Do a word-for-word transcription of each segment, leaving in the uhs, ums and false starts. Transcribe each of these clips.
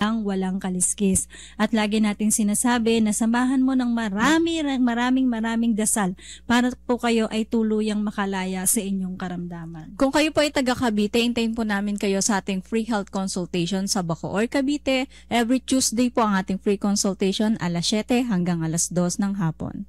ang walang kaliskis. At lagi nating sinasabi na samahan mo ng marami, maraming maraming dasal para po kayo ay tuluyang makalaya sa inyong karamdaman. Kung kayo po ay taga Cavite, hintayin po namin kayo sa ating free health consultation sa Bacoor, Cavite. Every Tuesday po ang ating free consultation alas siyete hanggang alas dos ng hapon.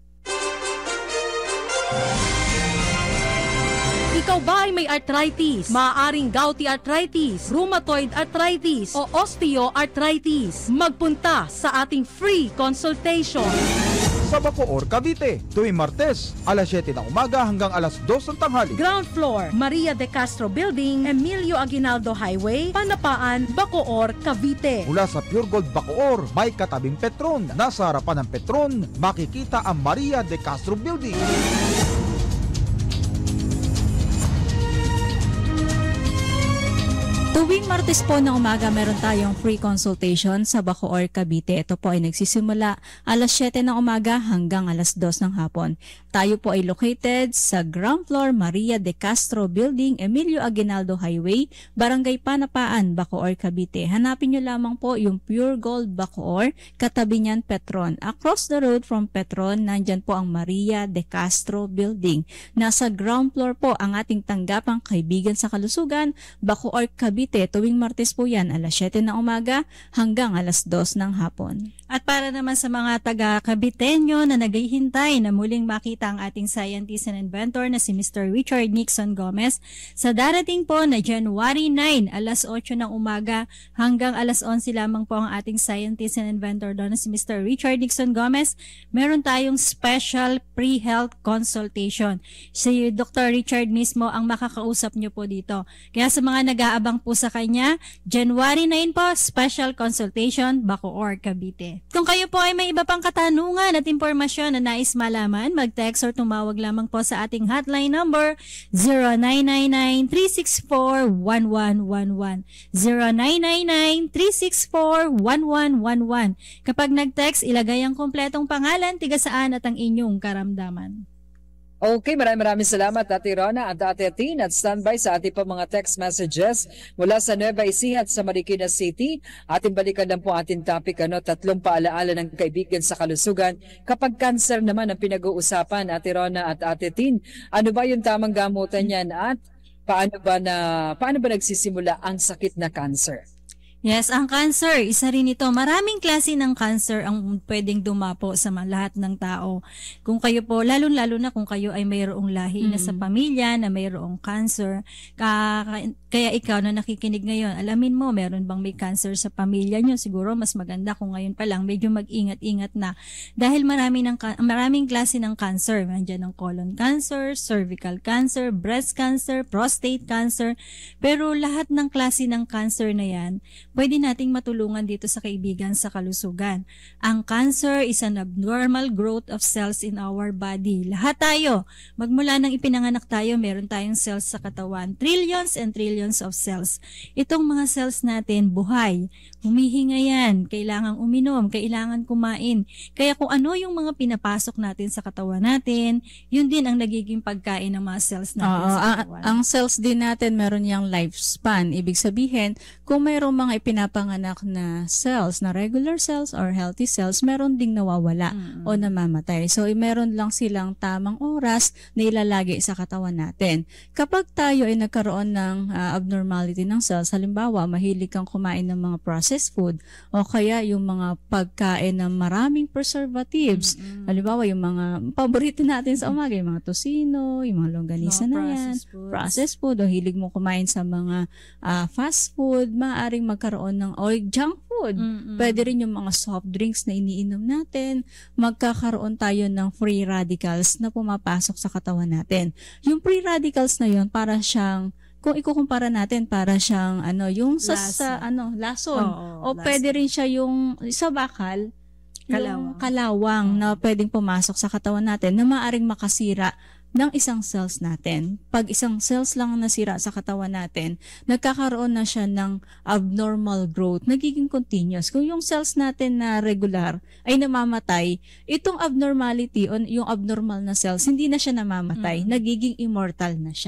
Ikaw ba ay may arthritis, maaaring gouty arthritis, rheumatoid arthritis o osteoarthritis? Magpunta sa ating free consultation. Sa Bacoor, Cavite, tuwing Martes, alas siyete ng umaga hanggang alas dos ng tanghali. Ground floor, Maria de Castro Building, Emilio Aguinaldo Highway, Panapaan, Bacoor, Cavite. Mula sa Pure Gold Bacoor, may katabing Petron. Nasa harapan ng Petron, makikita ang Maria de Castro Building. Tuwing Martes po ng umaga, meron tayong free consultation sa Bacoor, Cavite. Ito po ay nagsisimula alas siyete ng umaga hanggang alas dos ng hapon. Tayo po ay located sa ground floor, Maria de Castro Building, Emilio Aguinaldo Highway, Barangay Panapaan, Bacoor, Cavite. Hanapin nyo lamang po yung Pure Gold Bacoor, katabi niyan Petron. Across the road from Petron, nandyan po ang Maria de Castro Building. Nasa ground floor po ang ating tanggapang kaibigan sa kalusugan, Bacoor, Cavite. Tuwing Martes po yan, alas siyete ng umaga hanggang alas dos ng hapon. At para naman sa mga taga-Caviteño na naghihintay na muling makita ang ating scientist and inventor na si Mister Richard Nixon Gomez, sa darating po na January nine, alas otso ng umaga hanggang alas onse lamang po ang ating scientist and inventor doon na si Mister Richard Nixon Gomez, meron tayong special pre-health consultation. Si Doctor Richard mismo ang makakausap nyo po dito. Kaya sa mga nag-aabang po sa kanya, January nine po, special consultation, Bacoor, Cavite. Kung kayo po ay may iba pang katanungan at impormasyon na nais malaman, mag-text or tumawag lamang po sa ating hotline number zero nine nine nine, three six four, one one one one zero nine nine nine, three six four, one one one one. Kapag nag-text, ilagay ang kompletong pangalan, tiga saan at ang inyong karamdaman. Okay, maraming maraming salamat Ate Rona at Ate Tin at standby sa ating pa mga text messages mula sa Nueva Ecija at sa Marikina City. Ating balikan lang po ating topic, ano, tatlong paalaala ng kaibigan sa kalusugan. Kapag cancer naman ang pinag-uusapan, Ate Rona at Ate Tin, ano ba yung tamang gamutan yan at paano ba, na, paano ba nagsisimula ang sakit na cancer? Yes, ang cancer, isa rin ito. Maraming klase ng cancer ang pwedeng dumapo sa lahat ng tao. Kung kayo po, lalo-lalo na kung kayo ay mayroong lahi mm-hmm. na sa pamilya na mayroong cancer, kaya, kaya ikaw na nakikinig ngayon, alamin mo, meron bang may cancer sa pamilya nyo? Siguro mas maganda kung ngayon pa lang, medyo mag-ingat-ingat na. Dahil marami ng, maraming klase ng cancer. Nandiyan ang colon cancer, cervical cancer, breast cancer, prostate cancer. Pero lahat ng klase ng cancer na yan, pwede nating matulungan dito sa kaibigan sa kalusugan. Ang cancer is an abnormal growth of cells in our body. Lahat tayo, magmula nang ipinanganak tayo, meron tayong cells sa katawan. Trillions and trillions of cells. Itong mga cells natin, buhay. Humihinga yan. Kailangang uminom, kailangan kumain. Kaya kung ano yung mga pinapasok natin sa katawan natin, yun din ang nagiging pagkain ng mga cells natin Oo, sa katawan. Ang, ang cells din natin, meron yung lifespan. Ibig sabihin, kung mayroong mga pinapanganak na cells, na regular cells or healthy cells, meron ding nawawala mm-hmm. o namamatay. So, meron lang silang tamang oras na ilalagay sa katawan natin. Kapag tayo ay nagkaroon ng uh, abnormality ng cells, halimbawa, mahilig kang kumain ng mga processed food o kaya yung mga pagkain ng maraming preservatives. Mm-hmm. Halimbawa, yung mga paborito natin sa umaga, yung mga tosino, yung mga longganisa no, na yan, foods. processed food, o hilig mo kumain sa mga uh, fast food, maaaring magkaroon ng o junk food. Mm-hmm. Pwede rin yung mga soft drinks na iniinom natin. Magkakaroon tayo ng free radicals na pumapasok sa katawan natin. Yung free radicals na yun, para siyang, kung ikukumpara natin, para siyang, ano, yung sa, sa ano, lason. Oh, oh, o lason. Pwede rin siya yung, sa bakal, kalawang, yung kalawang oh. na pwedeng pumasok sa katawan natin na maaaring makasira ng isang cells natin. Pag isang cells lang nasira sa katawan natin, nagkakaroon na siya ng abnormal growth, nagiging continuous. Kung yung cells natin na regular ay namamatay, itong abnormality o yung abnormal na cells, hindi na siya namamatay, mm-hmm. nagiging immortal na siya.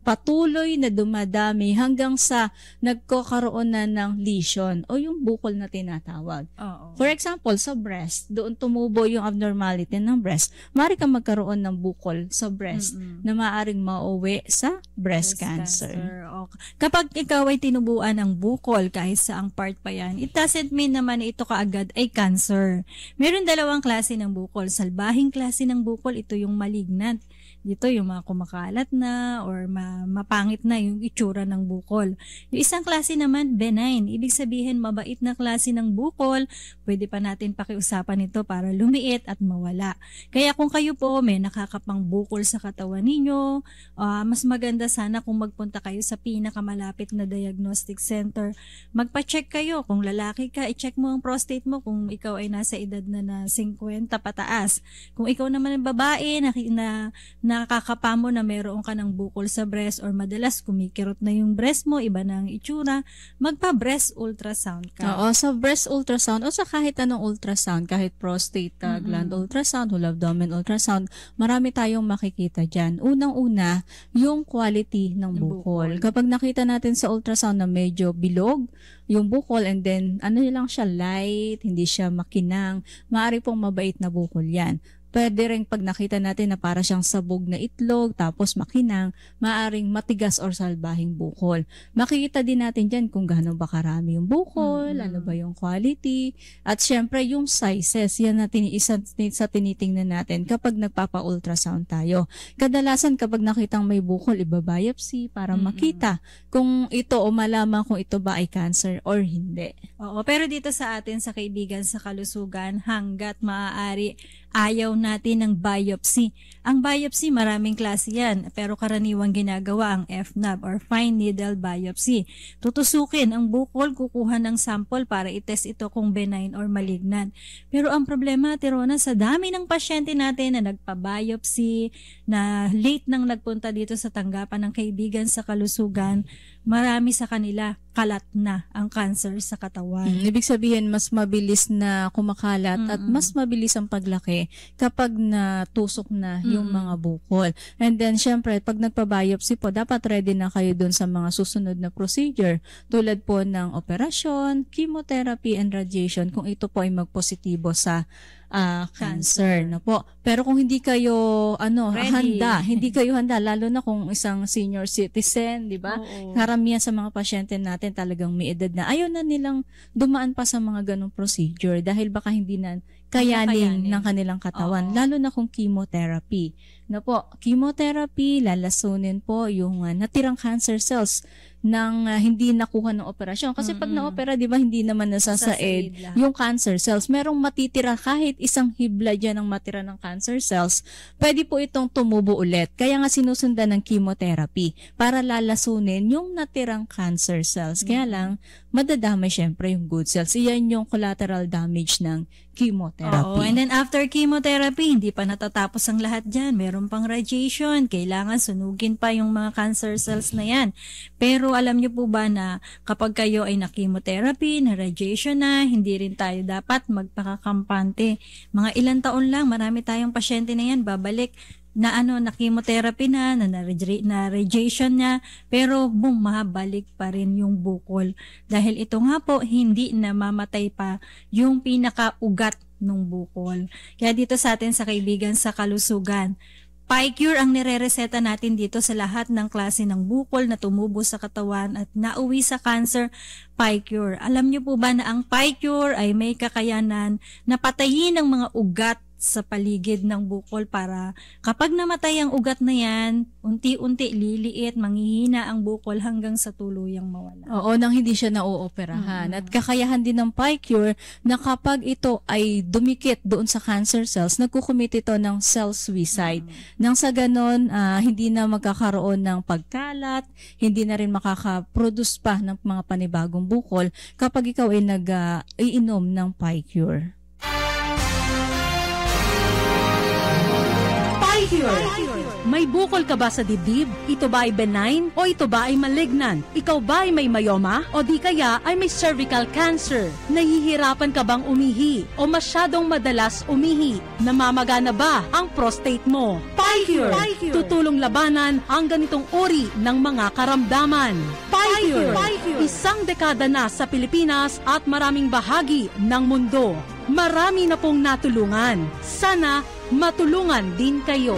patuloy na dumadami hanggang sa nagkakaroon na ng lesion o yung bukol na tinatawag. Oo. For example, sa breast, doon tumubo yung abnormality ng breast, maaari kang magkaroon ng bukol sa breast Mm-mm. na maaaring mauwi sa breast, Breast cancer. Okay. Kapag ikaw ay tinubuan ng bukol kahit saang part pa yan, it doesn't mean naman na ito kaagad ay cancer. Meron dalawang klase ng bukol. Salbahing klase ng bukol, ito yung malignant. Dito yung mga kumakalat na or ma- mapangit na yung itsura ng bukol. Yung isang klase naman, benign. Ibig sabihin, mabait na klase ng bukol. Pwede pa natin pakiusapan ito para lumiit at mawala. Kaya kung kayo po may nakakapang bukol sa katawan ninyo, uh, mas maganda sana kung magpunta kayo sa pinakamalapit na diagnostic center. Magpa-check kayo. Kung lalaki ka, i-check mo ang prostate mo kung ikaw ay nasa edad na na fifty pataas. Kung ikaw naman ang babae na, na, na nakakapa mo na meron ka ng bukol sa breast or madalas kumikirot na yung breast mo, iba na ang itsura, magpa-breast ultrasound ka. Oo, sa breast ultrasound o sa kahit anong ultrasound, kahit prostate uh, gland ultrasound, whole abdomen ultrasound, marami tayong makikita dyan. Unang-una, yung quality ng bukol. bukol. Kapag nakita natin sa ultrasound na medyo bilog, yung bukol and then ano lang siya, light, hindi siya makinang, maaari pong mabait na bukol yan. Pwede rin pag nakita natin na para siyang sabog na itlog, tapos makinang, maaring matigas or salbahing bukol. Makikita din natin dyan kung gaano ba karami yung bukol, Mm-hmm. ano ba yung quality, at syempre yung sizes, yan natin isa sa tinitingnan natin kapag nagpapa-ultrasound tayo. Kadalasan kapag nakitang may bukol, iba-biopsy para Mm-hmm. makita kung ito o malaman kung ito ba ay cancer or hindi. Oo, pero dito sa atin sa kaibigan sa kalusugan, hanggat maaari, ayaw natin ng biopsy. Ang biopsy, maraming klase yan, pero karaniwang ginagawa ang F N A B or fine needle biopsy. Tutusukin ang bukol, kukuha ng sample para itest ito kung benign or malignant. Pero ang problema, Tirona, sa dami ng pasyente natin na nagpa-biopsy, na late nang nagpunta dito sa tanggapan ng kaibigan sa kalusugan, marami sa kanila kalat na ang cancer sa katawan. Mm, ibig sabihin, mas mabilis na kumakalat at Mm-mm. mas mabilis ang paglaki kapag natusok na yung Mm-mm. mga bukol. And then, syempre, pag nagpa-biopsy po, dapat ready na kayo dun sa mga susunod na procedure tulad po ng operasyon, chemotherapy, and radiation kung ito po ay magpositibo sa uh, cancer. No po. Pero kung hindi kayo ano Ready. handa, hindi kayo handa, lalo na kung isang senior citizen, di ba? Oo. Karamihan sa mga pasyente natin talagang may edad na ayaw na nilang dumaan pa sa mga ganong procedure dahil baka hindi na kayanin Kakayanin. ng kanilang katawan, Oo. lalo na kung chemotherapy. No po, chemotherapy, lalasunin po yung uh, natirang cancer cells ng uh, hindi nakuha ng operasyon. Kasi pag Mm-mm. na-opera, di ba, hindi naman nasasaid Sasaid lahat. yung cancer cells. Merong matitira kahit isang hibla dyan ang matira ng cancer cells, pwede po itong tumubo ulit. Kaya nga sinusundan ng chemotherapy para lalasunin yung natirang cancer cells. Kaya lang, madadamay syempre yung good cells. Iyan yung collateral damage ng chemotherapy. Oo, and then after chemotherapy, hindi pa natatapos ang lahat dyan. Meron pang radiation. Kailangan sunugin pa yung mga cancer cells na yan. Pero alam niyo po ba na kapag kayo ay na-chemotherapy, na-radiation na, hindi rin tayo dapat magpakakampante. Mga ilang taon lang, marami tayong pasyente na yan, babalik na ano, na chemotherapy na, na, na, na radiation niya, pero boom, mabalik pa rin yung bukol. Dahil ito nga po, hindi namamatay pa yung pinakaugat ng bukol. Kaya dito sa atin sa kaibigan sa kalusugan, PyCure ang nire-reseta natin dito sa lahat ng klase ng bukol na tumubo sa katawan at nauwi sa cancer, PyCure. Alam niyo po ba na ang PyCure ay may kakayanan na patayin ang mga ugat sa paligid ng bukol para kapag namatay ang ugat na yan, unti-unti liliit, manghihina ang bukol hanggang sa tuluyang mawala. Oo, nang hindi siya nauoperahan. Mm-hmm. At kakayahan din ng PyCure na kapag ito ay dumikit doon sa cancer cells, nagkukumit ito ng cell suicide. Mm-hmm. Nang sa ganon, uh, hindi na magkakaroon ng pagkalat, hindi na rin makakaproduce pa ng mga panibagong bukol kapag ikaw ay nag-iinom uh, ng PyCure. PyCure. May bukol ka ba sa dibdib? Ito ba ay benign o ito ba ay malignant? Ikaw ba ay may myoma o di kaya ay may cervical cancer? Nahihirapan ka bang umihi o masyadong madalas umihi? Namamagana ba ang prostate mo? PyCure! Tutulong labanan ang ganitong uri ng mga karamdaman. PyCure! Isang dekada na sa Pilipinas at maraming bahagi ng mundo. Marami na pong natulungan. Sana matulungan din kayo.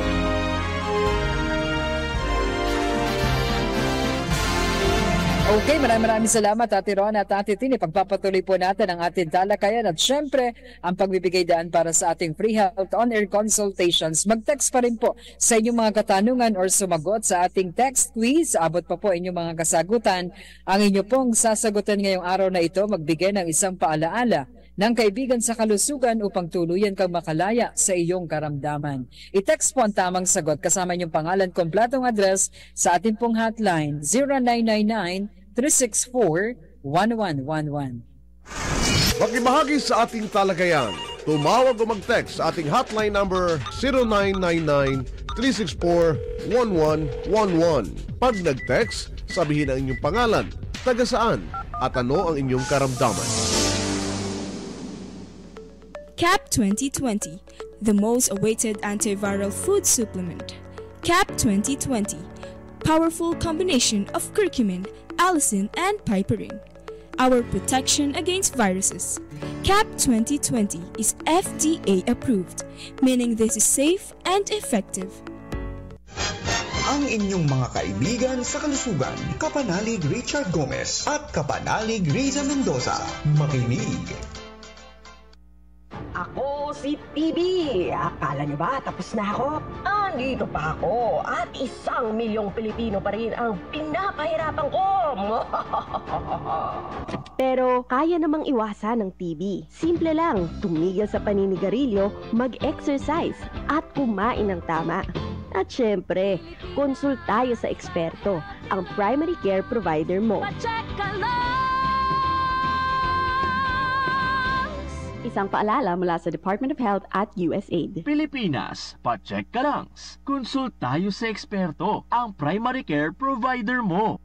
Okay, maraming maraming salamat Ate Rona at Ate Tini. Pagpapatuloy po natin ang ating talakayan at syempre ang pagbibigay daan para sa ating free health on-air consultations. Mag-text pa rin po sa inyong mga katanungan or sumagot sa ating text quiz. Abot pa po inyong mga kasagutan. Ang inyo pong sasagutan ngayong araw na ito, magbigay ng isang paalaala ng kaibigan sa kalusugan upang tuluyan kang makalaya sa iyong karamdaman. I-text po ang tamang sagot kasama inyong pangalan, kompletong address sa ating pong hotline zero nine nine nine, three six four, one one one one. Makibahagi sa ating talakayan. Tumawag o mag-text sa ating hotline number zero nine nine nine, three six four, one one one one. Pag nag-text, sabihin ang inyong pangalan, taga saan, at ano ang inyong karamdaman. C A P twenty twenty, the most awaited antiviral food supplement. C A P twenty twenty, powerful combination of curcumin, allicin, and piperine. Our protection against viruses. C A P twenty twenty is F D A approved, meaning this is safe and effective. Ang inyong mga kaibigan sa kalusugan, Kapanalig Richard Gomez at Kapanalig Riza Mendoza. Makinig! Ako si T B. Akala niyo ba tapos na ako? Andito pa ako at isang milyong Pilipino pa rin ang pinapahirapan ko. Pero kaya namang iwasan ng T B. Simple lang, tumigil sa paninigarilyo, mag-exercise at kumain ng tama. At syempre, konsul tayo sa eksperto, ang primary care provider mo. Pa-check ka lang! Isang paalala mula sa Department of Health at U S A I D. Pilipinas, pa-check ka lang. Consult tayo sa eksperto, ang primary care provider mo.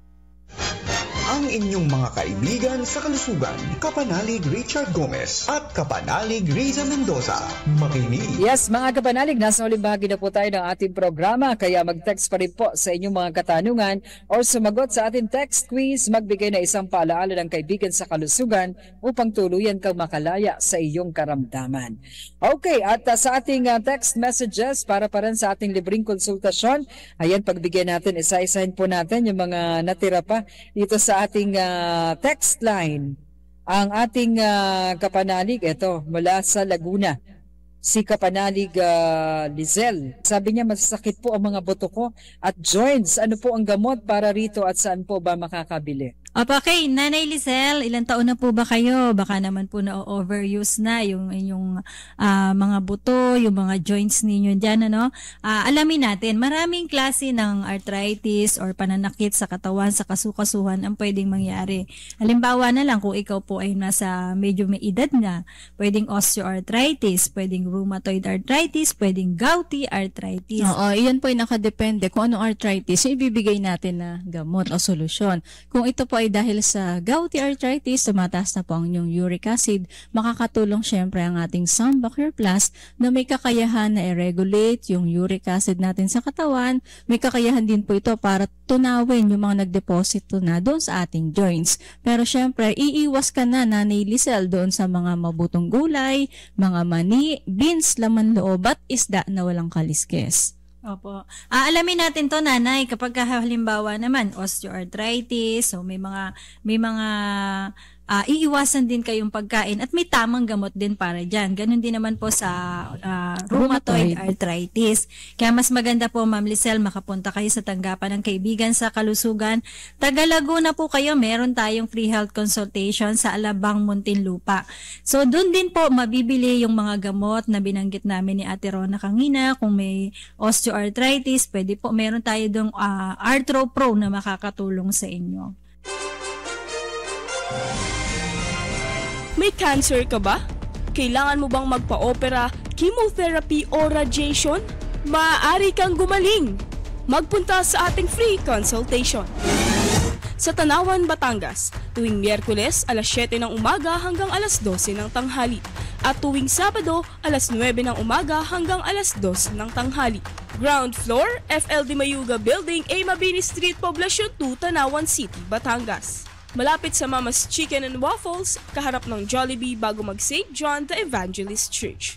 Ang inyong mga kaibigan sa kalusugan, Kapanalig Richard Gomez at Kapanalig Riza Mendoza. Makinig! Yes, mga kapanalig, nasa huling bahagi na po tayo ng ating programa, kaya mag-text pa rin po sa inyong mga katanungan or sumagot sa ating text quiz, magbigay na isang paalaala ng kaibigan sa kalusugan upang tuluyan kang makalaya sa iyong karamdaman. Okay, at uh, sa ating uh, text messages para pa rin sa ating libreng konsultasyon, ayan, pagbigyan natin, isa-isahin po natin yung mga natira pa dito sa ating uh, text line. Ang ating uh, kapanalig, ito, mula sa Laguna. Si Kapanalig uh, Lizel. Sabi niya, masasakit po ang mga buto ko at joints. Ano po ang gamot para rito at saan po ba makakabili? Opo, kay Nanay Lizel, ilang taon na po ba kayo? Baka naman po na-overuse na yung inyong uh, mga buto, yung mga joints ninyo dyan, ano? Uh, alamin natin, maraming klase ng arthritis or pananakit sa katawan, sa kasukasuhan ang pwedeng mangyari. Halimbawa na lang, kung ikaw po ay nasa medyo may edad na, pwedeng osteoarthritis, pwedeng rheumatoid arthritis, pwedeng gouty arthritis. Oo, iyan po ay nakadepende kung anong arthritis, yung ibibigay natin na gamot o solusyon. Kung ito po ay dahil sa gouty arthritis, tumataas na po ang inyong uric acid, makakatulong syempre ang ating Sambacure Plus na may kakayahan na i-regulate yung uric acid natin sa katawan. May kakayahan din po ito para tunawin yung mga nagdeposito na doon sa ating joints. Pero syempre, iiwas ka na, Nanay Lizel, doon sa mga mabutong gulay, mga mani, beans, laman loob at isda na walang kaliskes. Opo. Aalamin natin to, Nanay, kapag halimbawa naman osteoarthritis, so may mga may mga uh, iiwasan din kayong pagkain at may tamang gamot din para diyan. Ganun din naman po sa uh, rheumatoid arthritis. Kaya mas maganda po, Ma'am Lizel, makapunta kayo sa tanggapan ng kaibigan sa kalusugan. Taga Laguna po kayo, meron tayong free health consultation sa Alabang, Muntinlupa. So doon din po mabibili yung mga gamot na binanggit namin ni Ate Rona kanina. Kung may osteoarthritis, pwede po meron tayo dong uh, ArthroPro na makakatulong sa inyo. May cancer ka ba? Kailangan mo bang magpa-opera, chemotherapy o radiation? Maaari kang gumaling! magpunta sa ating free consultation. Sa Tanawan, Batangas, tuwing Miyerkules alas siyete ng umaga hanggang alas dose ng tanghali at tuwing Sabado alas nuwebe ng umaga hanggang alas dos ng tanghali. Ground floor, F L D Mayuga Building, A. Mabini Street, Poblacion two, Tanawan City, Batangas. Malapit sa Mama's Chicken and Waffles, kaharap ng Jollibee bago mag Saint John the Evangelist Church.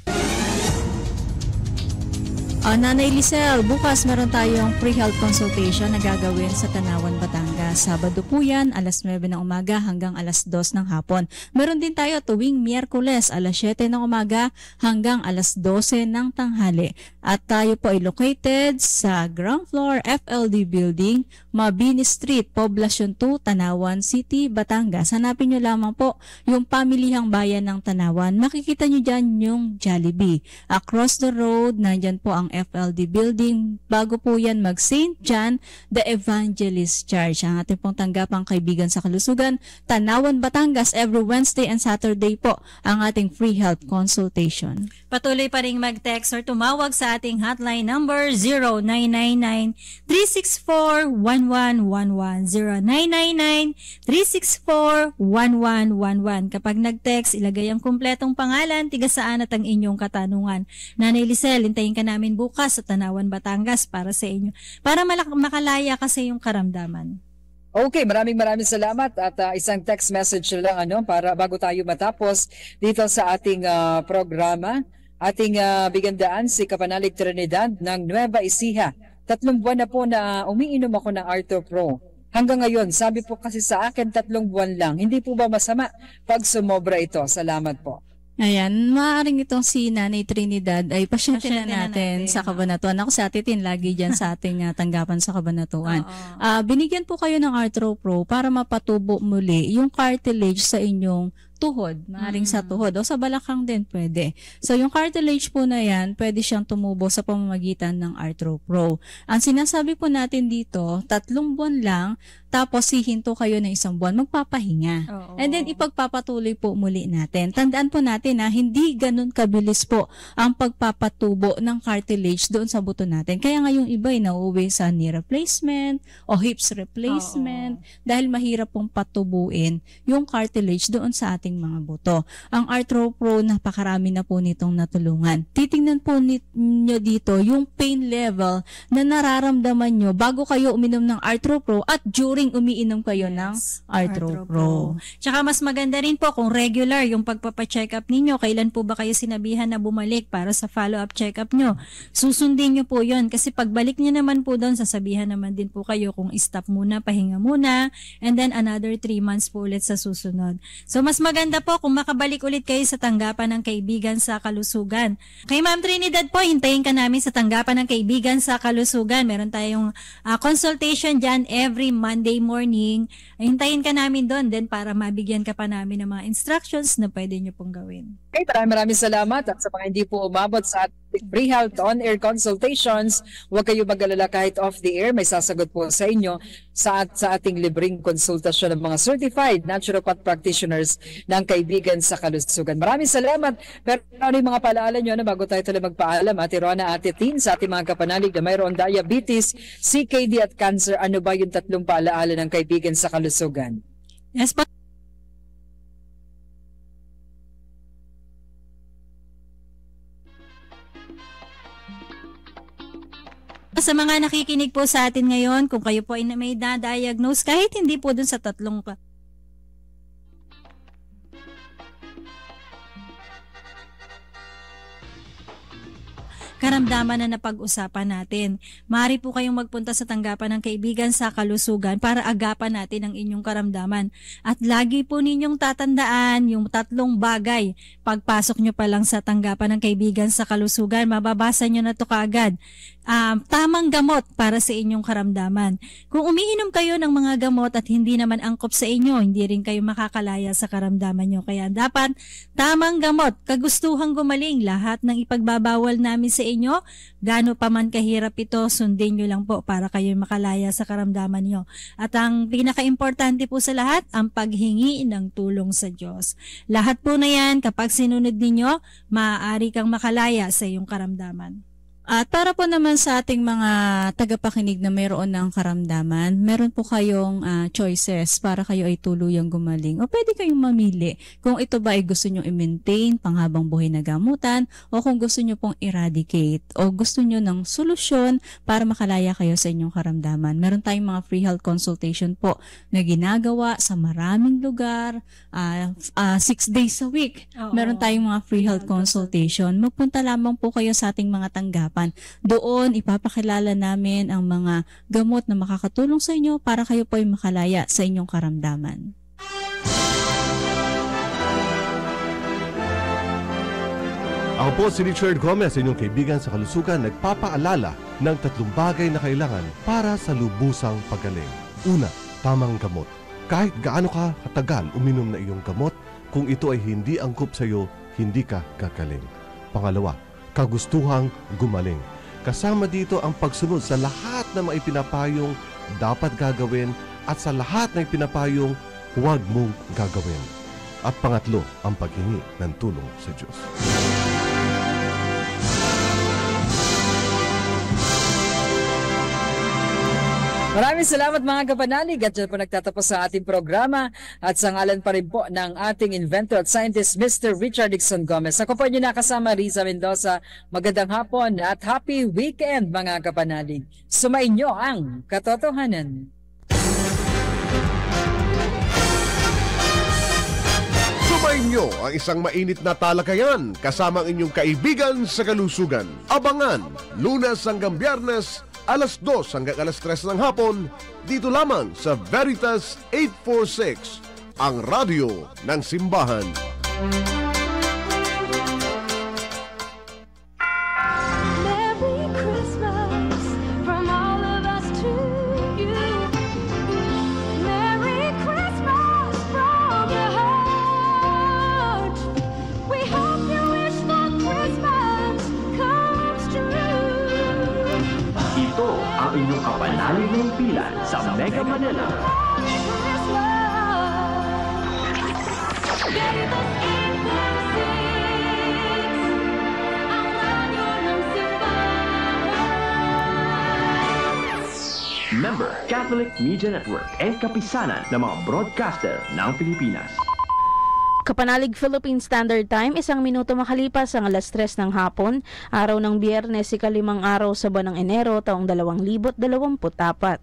Uh, Nanay Lisel, bukas meron tayong free health consultation na gagawin sa Tanawan, Batangas. Sabado po yan, alas nuwebe ng umaga hanggang alas dos ng hapon. Meron din tayo tuwing Miyerkules, alas siyete ng umaga hanggang alas dose ng tanghali. At tayo po ay located sa ground floor F L D Building, Mabini Street, Poblacion two, Tanawan City, Batangas. Hanapin nyo lamang po yung pamilihang bayan ng Tanawan. Makikita nyo dyan yung Jollibee. Across the road, nandyan po ang F L D Building. Bago po yan mag Saint John the Evangelist Church. Ang ating pong tanggapang kaibigan sa kalusugan, Tanawan, Batangas, every Wednesday and Saturday po ang ating free health consultation. Patuloy pa rin mag-text or tumawag sa ating hotline number zero nine nine nine, three six four, one one one one, zero nine nine nine, three six four, one one one one. Kapag nag-text, ilagay ang kumpletong pangalan, tiga saan at ang inyong katanungan. Nanay Lisel, hintayin ka namin bukas sa Tanawan, Batangas para sa inyo. Para malak- makalaya kasi yung karamdaman. Okay, maraming maraming salamat at uh, isang text message lang ano para bago tayo matapos dito sa ating uh, programa. Ating uh, bigandaan si Kapanalig Trinidad ng Nueva Ecija. Tatlong buwan na po na umiinom ako ng Arthro Pro. Hanggang ngayon, sabi po kasi sa akin tatlong buwan lang. Hindi po ba masama pag sumobra ito? Salamat po. Ayan, maaaring itong si Nanay Trinidad ay pasyente na na natin, natin. sa Kabanatuan. Ako sa atitin, lagi dyan sa ating uh, tanggapan sa Kabanatuan. Uh, binigyan po kayo ng Arthro Pro para mapatubo muli yung cartilage sa inyong tuhod, maaaring sa tuhod o sa balakang din pwede. So yung cartilage po na yan, pwede siyang tumubo sa pamamagitan ng Arthro Pro. Ang sinasabi po natin dito, tatlong buwan lang, tapos hihinto kayo ng isang buwan, magpapahinga. Oo. And then ipagpapatuloy po muli natin. Tandaan po natin na hindi ganun kabilis po ang pagpapatubo ng cartilage doon sa buto natin. Kaya nga yung iba ay nauuwi sa knee replacement o hips replacement. Oo. Dahil mahirap pong patubuin yung cartilage doon sa ating mga buto. Ang Arthro Pro, napakarami na po nitong natulungan. Titingnan po ninyo dito yung pain level na nararamdaman nyo bago kayo uminom ng Arthro Pro at during umiinom kayo yes, ng Arthro, Arthro Pro. Pro. Tsaka mas maganda rin po kung regular yung pagpapacheck up ninyo. Kailan po ba kayo sinabihan na bumalik para sa follow-up check-up nyo? Susundin nyo po yun kasi pagbalik nyo naman po doon, sasabihan naman din po kayo kung stop muna, pahinga muna, and then another three months po ulit sa susunod. So mas maganda po kung makabalik ulit kayo sa tanggapan ng kaibigan sa kalusugan. Kay Ma'am Trinidad po, hintayin ka namin sa tanggapan ng kaibigan sa kalusugan. Meron tayong uh, consultation dyan every Monday morning. Hintayin ka namin doon din para mabigyan ka pa namin ng mga instructions na pwede nyo pong gawin. Okay, maraming maraming salamat at sa mga hindi po umabot sa free health on-air consultations, huwag kayo mag-alala kahit off the air, may sasagot po sa inyo sa, sa ating libreng konsultasyon ng mga certified naturopath practitioners ng kaibigan sa kalusugan. Maraming salamat. Pero ano yung mga paalaala nyo na bago tayo tuloy magpaalam, Ate Rona, Ate Tin, sa ating mga kapanalig na mayroon diabetes, C K D at cancer, ano ba yung tatlong paalaala ng kaibigan sa kalusugan? Yes, pa- Sa mga nakikinig po sa atin ngayon, kung kayo po ay may na-diagnose, kahit hindi po dun sa tatlong karamdaman na napag-usapan natin, maaari po kayong magpunta sa tanggapan ng kaibigan sa kalusugan para agapan natin ang inyong karamdaman. At lagi po ninyong tatandaan yung tatlong bagay. Pagpasok nyo pa lang sa tanggapan ng kaibigan sa kalusugan, mababasa nyo na to kaagad. Um, tamang gamot para sa inyong karamdaman. Kung umiinom kayo ng mga gamot at hindi naman angkop sa inyo, hindi rin kayo makakalaya sa karamdaman nyo. Kaya dapat tamang gamot, kagustuhang gumaling, lahat ng ipagbabawal namin sa inyo, gaano pa man kahirap ito, sundin nyo lang po para kayo makalaya sa karamdaman nyo. At ang pinaka-importante po sa lahat, ang paghingi ng tulong sa Diyos. Lahat po na yan, kapag sinunod ninyo, maaari kang makalaya sa iyong karamdaman. At para po naman sa ating mga tagapakinig na mayroon ng karamdaman, meron po kayong uh, choices para kayo ay tuluyang gumaling. O pwede kayong mamili kung ito ba ay gusto nyo i-maintain panghabang buhay na gamutan o kung gusto nyo pong eradicate o gusto nyo ng solusyon para makalaya kayo sa inyong karamdaman. Meron tayong mga free health consultation po na ginagawa sa maraming lugar, uh, uh, six days a week. Oo. Meron tayong mga free health consultation. Magpunta lamang po kayo sa ating mga tanggap. Doon, ipapakilala namin ang mga gamot na makakatulong sa inyo para kayo po ay makalaya sa inyong karamdaman. Ako po si Richard Gomez, inyong kaibigan sa kalusugan, nagpapaalala ng tatlong bagay na kailangan para sa lubusang pagaling. Una, tamang gamot. Kahit gaano ka katagal uminom na iyong gamot, kung ito ay hindi angkop sa iyo, hindi ka gagaling. Pangalawa, kagustuhang gumaling. Kasama dito ang pagsunod sa lahat na mga ipinapayong dapat gagawin at sa lahat na ipinapayong huwag mong gagawin. At pangatlo, ang paghingi ng tulong sa Diyos. Maraming salamat mga kapanalig at dyan po nagtatapos sa ating programa at sa ngalan pa rin po ng ating inventor at scientist Mister Richard Dixon Gomez. Ako po niyo nakasama Riza Mendoza. Magandang hapon at happy weekend mga kapanalig. Sumainyo ang katotohanan. Sumainyo ang isang mainit na talakayan kasama ang inyong kaibigan sa kalusugan. Abangan, Lunes hanggang Biyernes, alas dos hanggang alas tres ng hapon, dito lamang sa Veritas eight forty-six, ang radyo ng simbahan. Merry Christmas from all of us to you. Merry Christmas from the heart. We hope you wish that Christmas comes true. Ito ang inyong kapanalig ng pilan sa Mega Manila. Member, Catholic Media Network and kapisanan ng mga broadcaster ng Pilipinas. Kapanalig Philippine Standard Time, isang minuto makalipas ang alas tres ng hapon, araw ng Biyernes, ikalimang araw sa buwan ng Enero, taong dalawang libo't dalawamput apat.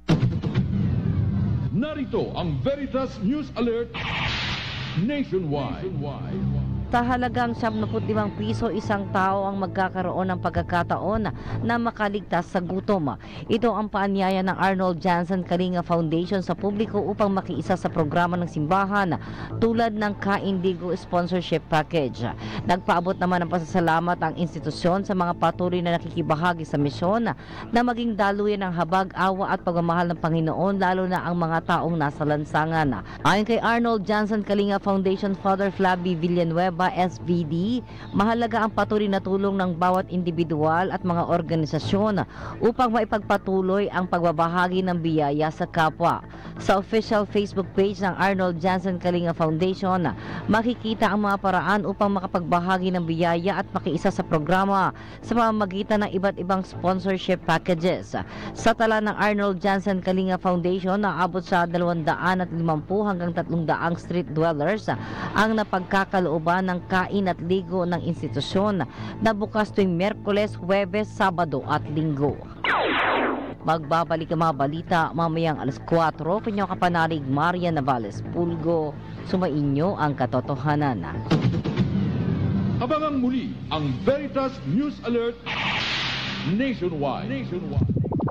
Narito ang Veritas News Alert Nationwide. Tahalagang siyamnaput limang piso isang tao ang magkakaroon ng pagkakataon na makaligtas sa gutom. Ito ang paanyaya ng Arnold Jansen Kalinga Foundation sa publiko upang makiisa sa programa ng simbahan tulad ng Ka-Indigo Sponsorship Package. Nagpaabot naman ng pasasalamat ang institusyon sa mga patuloy na nakikibahagi sa misyon na maging daluyan ng habag, awa at pagmamahal ng Panginoon, lalo na ang mga taong nasa lansangan. Ayon kay Arnold Jansen Kalinga Foundation Father Flavi Villanueva, S V D, mahalaga ang patuloy na tulong ng bawat individual at mga organisasyon upang maipagpatuloy ang pagbabahagi ng biyaya sa kapwa. Sa official Facebook page ng Arnold Jansen Kalinga Foundation, makikita ang mga paraan upang makapagbahagi ng biyaya at makiisa sa programa sa pamamagitan ng iba't ibang sponsorship packages. Sa tala ng Arnold Jansen Kalinga Foundation, naabot sa dalawang daan at limampu hanggang tatlong daang street dwellers ang napagkakalooban ng kain at ligo ng institusyon na bukas tuwing Miyerkules, Huwebes, Sabado at Linggo. Magbabalik ang mga balita mamayang alas kwatro. Kanyang kapanalig Maria Navales Pulgo. Sumainyo ang katotohanan. Abangan muli ang Veritas News Alert Nationwide. Nationwide.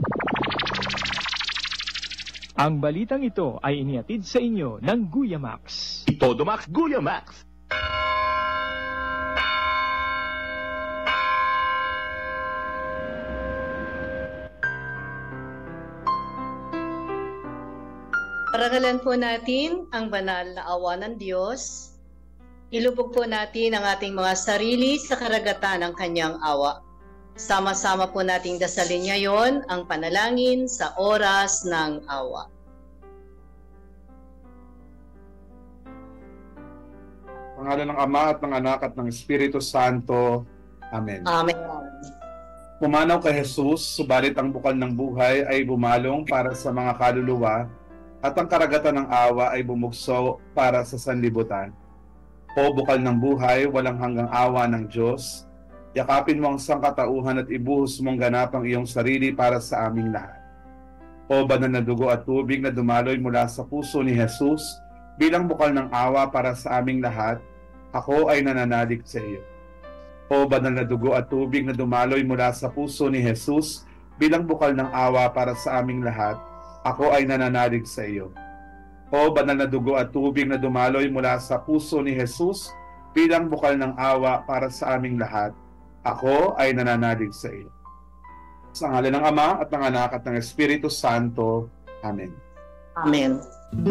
Ang balitang ito ay inihatid sa inyo ng Guyamax. Todo Max Guyamax. Parangalan po natin ang banal na awa ng Diyos. Ilubog po natin ang ating mga sarili sa karagatan ng kanyang awa. Sama-sama po nating dasalin ngayon ang panalangin sa oras ng awa. Pangalan ng Ama at ng Anak at ng Espiritu Santo. Amen. Amen. Pumanaw kay Jesus, subalit ang bukal ng buhay ay bumalong para sa mga kaluluwa at ang karagatan ng awa ay bumugso para sa sanlibutan. O bukal ng buhay, walang hanggang awa ng Diyos, yakapin mo ang sangkatauhan at ibuhos mong ganap ang iyong sarili para sa aming lahat. O banal na dugo at tubig na dumaloy mula sa puso ni Jesus bilang bukal ng awa para sa aming lahat, ako ay nananalig sa iyo. O banal na dugo at tubig na dumaloy mula sa puso ni Jesus bilang bukal ng awa para sa aming lahat, ako ay nananalig sa iyo. O banal na dugo at tubig na dumaloy mula sa puso ni Jesus bilang bukal ng awa para sa aming lahat, ako ay nananalig sa iyo. Sa ngalan ng Ama at ng Anak at ng Espiritu Santo. Amen. Amen.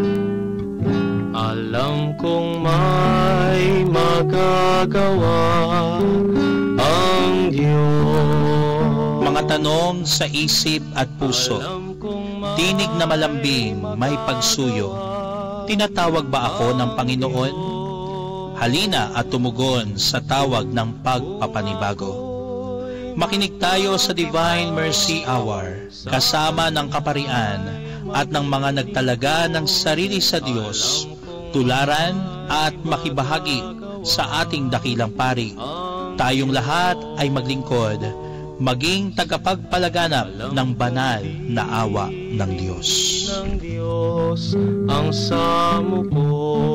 Alam kong may magagawa ang Diyos. Mga tanong sa isip at puso. Tinig na malambing, may pagsuyo. Tinatawag ba ako ng Panginoon? Halina at tumugon sa tawag ng pagpapanibago. Makinig tayo sa Divine Mercy Hour, kasama ng kaparian at ng mga nagtalaga ng sarili sa Diyos, tularan at makibahagi sa ating dakilang pari. Tayong lahat ay maglingkod, maging tagapagpalaganap ng banal na awa ng Diyos. Ng Diyos ang samuko.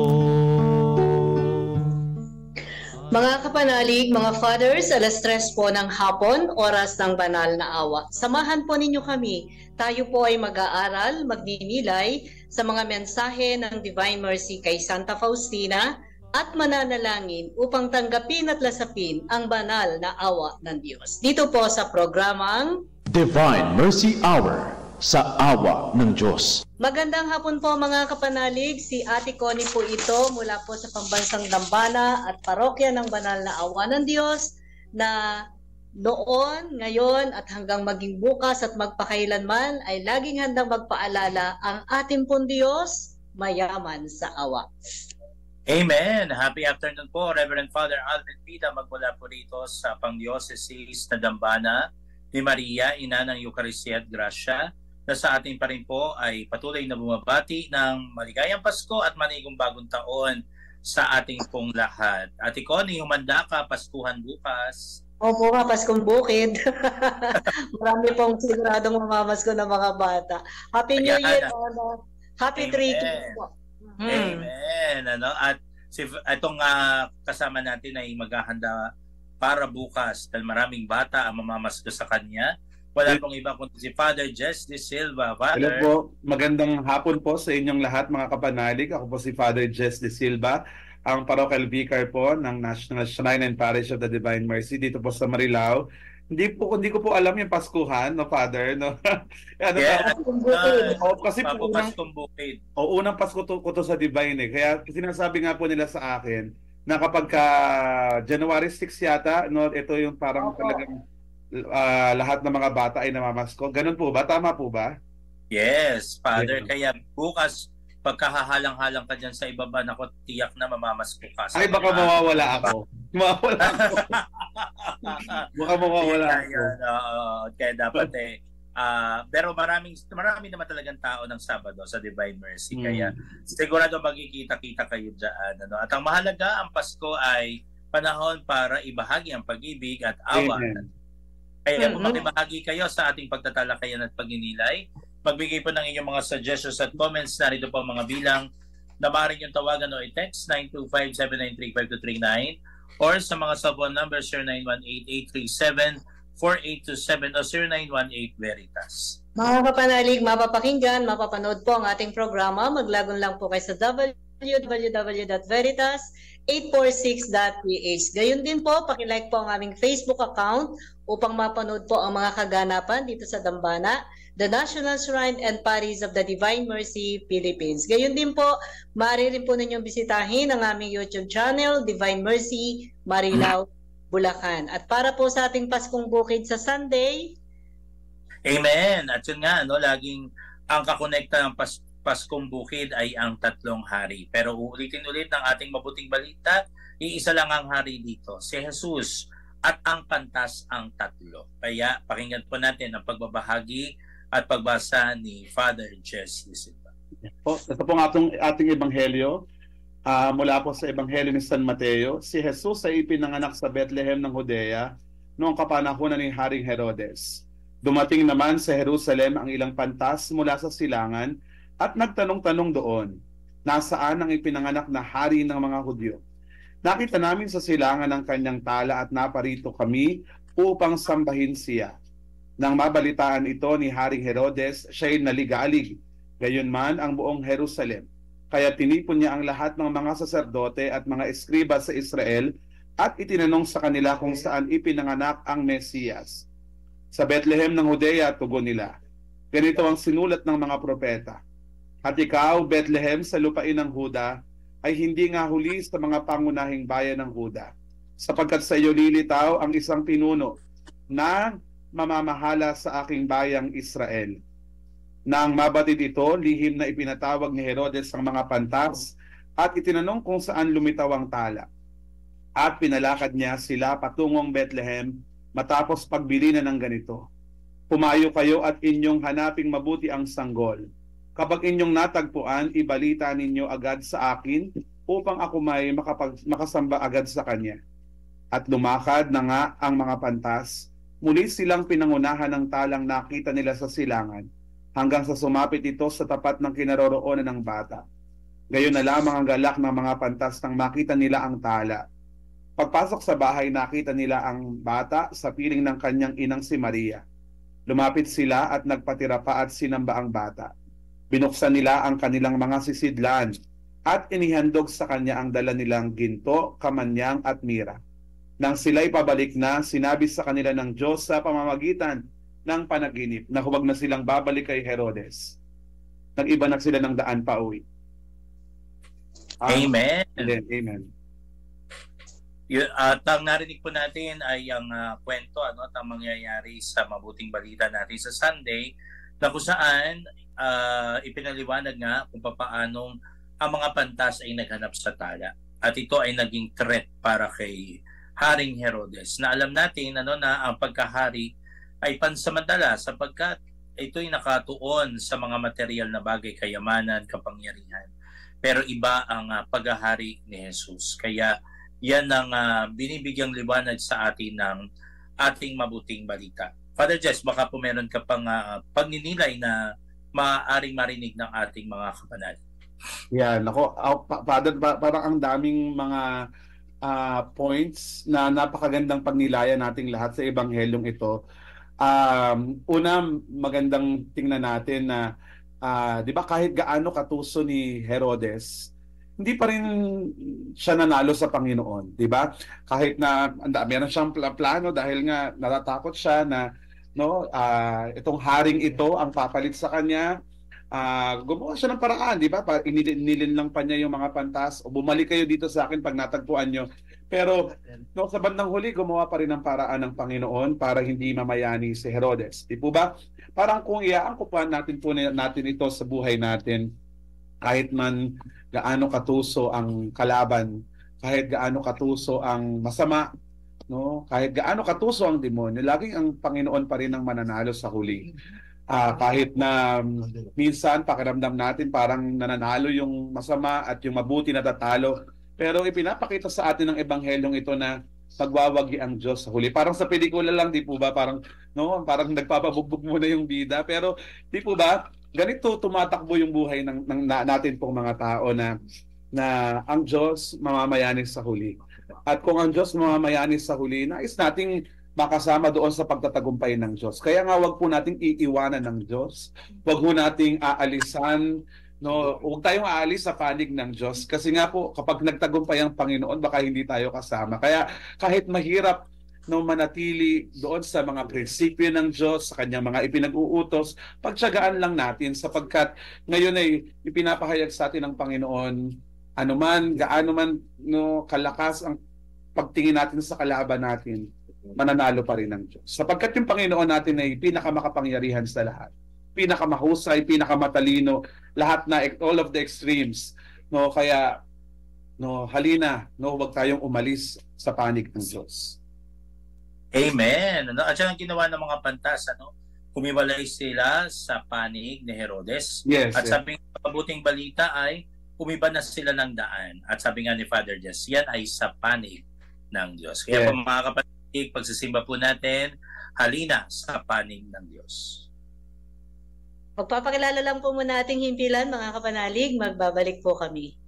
Mga kapanalig, mga fathers, alas tres po ng hapon, oras ng banal na awa. Samahan po ninyo kami. Tayo po ay mag-aaral, magninilay sa mga mensahe ng Divine Mercy kay Santa Faustina at mananalangin upang tanggapin at lasapin ang banal na awa ng Diyos. Dito po sa programang Divine Mercy Hour, sa awa ng Diyos. Magandang hapon po mga kapanalig. Si Ate Connie po ito mula po sa Pambansang Dambana at Parokya ng Banal na Awa ng Diyos na noon, ngayon at hanggang maging bukas at magpakailanman ay laging handang magpaalala ang ating pong Diyos mayaman sa awa. Amen! Happy afternoon po, Reverend Father Alvin Pida, magmula po rito sa Pangdiocese na Dambana ni Maria, Ina ng Eucharistia at Gracia, na sa ating pa rin po ay patuloy na bumabati ng maligayang Pasko at manigong bagong taon sa ating pong lahat. Ate Connie, humanda ka, Paskuhan bukas. Opo nga, Paskong Bukid. Marami pong siguradong mamamasko ng mga bata. Happy New Year, ano? Happy three K po. Hmm. Amen. Ano? At si, itong uh, kasama natin ay maghahanda para bukas dahil maraming bata ang mamamasko sa kanya. Wala pong iba kundi si Father Jess de Silva. Father. Hello po. Magandang hapon po sa inyong lahat mga kapanalig. Ako po si Father Jess de Silva, ang Parochial Vicar po ng National Shrine and Parish of the Divine Mercy dito po sa Marilao. Hindi po hindi ko po alam yung Paskuhan, no Father, no. ano yeah, uh, oh, kasi po unang Bukid. O unang Pasko to, ko to sa Divine eh. Kaya sinasabi nga po nila sa akin na kapag ka January sixth yata, no, ito yung parang okay. talagang Uh, lahat ng mga bata ay namamasko. Ganun po ba? Tama po ba? Yes, Father. Yeah. Kaya bukas, pagkahahalang-halang ka dyan sa ibaba, naku, tiyak na mamamasko ka. Ay, baka mawawala ako. Mawawala ako. Baka mawawala ako. Kaya, uh, kaya dapat eh. Uh, pero maraming, marami naman talagang tao ng Sabado sa Divine Mercy. Hmm. Kaya sigurado magkikita-kita kayo dyan. Ano? At ang mahalaga, ang Pasko ay panahon para ibahagi ang pag-ibig at awa. Amen. Kaya kung makibahagi kayo sa ating pagtatalakayan at pagninilay, magbigay po ng inyong mga suggestions at comments. Narito po ang mga bilang na maaari niyong tawagan o i-text nine two five, seven nine three, five two three nine or sa mga cellphone numbers zero nine one eight, eight three seven, four eight two seven o zero nine one eight Veritas. Mga kapanalig, mapapakinggan, mapapanood po ang ating programa. Maglagon lang po kayo sa w w w dot veritas eight four six dot p h. Gayon din po, pakilike po ang aming Facebook account upang mapanood po ang mga kaganapan dito sa Dambana, the National Shrine and Parish of the Divine Mercy, Philippines. Gayon din po, maaari rin po ninyong bisitahin ang aming YouTube channel, Divine Mercy, Marilao, Bulacan. At para po sa ating Paskong Bukid sa Sunday. Amen. At yun nga, no, laging ang kakonekta ng Pas Paskong Bukid ay ang tatlong hari. Pero uulitin ulit ng ating mabuting balita, iisa lang ang hari dito, si Jesus. at ang pantas ang tatlo. Kaya pakinggan po natin ang pagbabahagi at pagbasa ni Father Jess Silva. Po, ito po nga ating, ating ebanghelyo uh, mula po sa ebanghelyo ni San Mateo. Si Jesus ay ipinanganak sa Bethlehem ng Judea noong kapanahunan ni Haring Herodes. Dumating naman sa Jerusalem ang ilang pantas mula sa silangan at nagtanong-tanong doon, nasaan ang ipinanganak na hari ng mga Hudyo? Nakita namin sa silangan ng kanyang tala at naparito kami upang sambahin siya. Nang mabalitaan ito ni Haring Herodes, siya'y naligalig, gayon man ang buong Jerusalem. Kaya tinipon niya ang lahat ng mga saserdote at mga eskriba sa Israel at itinanong sa kanila kung saan ipinanganak ang Mesiyas. Sa Bethlehem ng Judea, tugon nila, ganito ang sinulat ng mga propeta. At ikaw, Bethlehem, sa lupain ng Huda, ay hindi nga huli sa mga pangunahing bayan ng Huda, sapagkat sa iyo lilitaw ang isang pinuno na mamamahala sa aking bayang Israel. Nang mabatid ito, lihim na ipinatawag ni Herodes ang mga pantas at itinanong kung saan lumitaw ang tala. At pinalakad niya sila patungong Bethlehem matapos pagbili na ng ganito. Pumayo kayo at inyong hanaping mabuti ang sanggol. Kapag inyong natagpuan, ibalita ninyo agad sa akin upang ako may makapag, makasamba agad sa kanya. At lumakad na nga ang mga pantas. Muli silang pinangunahan ng talang nakita nila sa silangan hanggang sa sumapit ito sa tapat ng kinaroroonan ng bata. Gayon na lamang ang galak ng mga pantas nang makita nila ang tala. Pagpasok sa bahay, nakita nila ang bata sa piling ng kanyang inang si Maria. Lumapit sila at nagpatira pa at sinamba ang bata. Binuksan nila ang kanilang mga sisidlan at inihandog sa kanya ang dala nilang ginto, kamanyang at mira. Nang sila'y pabalik na, sinabi sa kanila ng Diyos sa pamamagitan ng panaginip na huwag na silang babalik kay Herodes. Nag-iba na sila ng daan pa uwi. Amen. Amen. Amen. Y- at ang narinig po natin ay ang uh, kwento ano, at ang mangyayari sa mabuting balita natin sa Sunday na kung saan uh, ipinaliwanag nga kung paanong ang mga pantas ay naghanap sa tala. At ito ay naging threat para kay Haring Herodes na alam natin ano, na ang pagkahari ay pansamantala sapagkat ito'y nakatuon sa mga material na bagay, kayamanan, kapangyarihan. Pero iba ang uh, paghahari ni Jesus. Kaya yan ang uh, binibigyang liwanag sa atin ng ating mabuting balita. Father Jess, baka po meron ka pang uh, pagninilay na maaaring marinig ng ating mga kapanal. Yan, ako, uh, Father, parang ang daming mga uh, points na napakagandang pagnilayan nating lahat sa ebanghelyong ito. Um, una, magandang tingnan natin na uh, di ba kahit gaano katuso ni Herodes, hindi pa rin siya nanalo sa Panginoon, di ba? Kahit na anda, meron siyang plano dahil nga natatakot siya na no, uh, itong haring ito ang papalit sa kanya. Uh, gumawa siya ng paraan, di ba? Inilin lang pa niya yung mga pantas, o bumalik kayo dito sa akin pag natagpuan nyo. Pero no, sa bandang huli, gumawa pa rin ng paraan ng Panginoon para hindi mamayani si Herodes. Di po ba? Parang kung iaangkupan natin po natin ito sa buhay natin, kahit man gaano katuso ang kalaban, kahit gaano katuso ang masama, no? Kahit gaano katuso ang demonyo, laging ang Panginoon pa rin ang mananalo sa huli. Uh, kahit na minsan pakiramdam natin parang nananalo yung masama at yung mabuti natatalo, pero ipinapakita sa atin ng ebanghelyong ito na magwawagi ang Diyos sa huli. Parang sa pelikula lang, di po ba? Parang no, parang nagpapabugbog muna yung bida, pero di po ba? Ganito tumatakbo yung buhay ng, ng natin pong mga tao na na ang Diyos mamamayani sa huli. At kung ang Diyos mamamayani sa huli, nais nating makasama doon sa pagtatagumpay ng Diyos. Kaya nga wag po nating iiwanan ng Diyos. Wag po nating aalisan, no, wag tayong aalis sa panig ng Diyos kasi nga po kapag nagtagumpay ang Panginoon baka hindi tayo kasama. Kaya kahit mahirap no manatili doon sa mga prinsipyo ng Diyos, sa kanyang mga ipinag-uutos, pagtiyagaan lang natin sapagkat ngayon ay ipinapahayag sa atin ng Panginoon, anuman, gaano man no, kalakas ang pagtingin natin sa kalaban natin, mananalo pa rin ng Diyos. Sapagkat yung Panginoon natin ay pinakamakapangyarihan sa lahat, pinakamahusay, pinakamatalino, lahat na all of the extremes. No, kaya no halina, no, huwag tayong umalis sa panig ng Diyos. Amen. Ano? At yan ang ginawa ng mga pantas, ano? Humiwalay sila sa panig ni Herodes. Yes, At yes. sabi ng mabuting balita ay umiba na sila ng daan. At sabi nga ni Father Jess, yan ay sa panig ng Diyos. Kaya Yeah. po mga kapatid, pagsisimba po natin, halina sa panig ng Diyos. Magpapakilala lang po muna ating himpilan, mga kapanalig. Magbabalik po kami.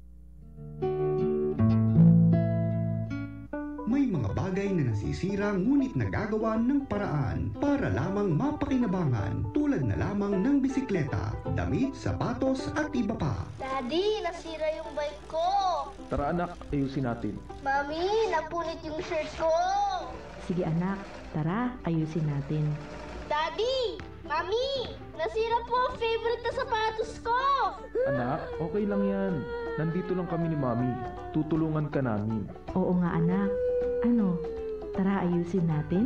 May mga bagay na nasisira ngunit nagagawa ng paraan para lamang mapakinabangan tulad na lamang ng bisikleta, damit, sapatos at iba pa. Daddy, nasira yung bike ko. Tara anak, ayusin natin. Mami, napunit yung shirt ko. Sige anak, tara, ayusin natin. Daddy, Mami, nasira po ang favorite na sapatos ko. Anak, okay lang yan. Nandito lang kami ni Mami. Tutulungan ka namin. Oo nga anak. Ano, tara ayusin natin?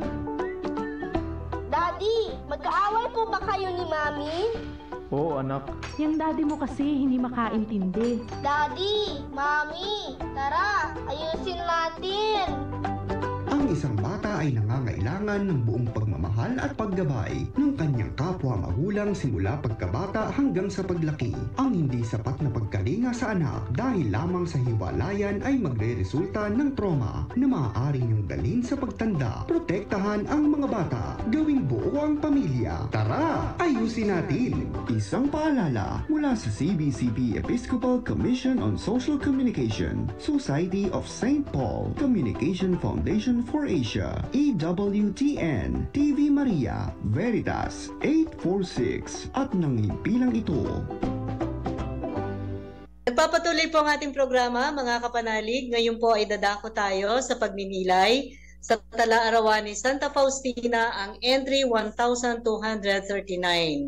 Daddy, magkaaway po ba kayo ni Mami? Oo anak. Yung daddy mo kasi hindi makaintindi. Daddy, Mami, tara, ayusin natin. Ang isang bata ay nangangailangan ng buong pagmamahal at paggabay ng kanyang kapwa magulang simula pagkabata hanggang sa paglaki. Ang hindi sapat na pagkalinga sa anak dahil lamang sa hiwalayan ay magre-resulta ng trauma na maaari niyong dalhin sa pagtanda. Protektahan ang mga bata, gawing buo ang pamilya. Tara, ayusin natin! Isang paalala mula sa C B C P Episcopal Commission on Social Communication, Society of Saint Paul, Communication Foundation for Asia, E W T N, T V Maria, Veritas, eight forty-six at ng himpilang ito. Nagpapatuloy po ang ating programa, mga kapanalig. Ngayon po ay dadako tayo sa pagninilay sa Tala-arawan ni Santa Faustina, ang entry one thousand two hundred thirty-nine.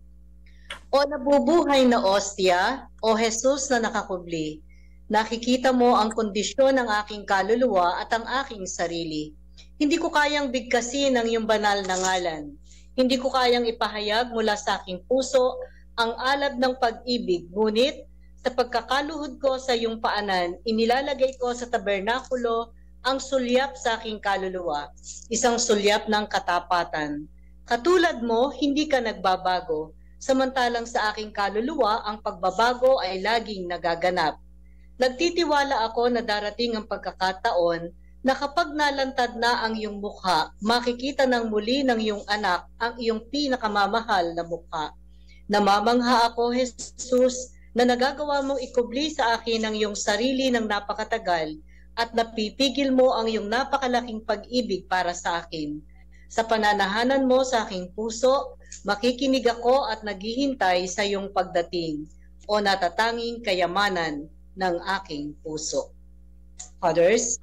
O nabubuhay na ostya, o Jesus na nakakubli, nakikita mo ang kondisyon ng aking kaluluwa at ang aking sarili. Hindi ko kayang bigkasin ang iyong banal na ngalan. Hindi ko kayang ipahayag mula sa aking puso ang alab ng pag-ibig, ngunit sa pagkakaluhod ko sa iyong paanan, inilalagay ko sa tabernakulo ang sulyap sa aking kaluluwa, isang sulyap ng katapatan. Katulad mo, hindi ka nagbabago, samantalang sa aking kaluluwa, ang pagbabago ay laging nagaganap. Nagtitiwala ako na darating ang pagkakataon na kapag nalantad na ang iyong mukha, makikita ng muli ng iyong anak ang iyong pinakamamahal na mukha. Namamangha ako, Jesus, na nagagawa mong ikubli sa akin ang iyong sarili ng napakatagal at napipigil mo ang iyong napakalaking pag-ibig para sa akin. Sa pananahanan mo sa aking puso, makikinig ako at naghihintay sa iyong pagdating o natatanging kayamanan ng aking puso. Fathers?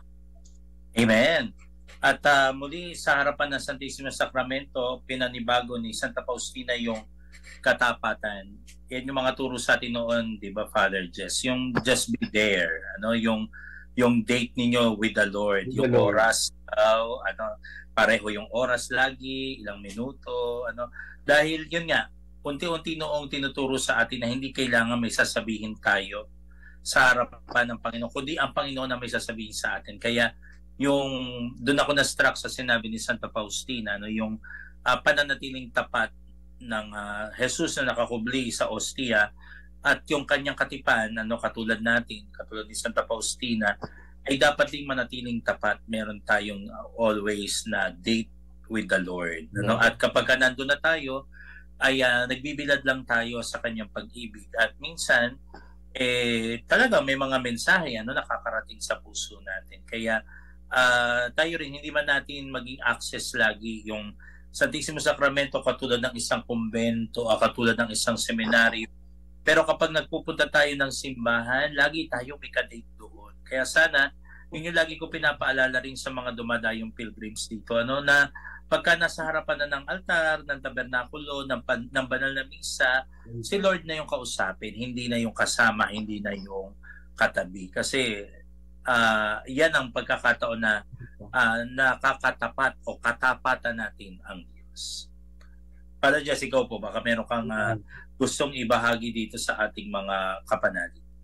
Amen. At uh, muli sa harapan ng Santisimo Sacramento, pinanibago ni Santa Faustina yung katapatan. Yan yung mga turo sa atin noon, di ba, Father Jess? Yung just be there, ano, yung yung date ninyo with the Lord, With yung the Lord. oras, uh, ano, pareho yung oras lagi, ilang minuto, ano. Dahil yun nga, unti-unti noong tinuturo sa atin na hindi kailangan may sasabihin tayo sa harapan ng Panginoon, kundi ang Panginoon na may sasabihin sa atin. Kaya yung doon ako na-struck sa sinabi ni Santa Faustina, no, yung uh, pananatiling tapat ng uh, Jesus na nakakubli sa ostia at yung kanyang katipan, ano, katulad natin, katulad ni Santa Faustina, ay dapat ding manatiling tapat. Meron tayong uh, always na date with the Lord. Ano? At kapag ka nandun na tayo, ay uh, nagbibilad lang tayo sa kanyang pag-ibig. At minsan, eh, talaga may mga mensahe ano, nakakarating sa puso natin. Kaya uh, tayo rin, hindi man natin maging access lagi yung Santisimo Sacramento katulad ng isang kumbento, uh, katulad ng isang seminaryo. Pero kapag nagpupunta tayo ng simbahan, lagi tayo may kadate doon. Kaya sana, yun yung lagi ko pinapaalala rin sa mga dumadayong pilgrims dito, ano, na pagka nasa harapan na ng altar, ng tabernakulo, ng, pan, ng banal na misa, si Lord na yung kausapin, hindi na yung kasama, hindi na yung katabi. Kasi uh, yan ang pagkakataon na uh, nakakatapat o katapatan natin ang Diyos. Para Jess, ikaw po, baka meron kang uh, gustong ibahagi dito sa ating mga kapanalig.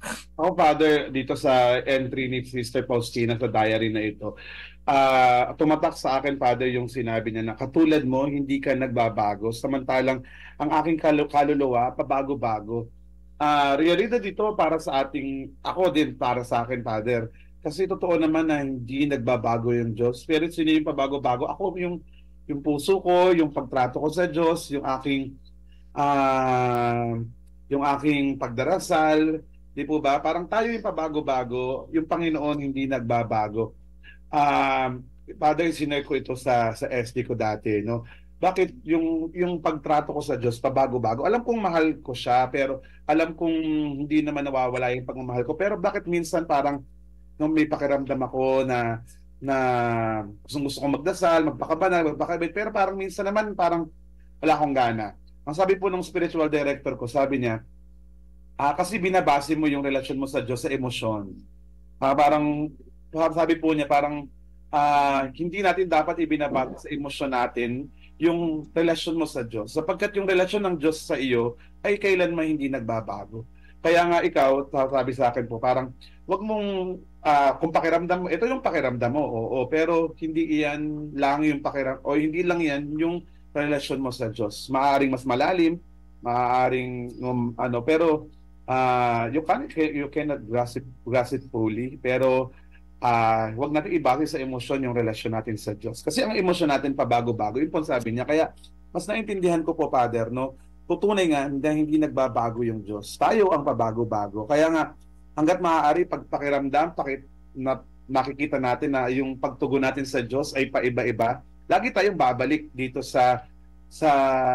Ako, Father, dito sa entry ni Sister Faustina sa diary na ito, uh, tumatak sa akin, Father, yung sinabi niya na katulad mo, hindi ka nagbabago, samantalang ang aking kal- kaluluwa, pabago-bago. Uh, realidad dito para sa ating, ako din para sa akin, Father, kasi totoo naman na hindi nagbabago yung Diyos. Pero sino yung pabago-bago? Ako yung, yung puso ko, yung pagtrato ko sa Diyos, yung aking, uh, yung aking pagdarasal, di po ba? Parang tayo yung pabago-bago, yung Panginoon hindi nagbabago. Um, Father, sinare ko ito sa sa S D ko dati, no? Bakit yung yung pagtrato ko sa Diyos pabago-bago? Alam kong mahal ko siya, pero alam kong hindi naman nawawala yung pagmamahal ko. Pero bakit minsan parang nung may pakiramdam ako na na gusto, gusto kong magdasal, magpakabanal, magpakabit, pero parang minsan naman parang wala akong gana. Ang sabi po ng spiritual director ko, sabi niya, Ah, kasi binabase mo yung relasyon mo sa Diyos sa emosyon. Ah, parang, sabi po niya, parang ah, hindi natin dapat ibinabase sa emosyon natin yung relasyon mo sa Diyos. Sapagkat yung relasyon ng Diyos sa iyo ay kailanman hindi nagbabago. Kaya nga ikaw, sabi sa akin po, parang wag mong, ah, kung pakiramdam mo, ito yung pakiramdam mo, oo, pero hindi iyan lang yung pakiramdam, o hindi lang yan yung relasyon mo sa Diyos. Maaaring mas malalim, maaaring, um, ano, pero Uh, you, can, you cannot grasp it, grasp it fully, pero uh, wag natin ibase sa emosyon yung relasyon natin sa Diyos. Kasi ang emosyon natin pabago-bago, yun po sabi niya. Kaya mas naintindihan ko po, Father, no? Tutunay nga, hindi, hindi nagbabago yung Diyos. Tayo ang pabago-bago. Kaya nga, hanggat maaari, pagpakiramdam, pakit, na, nakikita natin na yung pagtugon natin sa Diyos ay paiba-iba. Lagi tayong babalik dito sa sa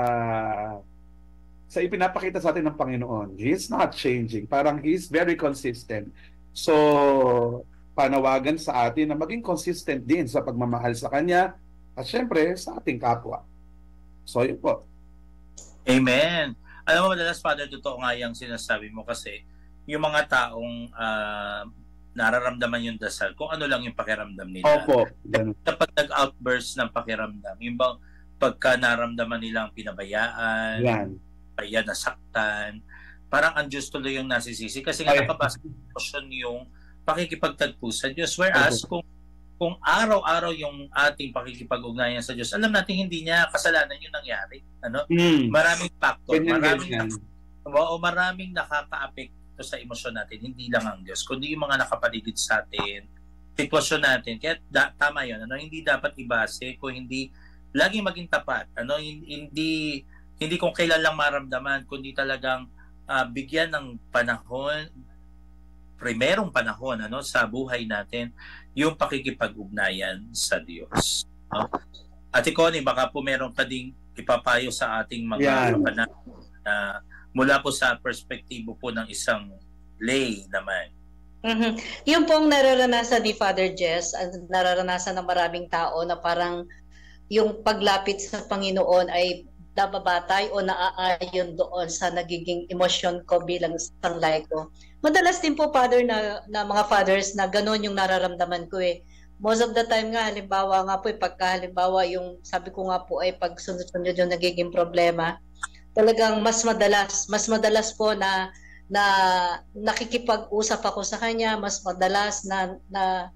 sa ipinapakita sa atin ng Panginoon. He is not changing. Parang He is very consistent. So, panawagan sa atin na maging consistent din sa pagmamahal sa Kanya at syempre sa ating kapwa. So, yun po. Amen. Alam mo, madalas, Father, totoo nga yung sinasabi mo kasi yung mga taong uh, nararamdaman yung dasal, kung ano lang yung pakiramdam nila. Opo. Kapag nag-outburst ng pakiramdam, yung bang pagka naramdaman nilang pinabayaan, yan. Kaya nasaktan, parang ang Diyos tuloy yung nasisisi kasi nga nakabasa ng emosyon yung pakikipagtagpo sa Diyos. Whereas kung kung araw-araw yung ating pakikipag-ugnayan sa Diyos, alam natin hindi niya kasalanan yung nangyari. Ano? Mm. Maraming factor, ganyan, maraming ganyan. o maraming nakaka-apekto sa emosyon natin, hindi lang ang Diyos, kundi yung mga nakapaligid sa atin, sitwasyon natin. Kaya da, tama yun, ano? Hindi dapat ibase kung hindi laging maging tapat. Ano? Hindi hindi kung kailan lang maramdaman, kundi talagang uh, bigyan ng panahon, primerong panahon ano, sa buhay natin, yung pakikipag-ugnayan sa Diyos. No? Ate Connie, baka po meron ka ding ipapayo sa ating mga kapanan na mula po sa perspektibo po ng isang lay naman. Mm-hmm. Yung pong nararanasan ni Father Jess, nararanasan ng maraming tao na parang yung paglapit sa Panginoon ay nababatay o naaayon doon sa nagiging emosyon ko bilang isang laiko. Madalas din po, Father, na, na mga fathers na gano'n yung nararamdaman ko eh. Most of the time nga, halimbawa nga po, eh, pagka halimbawa yung sabi ko nga po ay pag sunod-sunod yung nagiging problema, talagang mas madalas, mas madalas po na na nakikipag-usap ako sa kanya, mas madalas na, na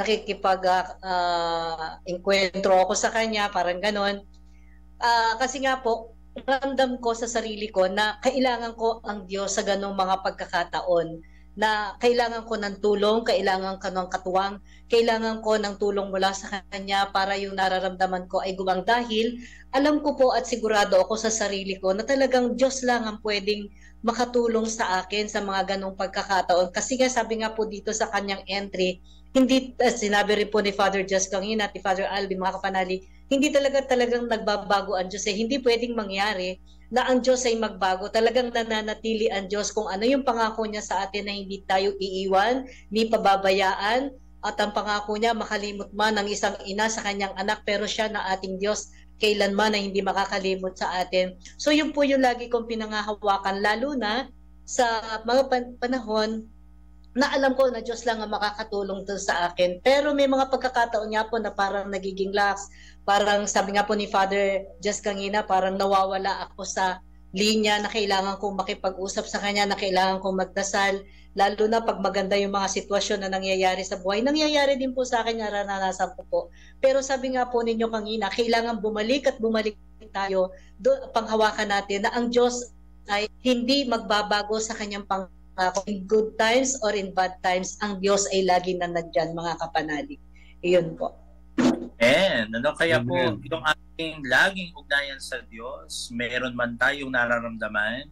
nakikipag-enkwentro uh, ako sa kanya, parang gano'n. Uh, kasi nga po, ramdam ko sa sarili ko na kailangan ko ang Diyos sa ganong mga pagkakataon, na kailangan ko ng tulong, kailangan ko ng katuwang, kailangan ko ng tulong mula sa Kanya para yung nararamdaman ko ay gumang, dahil alam ko po at sigurado ako sa sarili ko na talagang Diyos lang ang pwedeng makatulong sa akin sa mga ganong pagkakataon. Kasi nga sabi nga po dito sa kanyang entry, hindi, uh, sinabi rin po ni Father Just kanina, ni Father Alvin, mga kapanali, hindi talaga talagang nagbabago ang Diyos. Eh. Hindi pwedeng mangyari na ang Diyos ay magbago. Talagang nananatili ang Diyos kung ano yung pangako niya sa atin na hindi tayo iiwan, hindi pababayaan, at ang pangako niya, makalimot man ng isang ina sa kanyang anak, pero siya na ating Diyos, kailanman na hindi makakalimot sa atin. So yun po yung lagi kong pinangahawakan, lalo na sa mga pan- panahon na alam ko na Diyos lang ang makakatulong doon sa akin. Pero may mga pagkakataon nga po na parang nagiging lax. Parang sabi nga po ni Father Just kanina, parang nawawala ako sa linya na kailangan kong makipag-usap sa kanya, na kailangan kong magdasal, lalo na pag maganda yung mga sitwasyon na nangyayari sa buhay. Nangyayari din po sa akin, naranasan ko po. Pero sabi nga po ninyo kanina, kailangan bumalik at bumalik tayo, do, panghawakan natin na ang Diyos ay hindi magbabago sa kanyang pangako. In good times or in bad times, ang Diyos ay lagi na nandyan, mga kapanalig. Iyon po. And ano kaya po yung ating laging ugnayan sa Diyos, meron man tayong nararamdaman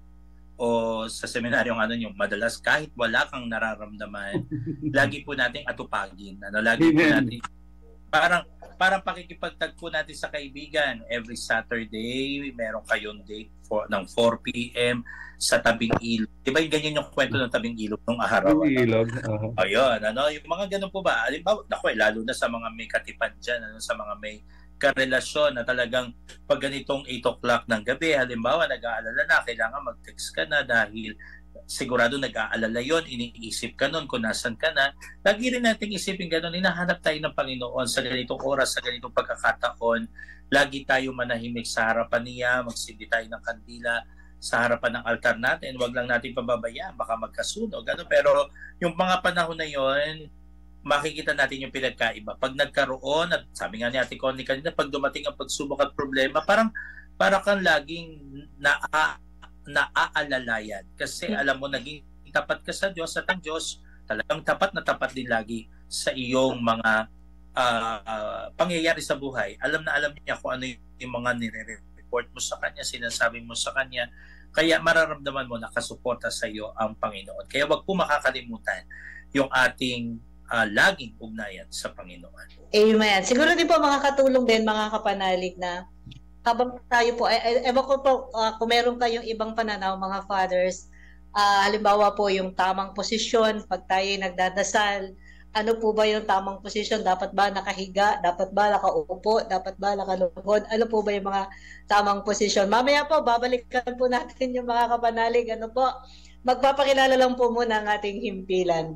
o sa seminaryong ano yung madalas kahit wala kang nararamdaman, lagi po nating atupagin. Ano lagi po natin parang parang pakikipagtagpo natin sa kaibigan. Every Saturday, meron kayong date for, ng four p.m. sa tabing ilog. Di ba yung ganyan yung kwento ng tabing ilog nung araw? Tabing ilog. Uh-huh. Ayun, ano, yung mga ganun po ba? Halimbawa, naku, eh, lalo na sa mga may katipan dyan, ano, sa mga may karelasyon na talagang pag ganitong eight o'clock ng gabi, halimbawa, nag-aalala na, kailangan mag-text ka na dahil sigurado nag-aalala yon, iniisip ka nun kung nasan ka na. Lagi rin natin isipin ganun, hinahanap tayo ng Panginoon sa ganitong oras, sa ganitong pagkakataon. Lagi tayo manahimik sa harapan niya, magsindi tayo ng kandila sa harapan ng altar natin. Huwag lang natin pababayaan, baka magkasunog. Ano? Pero yung mga panahon na yon, makikita natin yung pinagkaiba. Pag nagkaroon, at sabi nga ni Ate Connie kanina, pag dumating ang pagsubok at problema, parang para kang laging naa naaalalayan kasi alam mo naging tapat ka sa Diyos at ang Diyos talagang tapat na tapat din lagi sa iyong mga uh, uh, pangyayari sa buhay. Alam na alam niya kung ano yung mga nire-report mo sa Kanya, sinasabi mo sa Kanya, kaya mararamdaman mo nakasuporta sa iyo ang Panginoon. Kaya wag po makakalimutan yung ating uh, laging ugnayan sa Panginoon. Amen. Siguro din po makakatulong din mga kapanalig na habang tayo po, eh, ewan ko po uh, kung meron kayong ibang pananaw mga fathers, uh, halimbawa po yung tamang posisyon, pag tayo nagdadasal, ano po ba yung tamang posisyon? Dapat ba nakahiga? Dapat ba nakaupo? Dapat ba nakalugod? Ano po ba yung mga tamang posisyon? Mamaya po, babalikan po natin yung mga kapanalig. Ano po? Magpapakilala lang po muna ang ating himpilan.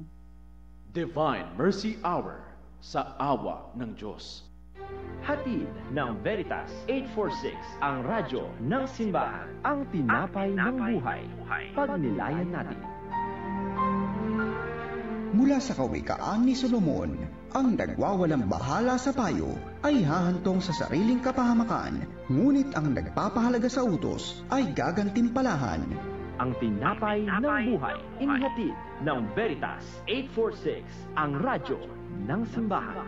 Divine Mercy Hour sa awa ng Diyos. Hatid ng Veritas eight forty-six, ang radyo ng simbahan, ang tinapay ng buhay. Pagnilayan natin. Mula sa kawikaan ni Solomon, ang nagwawalang bahala sa payo ay hahantong sa sariling kapahamakan, ngunit ang nagpapahalaga sa utos ay gagantimpalahan. Ang tinapay ng buhay, inihatid ng Veritas eight forty-six, ang radyo ng simbahan.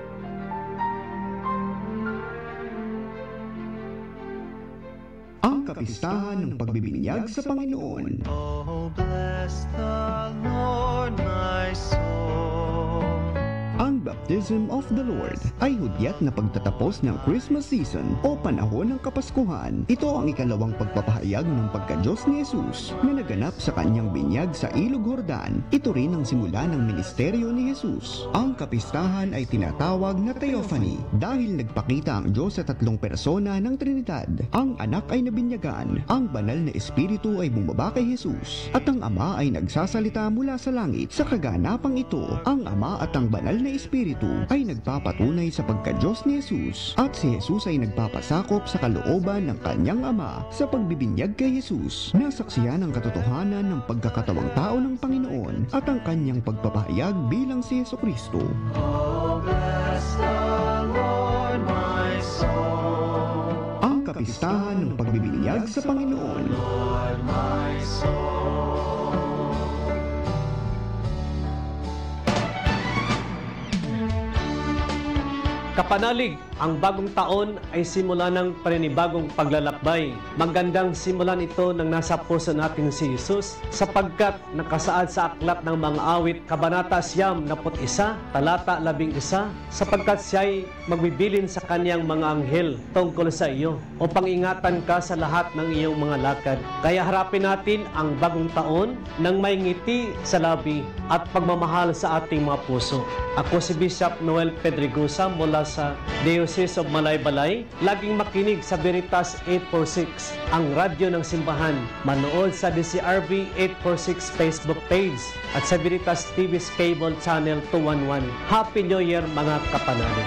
Ang kapistahan ng pagbibinyag sa Panginoon. Oh, bless the Lord, my soul. Ang Baptism of the Lord ay hudyat na pagtatapos ng Christmas season o panahon ng Kapaskuhan. Ito ang ikalawang pagpapahayag ng pagka-Diyos ni Jesus na naganap sa kanyang binyag sa Ilog Jordan. Ito rin ang simula ng ministeryo ni Jesus. Ang kapistahan ay tinatawag na Theophany dahil nagpakita ang Diyos sa tatlong persona ng Trinidad. Ang anak ay nabinyagan, ang banal na espiritu ay bumaba kay Jesus, at ang ama ay nagsasalita mula sa langit. Sa kaganapang ito, ang ama at ang banal na espiritu ay nagpapatunay sa pagka-Diyos ni Jesus, at si Jesus ay nagpapasakop sa kalooban ng kanyang ama sa pagbibinyag kay Jesus. Nasaksiyan ang katotohanan ng pagkakatawang tao ng Panginoon at ang kanyang pagpapahayag bilang si Jesucristo. Oh, bless the Lord, my soul. Ang kapistahan ng pagbibinyag sa Panginoon. Lord, my soul. Kapanalig, ang bagong taon ay simula ng panibagong paglalakbay. Magandang simulan ito ng nasa puso natin si Jesus, sapagkat nakasaad sa aklat ng mga awit, Kabanata siyam na put isa, talata labing isa, sapagkat siya'y magbibilin sa kanyang mga anghel tungkol sa iyo, upang ingatan ka sa lahat ng iyong mga lakad. Kaya harapin natin ang bagong taon ng may ngiti sa labi at pagmamahal sa ating mga puso. Ako si Bishop Noel Pedregosa mula sa Diocese of Malaybalay. Laging makinig sa Veritas eight forty-six, ang radyo ng simbahan. Manood sa D C R B eight forty-six Facebook page at sa Veritas T V's Cable Channel two eleven. Happy New Year mga kapanalig!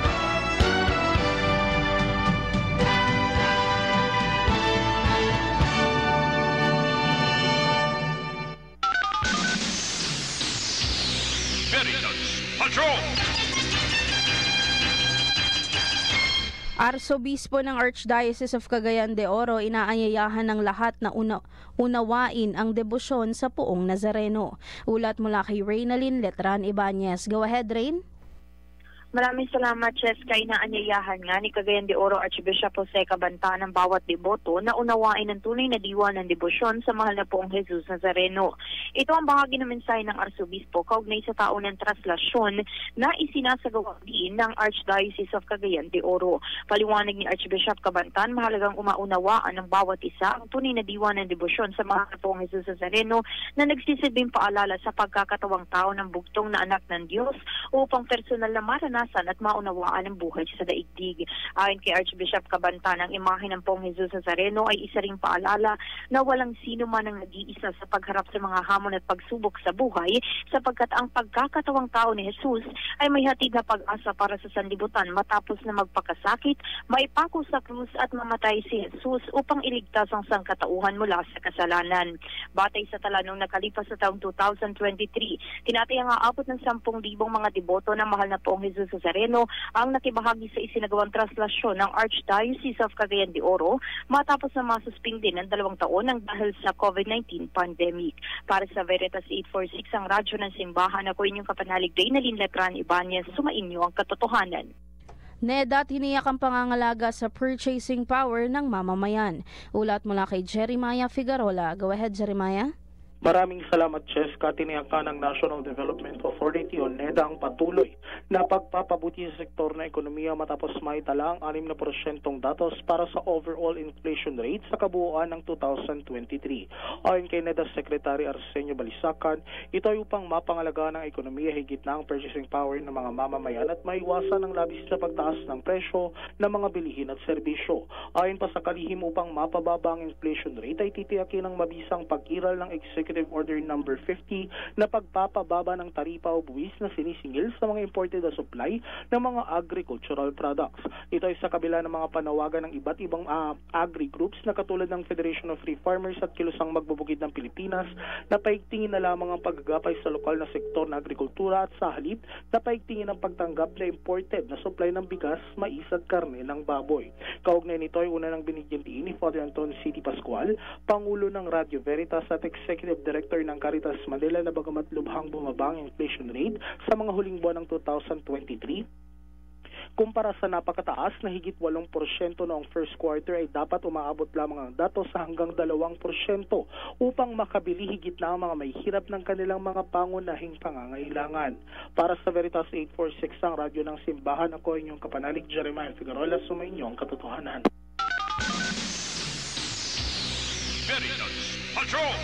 Arsobispo ng Archdiocese of Cagayan de Oro inaanyayahan ng lahat na una, unawain ang debosyon sa Poong Nazareno. Ulat mula kay Reynalyn Letran Ibanez. Go ahead, Rain. Maraming salamat, Cheska. Inaanyayahan nga ni Cagayan de Oro Archbishop Jose Cabanta ng bawat deboto na unawain ang tunay na diwa ng debosyon sa mahal na Poong Jesus Nazareno. Ito ang bahagi ng mensahe ng Arsobispo kaugnay sa taon ng traslasyon na isinasagawa din ng Archdiocese of Cagayan de Oro. Paliwanag ni Archbishop Cabanta, mahalagang umaunawaan ng bawat isa ang tunay na diwa ng debosyon sa mahal na Poong Jesus Nazareno na nagsisilbing paalala sa pagkakatawang tao ng bugtong na anak ng Diyos upang personal na maranasan at maunawaan ang buhay sa daigdig. Ayon kay Archbishop Cabanta, ang imahe ng Poong Jesus Nazareno ay isa ring paalala na walang sino man ang nag-iisa sa pagharap sa mga hamon at pagsubok sa buhay, sapagkat ang pagkakatawang tao ni Jesus ay may hatid na pag-asa para sa sanlibutan matapos na magpakasakit, maipako sa krus at mamatay si Jesus upang iligtas ang sangkatauhan mula sa kasalanan. Batay sa tala nung nakalipas sa taong two thousand twenty-three, tinatayang aabot ng sampung libong mga deboto ng mahal na Poong Jesus Nazareno ang nakibahagi sa isinagawang traslasyon ng Archdiocese of Cagayan de Oro matapos na masuspindi ng dalawang taon ng dahil sa COVID nineteen pandemic. Para sa Veritas eight forty-six, ang radyo ng simbahan, ako inyong kapanalig Reynalyn Letran Ibanez, sumainyo ang katotohanan. NEDA tiniyak ang pangangalaga sa purchasing power ng mamamayan. Ulat mula kay Jeremiah Figarola. Go ahead, Jeremiah. Maraming salamat, Cheska. Tiniyakan ng National Development Authority o NEDA ang patuloy na pagpapabuti sa sektor na ekonomiya matapos maitala ang anim na porsyentong datos para sa overall inflation rate sa kabuuan ng two thousand twenty-three. Ayon kay NEDA Secretary Arsenio Balisacan, ito ay upang mapangalagaan ng ekonomiya higit na ang purchasing power ng mga mamamayan at maiwasan ang labis na pagtaas ng presyo ng mga bilihin at serbisyo. Ayon pa sa kalihim, upang mapababa ang inflation rate ay titiyakin ang mabisang pag-iral ng Executive Order number fifty na pagpapababa ng taripa o buwis na sinisingil sa mga imported na supply ng mga agricultural products. Ito ay sa kabila ng mga panawagan ng iba't ibang uh, agri-groups na katulad ng Federation of Free Farmers at Kilusang Magbubukid ng Pilipinas na paigtingin na lamang ang paggagapay sa lokal na sektor na agrikultura at sa halip na paigtingin ang pagtanggap na imported na supply ng bigas, mais at karne ng baboy. Kaugnay nito ay una nang binigyan diin ni Father Anton C. Pascual, Pangulo ng Radio Veritas at Executive Director ng Caritas Manila, na bagamat lubhang bumaba ang inflation rate sa mga huling buwan ng two thousand twenty-three, kumpara sa napakataas na higit walong porsyento noong first quarter, ay dapat umaabot lamang ang datos sa hanggang dalawang porsyento upang makabili higit na ang mga may hirap ng kanilang mga pangunahing pangangailangan. Para sa Veritas eight forty-six, ang radyo ng simbahan, ako inyong kapanalig Jeremiah Figarola, sumainyo ang katotohanan. Veritas Patrol!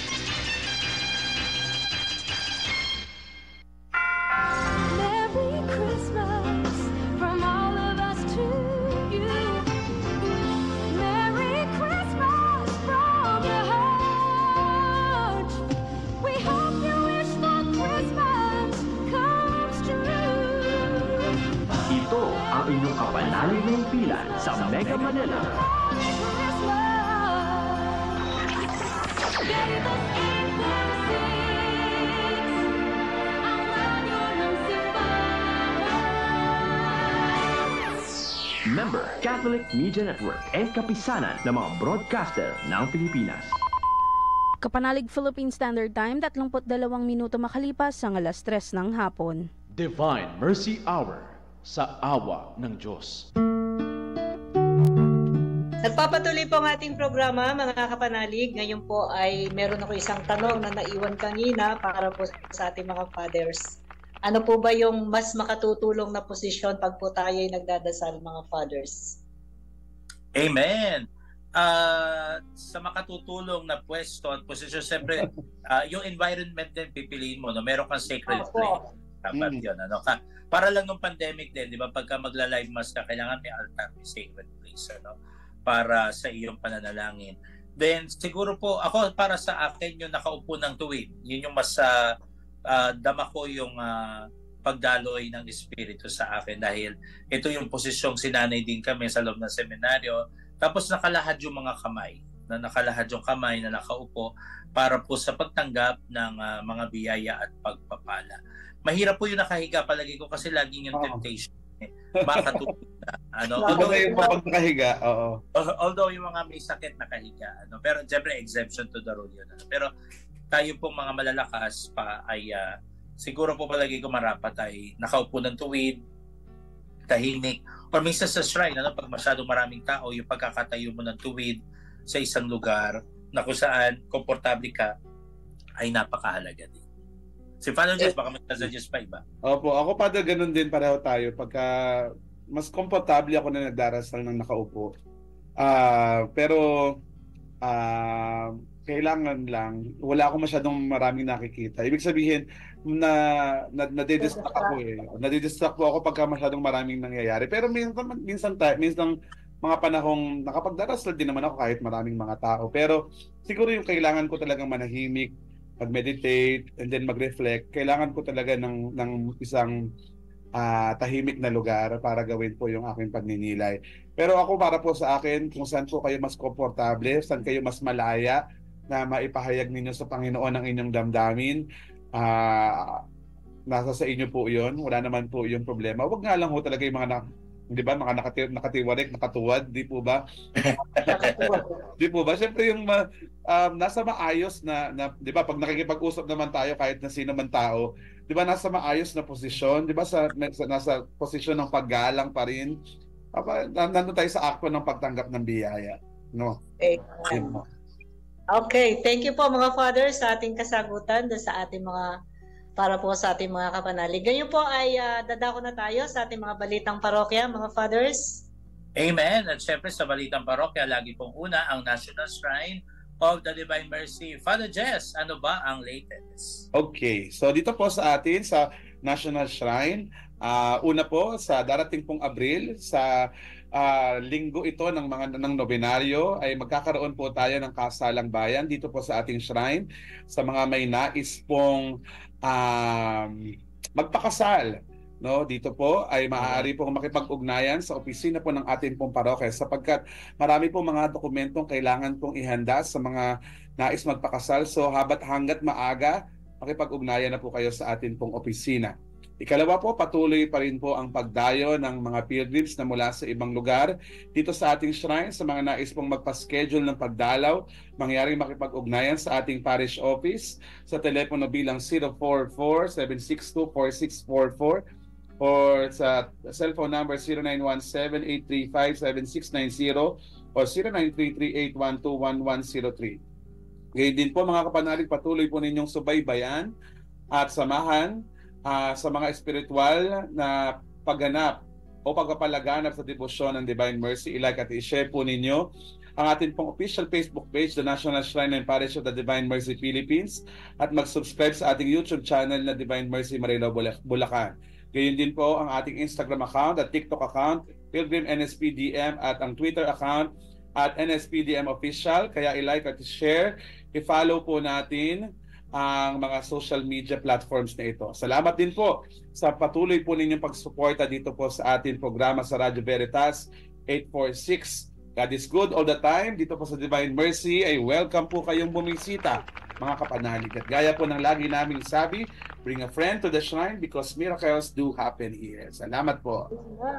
Merry Christmas from all of us to you. Merry Christmas from the heart. We hope you wish that Christmas comes true. Ito ang inyong kapanalig ng pilan sa Mega Manila. Member, Catholic Media Network and kapisanan ng mga broadcaster ng Pilipinas. Kapanalig Philippine Standard Time, dalawang minuto makalipas ang alas tres ng hapon. Divine Mercy Hour sa awa ng Diyos. Nagpapatuloy po ang ating programa, mga kapanalig. Ngayon po ay meron ako isang tanong na naiwan kanina para po sa ating mga fathers. Ano po ba yung mas makatutulong na posisyon pag po tayo ay nagdadasal, mga fathers? Amen! Uh, sa makatutulong na pwesto at posisyon, siyempre, uh, yung environment din pipiliin mo. No? Meron kang sacred Opo. place. Dapat mm. yun. Ano? Ka, para lang nung pandemic din, di ba? Pagka magla-live mass ka, kailangan may altar, may sacred place. Ano? Para sa iyong pananalangin. Then, siguro po, ako para sa akin, yung nakaupo ng tuwid. Yun yung mas... Uh, Uh, dama ko yung uh, pagdaloy ng Espiritu sa akin dahil ito yung posisyong sinanay din kami sa loob ng seminaryo. Tapos nakalahad yung mga kamay, na nakalahad yung kamay na nakaupo para po sa pagtanggap ng uh, mga biyaya at pagpapala. Mahirap po yung nakahiga palagi ko kasi laging yung temptation. Eh. Makatulog na. Ano, although yung pag nakahiga, oo. Although yung mga may sakit nakahiga, ano, pero siyempre exemption to the rule yun. Ano. Pero tayo pong mga malalakas pa ay uh, siguro po palagi ko marapat ay nakaupo ng tuwid, tahimik, or minsan sa shrine, ano, pag masyadong maraming tao, yung pagkakatayo mo ng tuwid sa isang lugar na kung saan komportable ka ay napakahalaga din. Si Father Jess, baka may messages pa iba. Opo, ako pa da ganun din, pareho tayo. Pagka mas komportable ako na nagdarasal ng nakaupo. Uh, pero uh, kailangan lang, wala akong masyadong maraming nakikita. Ibig sabihin, na, na nadidistract ako eh. Nadidistract po ako pagka masyadong maraming nangyayari. Pero minsan, minsan, minsan mga panahong nakapagdarasal din naman ako kahit maraming mga tao. Pero siguro yung kailangan ko talagang manahimik, mag-meditate, and then mag-reflect, kailangan ko talaga ng, ng isang uh, tahimik na lugar para gawin po yung aking pagninilay. Pero ako, para po sa akin, kung saan po kayo mas komportable, saan kayo mas malaya na maipahayag ninyo sa Panginoon ang inyong damdamin, uh, nasa sa inyo po yun. Wala naman po yung problema. Huwag nga lang ho talaga yung mga na, di ba, mga nakati, nakatiwarik, nakatuwad, di po ba? Di po ba? Siyempre yung um, nasa maayos na, na di ba, pag nakikipag-usap naman tayo kahit na sino man tao, di ba, nasa maayos na posisyon, di ba, sa, sa nasa posisyon ng paggalang pa rin. Papa, nandun tayo sa akto ng pagtanggap ng biyaya. No? Okay. Okay, thank you po mga fathers sa ating kasagutan sa ating mga para po sa ating mga kapanalig. Ganyan po ay uh, dadako na tayo sa ating mga balitang parokya, mga fathers. Amen. At syempre sa balitang parokya, lagi pong una ang National Shrine of the Divine Mercy. Father Jess, ano ba ang latest? Okay, so dito po sa atin sa National Shrine, uh, una po sa darating pong Abril, sa uh, linggo ito ng mga ng nobenaryo, ay magkakaroon po tayo ng kasalang bayan dito po sa ating shrine sa mga may nais pong Um, magpakasal, no? Dito po ay maaari pong makipag-ugnayan sa opisina po ng ating pong parokya sapagkat marami pong mga dokumentong kailangan pong ihanda sa mga nais magpakasal. So habat hanggat maaga, makipag-ugnayan na po kayo sa ating pong opisina. Ikalawa po, patuloy pa rin po ang pagdayo ng mga pilgrims na mula sa ibang lugar dito sa ating shrine. Sa mga nais pong magpa-schedule ng pagdalaw, mangyaring makipag-ugnayan sa ating parish office sa telepono bilang zero four four, seven six two, four six four four or sa cellphone number zero nine one seven, eight three five, seven six nine zero or zero nine three three, eight one two, one one zero three. Ngayon din po mga kapanalig, patuloy po ninyong subaybayan at samahan Uh, sa mga espiritual na pagganap o pagpapalaganap sa debosyon ng Divine Mercy. I-like at i-share po ninyo ang ating pong official Facebook page, the National Shrine and Parish of the Divine Mercy Philippines, at mag-subscribe sa ating YouTube channel na Divine Mercy Marilao Bulacan. Gayon din po ang ating Instagram account at TikTok account, Pilgrim N S P D M, at ang Twitter account at N S P D M Official. Kaya i-like at i-share, i-follow po natin ang mga social media platforms na ito. Salamat din po sa patuloy po ninyong pagsuporta dito po sa ating programa sa Radio Veritas eight forty-six. God is good all the time. Dito po sa Divine Mercy ay welcome po kayong bumisita, mga kapanalig. At gaya po ng lagi naming sabi, bring a friend to the shrine because miracles do happen here. Salamat po.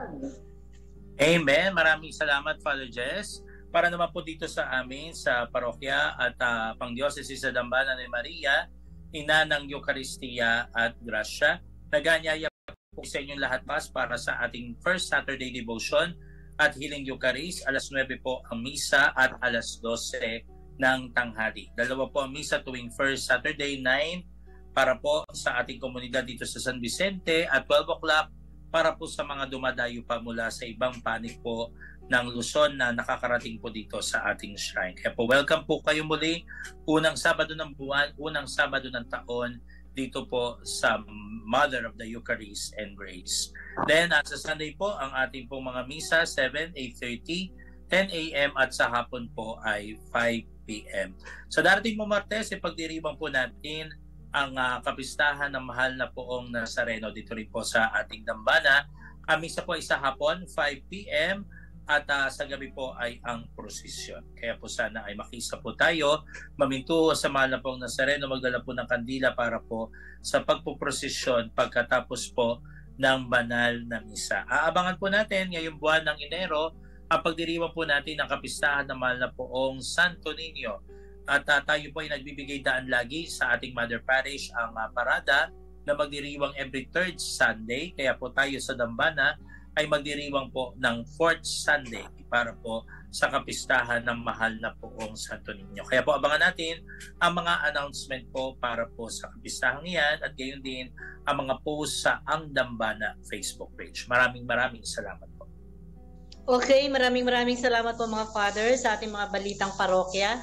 Amen. Maraming salamat, Father Jess. Para naman po dito sa amin sa parokya at uh, Pangdiocese sa Dambana ni Maria, Ina ng Eucharistia at Gracia, naganyaya po sa inyong lahat pas para sa ating first Saturday devotion at Healing Eucharist. Alas nuwebe po ang misa at alas dose ng tanghali. Dalawa po ang misa tuwing first Saturday, nine para po sa ating komunidad dito sa San Vicente at twelve o'clock para po sa mga dumadayo pa mula sa ibang panig po ng Luzon na nakakarating po dito sa ating shrine. Kaya po welcome po kayo muli, unang Sabado ng buwan, unang Sabado ng taon dito po sa Mother of the Eucharist and Grace. Then uh, sa Sunday po, ang ating pong mga misa, seven, eight thirty, ten a m at sa hapon po ay five p m Sa darating po Martes, ipagdiriwang po natin ang uh, kapistahan ng mahal na poong Nazareno dito rin po sa ating dambana. Ang misa po ay sa hapon, five p m at uh, sa gabi po ay ang prosesyon. Kaya po sana ay makisa po tayo, maminto sa mahal na pong Nazareno, magdala po ng kandila para po sa pagpuprosesyon pagkatapos po ng banal na misa. Aabangan po natin ngayong buwan ng Enero ang pagdiriwang po natin ng kapistahan ng mahal na poong Santo Niño. At uh, tayo po ay nagbibigay daan lagi sa ating Mother Parish ang uh, parada na magdiriwang every third Sunday. Kaya po tayo sa Dambana ay magdiriwang po ng fourth Sunday para po sa kapistahan ng mahal na poong Santo Niño. Kaya po abangan natin ang mga announcement po para po sa kapistahan iyan at gayon din ang mga post sa Ang Dambana Facebook page. Maraming maraming salamat po. Okay, maraming maraming salamat po mga Father sa ating mga balitang parokya.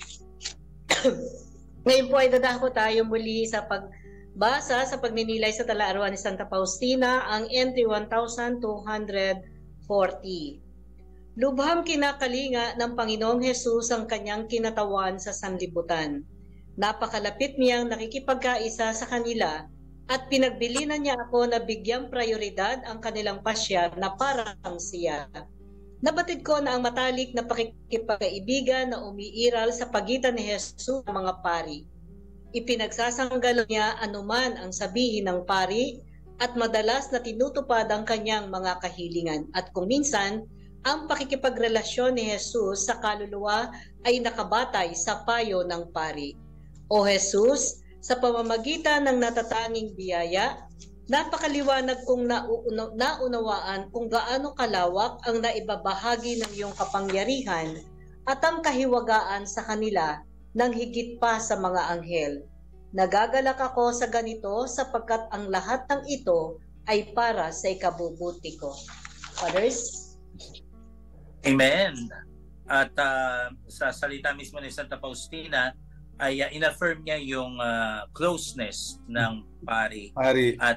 Ngayon po ay dadako tayo muli sa pagbasa sa pagninilay sa Talaaruan ni Santa Faustina, ang entry one thousand two hundred forty. Lubhang kinakalinga ng Panginoong Hesus ang kanyang kinatawan sa sanlibutan. Napakalapit niyang nakikipagkaisa sa kanila at pinagbilinan niya ako na bigyang prioridad ang kanilang pasya na parang siya. Nabatid ko na ang matalik na pakikipagkaibigan na umiiral sa pagitan ni Hesus ng mga pari. Ipinagsasanggal niya anuman ang sabihin ng pari at madalas na tinutupad ang kanyang mga kahilingan. At kung minsan, ang pakikipagrelasyon ni Jesus sa kaluluwa ay nakabatay sa payo ng pari. O Jesus, sa pamamagitan ng natatanging biyaya, napakaliwanag kong nauuno, naunawaan kung gaano kalawak ang naibabahagi ng iyong kapangyarihan at ang kahiwagaan sa kanila ng higit pa sa mga anghel. Nagagalak ako sa ganito sapagkat ang lahat ng ito ay para sa ikabubuti ko. Fathers? Amen. At uh, sa salita mismo ni Santa Faustina ay uh, inaffirm niya yung uh, closeness ng pari. Pari. At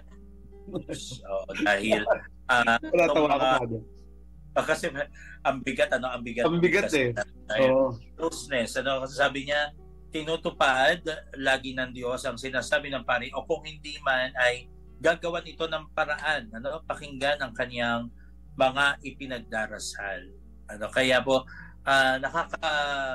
oh, dahil uh, mga, uh, kasi ang bigat ano ang bigat ang bigat eh. Oh. Closeness ano kasi sabi niya tinutupad lagi ng Diyos ang sinasabi ng pari o kung hindi man ay gagawan ito ng paraan ano pakinggan ang kaniyang mga ipinagdarasal. Ano kaya po uh, nakaka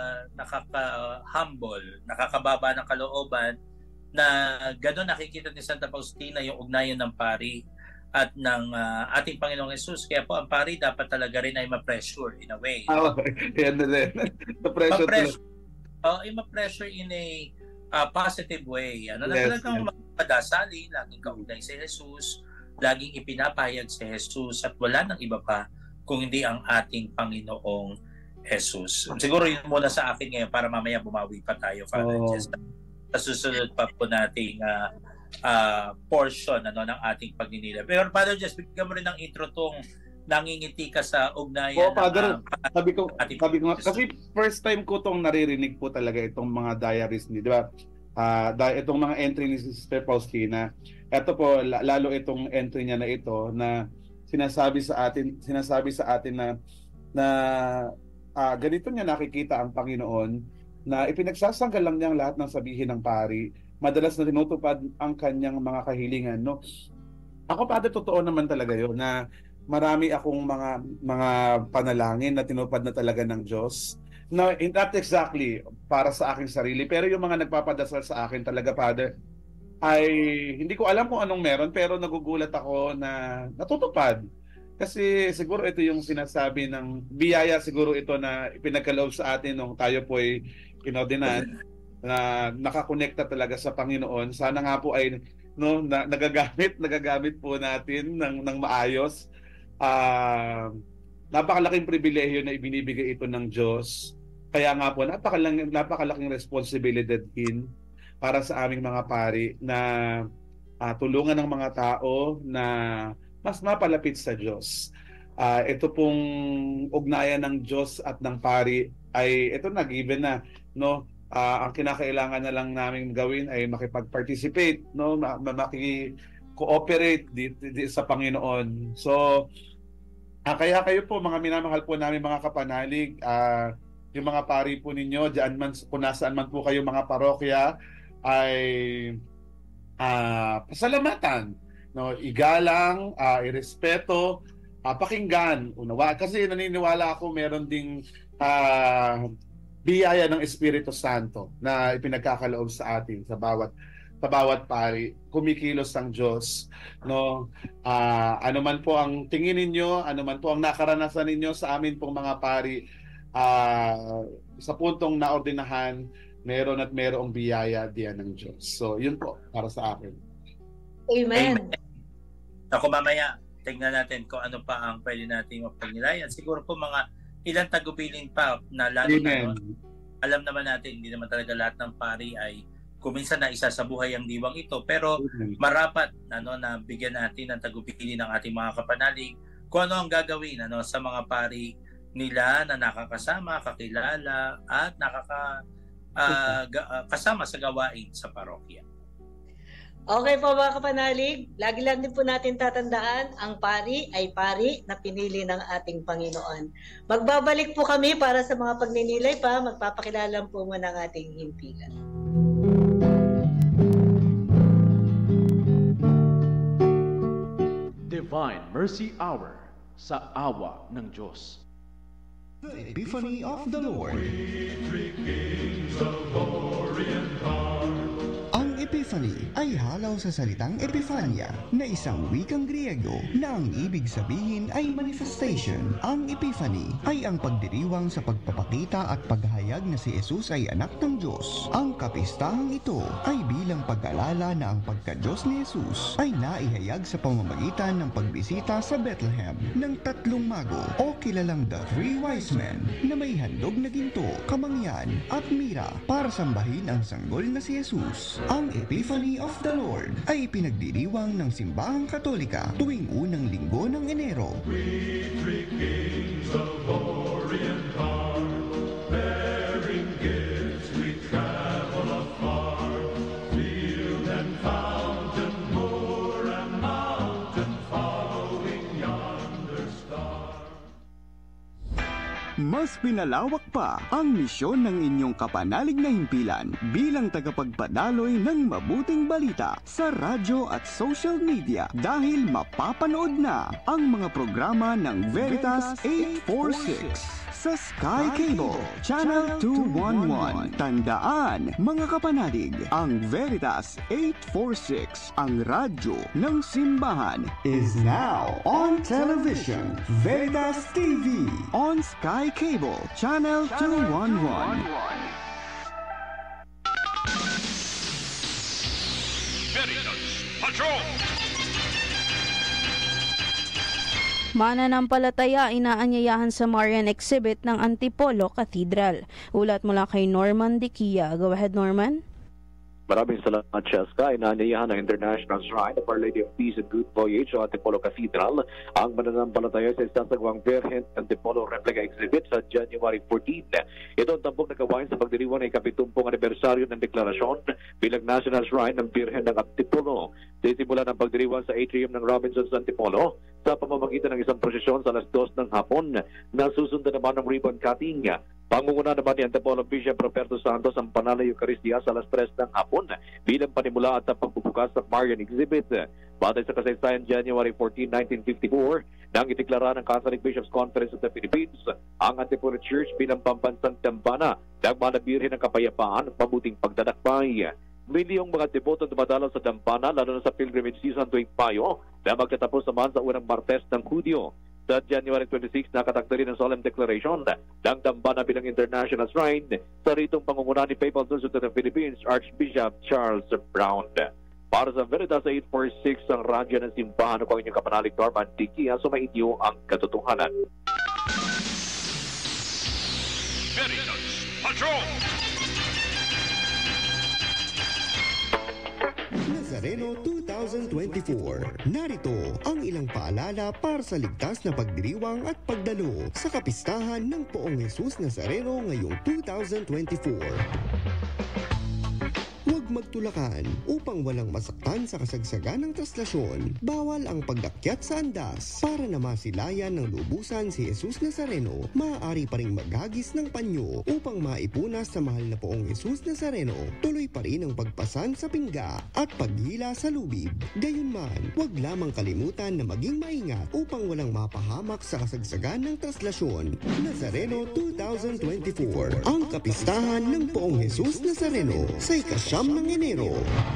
nakaka-humble, nakakababa ng kalooban na gano'n nakikita ni Santa Faustina yung ugnayan ng pari at ng uh, ating Panginoong Hesus. Kaya po ang pari dapat talaga rin ay ma-pressure in a way. Ah, okay. Yan na din. Ma-pressure. Ma-pressure, uh, ma-pressure in a uh, positive way. Ano na talagang magpadasali, laging kaugnay si Hesus, laging ipinapahayag si Hesus at wala nang iba pa kung hindi ang ating Panginoong Jesus. Siguro yun muna sa akin ngayon para mamaya bumawi pa tayo, Father oh. Jess. Sa susunod pa po nating uh, uh, portion ano, ng ating pagninila. Pero Father Jess, bigyan mo rin ng intro tong nangingiti ka sa ugnayan. Oh, Father, uh, sabi ko, sabi ko kasi first time ko tong naririnig po talaga itong mga diaries ni, di ba? Uh, itong mga entry ni Sister Faustina. Ito po, lalo itong entry niya na ito na sinasabi sa atin sinasabi sa atin na na uh, ganito niya nakikita ang Panginoon na ipinagsasanggal lang niya ang lahat ng sabihin ng pari, madalas na tinutupad ang kanyang mga kahilingan, no. Ako pa totoo naman talaga 'yon na marami akong mga mga panalangin na tinupad na talaga ng Diyos. No, not exactly para sa aking sarili, pero yung mga nagpapadasal sa akin talaga, Father, ay hindi ko alam kung anong meron pero nagugulat ako na natutupad. Kasi siguro ito yung sinasabi ng biyaya, siguro ito na ipinagkaloob sa atin nung tayo po ay inordinad na nakakonekta talaga sa Panginoon. Sana nga po ay no na, nagagamit nagagamit po natin ng ng maayos. Uh, napakalaking pribilehiyo na ibinibigay ito ng Diyos. Kaya nga po napakalaking napakalaking responsibilidad din para sa aming mga pari na uh, tulungan ng mga tao na mas mapalapit sa Diyos. Uh, ito pong ugnayan ng Diyos at ng pari ay ito na given na, no, uh, ang kinakailangan na lang namin gawin ay makipag-participate, no, maki-cooperate di, di, sa Panginoon. So uh, kaya kayo po mga minamahal po namin mga kapanalig, uh, yung mga pari po ninyo diyan man kung nasaan man po kayo mga parokya ay uh, pasalamatan, no, igalang, uh, irespeto, uh, pakinggan, unawa, kasi naniniwala ako meron ding uh, biyaya ng Espiritu Santo na ipinagkakaloob sa atin sa bawat sa bawat pari, kumikilos ang Diyos, no? Ah, ano man po ang tingin ninyo, ano man po ang nakaranasan ninyo sa amin pong mga pari, ah, sa puntong naordinahan, meron at merong biyaya diyan ng Diyos. So, yun po para sa akin. Amen. Ako mamaya, tingnan natin kung ano pa ang pwede natin mapagnilayan. Siguro po mga ilang tagubilin pa na lalo na, no? Alam naman natin, hindi naman talaga lahat ng pari ay kuminsan na isa sa buhay ang diwang ito, pero marapat ano, na bigyan natin ng tagubilin ng ating mga kapanalig kung ano ang gagawin ano, sa mga pari nila na nakakasama, kakilala at nakaka uh, ga, uh, kasama sa gawain sa parokya. Okay po mga kapanalig, lagi lang din po natin tatandaan, ang pari ay pari na pinili ng ating Panginoon. Magbabalik po kami para sa mga pagninilay pa, magpapakilala po muna ng ating himpilan. Divine Mercy Hour sa Awa ng Diyos. The Epiphany of the Lord. Ang Epiphany ay halaw sa salitang Epifania na isang wikang Griego na ang ibig sabihin ay manifestation. Ang Epiphany ay ang pagdiriwang sa pagpapakita at paghahayag na si Jesus ay anak ng Diyos. Ang kapistahang ito ay bilang pag-alala na ang pagka-Diyos ni Jesus ay naihayag sa pamamagitan ng pagbisita sa Bethlehem ng tatlong mago o kilalang the Three Wise Men na may handog na ginto, kamangyan at mira para sambahin ang sanggol na si Jesus. Ang Epiphany of the Lord ay pinagdiriwang ng Simbahang Katolika tuwing unang linggo ng Enero. We three kings of Orient are, bearing gifts we travel afar, field and fountain, moor and mountain, following yonder star. Mas pinalawak pa ang misyon ng inyong kapanalig na himpilan bilang tagapagpadaloy ng mabuting balita sa radyo at social media dahil mapapanood na ang mga programa ng Veritas eight forty-six sa Sky Cable Channel two eleven. Tandaan mga kapanalig, ang Veritas eight forty-six, ang radyo ng simbahan, is now on television. Veritas T V on Sky Cable Channel two eleven. Veritas Patrol! Mananampalataya inaanyayahan sa Marian exhibit ng Antipolo Cathedral. Ulat mula kay Norman Diquia. Go ahead, Norman. Maraming salamat, Cheska. Inaanyayahan ng International Shrine of Our Lady of Peace and Good Voyage o Antipolo Cathedral ang mananampalataya sa isasagawang Virgen Antipolo Replica Exhibit sa January fourteenth. Ito ang tampok na gawain sa pagdiriwang ng ikapitumpong anibersaryo ng deklarasyon bilang National Shrine ng Virgen ng Antipolo. Sisimula ng pagdiriwang sa atrium ng Robinson's Antipolo sa pamamagitan ng isang prosesyon sa alas dos ng hapon na susundan naman ng ribbon cutting. Pangunguna naman ni Antipolo Bishop Roberto Santos ang Banal na Eucharistia sa alas tres ng hapon bilang panimula at pagbubukas ng Marian Exhibit. Batay sa kasaysayan, January fourteenth, nineteen fifty-four, nang ideklara ng Catholic Bishops Conference of the Philippines ang Antipolo Church bilang pambansang dambana ng mga birhen ng kapayapaan at mabuting pagdadakbay. Milyong mga deboto dumadalaw sa dambana lalo na sa pilgrimage season tuwing Mayo na magtatapos naman sa unang Martes ng Hudyo. Sa January twenty-sixth, nakatakda rin ang solemn declaration ng dambana bilang International Shrine sa ritong pangunguna ni Papal Nuncio to the Philippines, Archbishop Charles Brown. Para sa Veritas eight forty-six, ang radyo ng simbahan ko ang inyong kapanalig Norman Diquia, sumainyo ang katotohanan. Veritas Patrol! Nazareno twenty twenty-four. Narito ang ilang paalala para sa ligtas na pagdiriwang at pagdalo sa kapistahan ng Poong Jesus Nazareno ngayong twenty twenty-four. Huwag magtulakan upang walang masaktan sa kasagsagan ng traslasyon. Bawal ang pagdakyat sa andas. Para na masilayan ng lubusan si Jesus Nazareno, maaari pa ring maghagis ng panyo upang maipunas sa mahal na Poong Jesus Nazareno. Tuloy pa rin ang pagpasan sa pingga at paghila sa lubid. Gayunman, huwag lamang kalimutan na maging maingat upang walang mapahamak sa kasagsagan ng traslasyon. Nazareno twenty twenty-four, ang kapistahan ng Poong Jesus Nazareno sa ikasyam na ng Enero.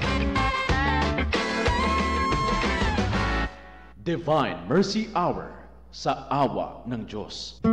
Divine Mercy Hour sa awa ng Diyos.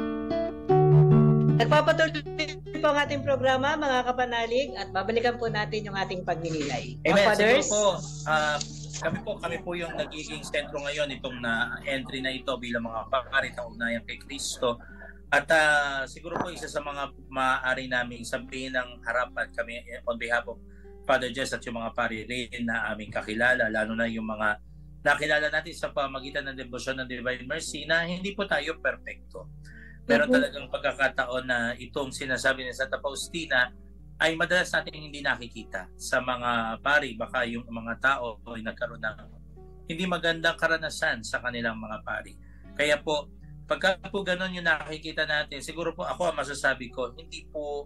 Nagpapatuloy po ang ating programa, mga kapanalig, at babalikan po natin yung ating pagninilay. Amen. Fathers? Siguro po, uh, kami po, kami po yung nagiging sentro ngayon itong na entry na ito bilang mga pari na ugnayan kay Kristo. At uh, siguro po isa sa mga maaari namin sabihin ng harapan kami on behalf of Father Jess at yung mga pari rin na aming kakilala, lalo na yung mga nakilala natin sa pamagitan ng debosyon ng Divine Mercy na hindi po tayo perfecto. Pero talagang pagkakataon na itong sinasabi ni Santa Faustina ay madalas natin hindi nakikita sa mga pari. Baka yung mga tao ay nagkaroon ng hindi magandang karanasan sa kanilang mga pari. Kaya po, pagka po ganun yung nakikita natin, siguro po ako ang masasabi ko, hindi po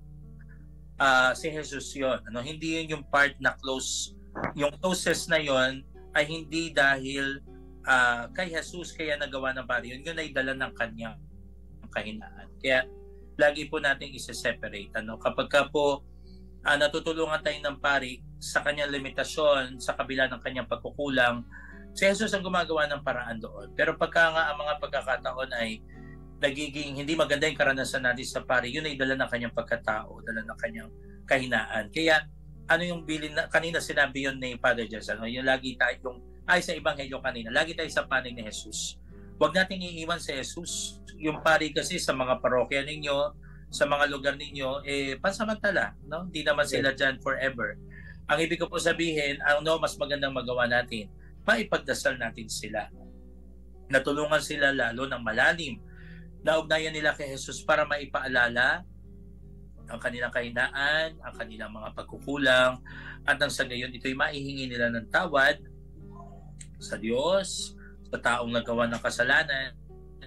uh, si Jesus yun. Ano? Hindi yun yung part na close. Yung closest na yun ay hindi dahil uh, kay Jesus kaya nagawa ng pari. Yun yun ay dala ng kanyang kahinaan. Kaya lagi po nating isa-separate. Ano? Kapag ka po uh, natutulungan tayo ng pari sa kanyang limitasyon, sa kabila ng kanyang pagkukulang, si Jesus ang gumagawa ng paraan doon. Pero pagka nga ang mga pagkakataon ay nagiging hindi maganda yung karanasan natin sa pari, yun ay dala ng kanyang pagkatao, dala ng kanyang kahinaan. Kaya ano yung bilin na, kanina sinabi yun ni Father Jess, ano? Yung lagi tayo, yung, ay sa Ebanghelyo kanina, lagi tayo sa panig ni Jesus. Huwag natin iiwan si Jesus. Yung pari kasi sa mga parokya ninyo, sa mga lugar ninyo, eh, pansamantala. No? Hindi naman sila dyan forever. Ang ibig ko po sabihin, ano mas magandang magawa natin? Maipagdasal natin sila. Natulungan sila lalo ng malalim na ugnayan nila kay Jesus para maipaalala ang kanilang kahinaan, ang kanilang mga pagkukulang, at nang sa gayon ito'y maihingi nila ng tawad sa Diyos, sa taong nagawa ng kasalanan,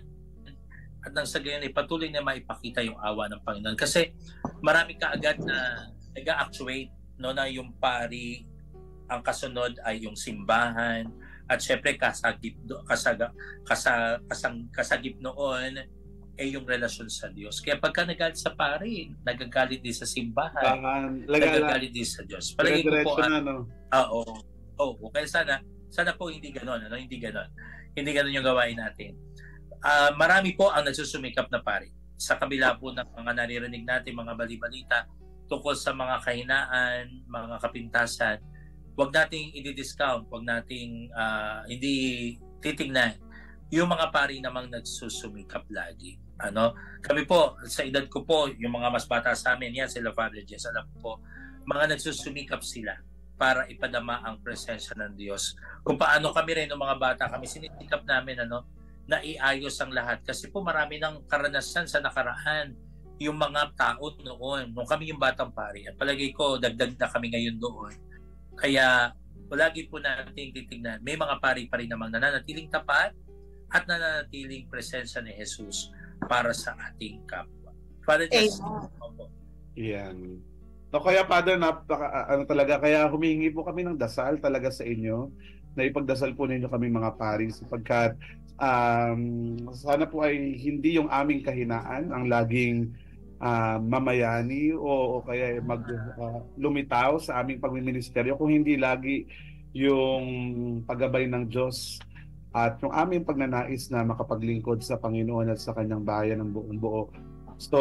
at nang sa gayon ay patuloy na maipakita yung awa ng Panginoon. Kasi marami kaagad na nag-actuate no, na yung pari, ang kasunod ay yung simbahan, at syempre kasagip, kasaga, kasa, kasang, kasagip noon ay yung relasyon sa Diyos. Kaya pagka nagalit sa pari, nagagalit din sa simbahan, uh, nagagalit din sa Diyos. Palagi ko po, na, no? uh, oo, oh, oh, kaya sana, sana po hindi ganon, ano? Hindi ganon. Hindi ganon yung gawain natin. Uh, marami po ang nagsusumikap na pari. Sa kabila po ng mga naririnig natin, mga bali-balita tungkol sa mga kahinaan, mga kapintasan, huwag nating i-discount, huwag nating uh, hindi titingnan yung mga pari namang nagsusumikap lagi. Ano? Kami po, sa edad ko po, yung mga mas bata sa amin, yan sila Father Jess, alam po, mga nagsusumikap sila para ipadama ang presensya ng Diyos. Kung paano kami rin, ng mga bata, kami sinisikap namin, ano, na iayos ang lahat. Kasi po marami ng karanasan sa nakaraan yung mga tao noon, nung kami yung batang pari. At palagi ko, dagdag na kami ngayon doon. Kaya, palagi po natin titignan, may mga pari pa rin namang nananatiling tapat at nananatiling presensya ni Jesus para sa ating kapwa. Father Jess, opo. Yan. So, kaya Father, napaka, ano talaga, kaya humingi po kami ng dasal talaga sa inyo, na ipagdasal po ninyo kami mga pari, sapagkat um, sana po ay hindi yung aming kahinaan ang laging uh, mamayani o, o kaya mag uh, lumitaw sa aming pagmiministeryo, kung hindi lagi yung paggabay ng Diyos at yung aming pagnanais na makapaglingkod sa Panginoon at sa kanyang bayan ng buong buo. So,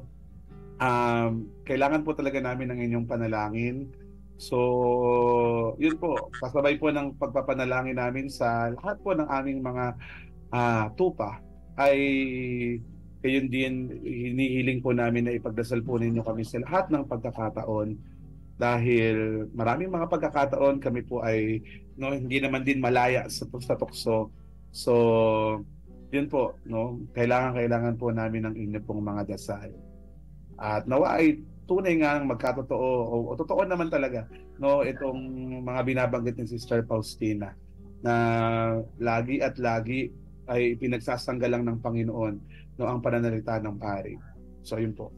um, kailangan po talaga namin ng inyong panalangin. So, yun po, kasabay po ng pagpapanalangin namin sa lahat po ng aming mga uh, tupa, ay kayon din hinihiling po namin na ipagdasal po ninyo kami sa lahat ng pagkakataon, dahil maraming mga pagkakataon kami po ay no, hindi naman din malaya sa, sa tukso. So, yun po, no, kailangan kailangan po namin ng inyo pong mga dasal. At nawa ay tunay nga magkatotoo o, o totoo naman talaga, no, itong mga binabanggit ni Sister Faustina na lagi at lagi ay pinagsasanggalang ng Panginoon, no, ang pananalita ng pari. So, yun po.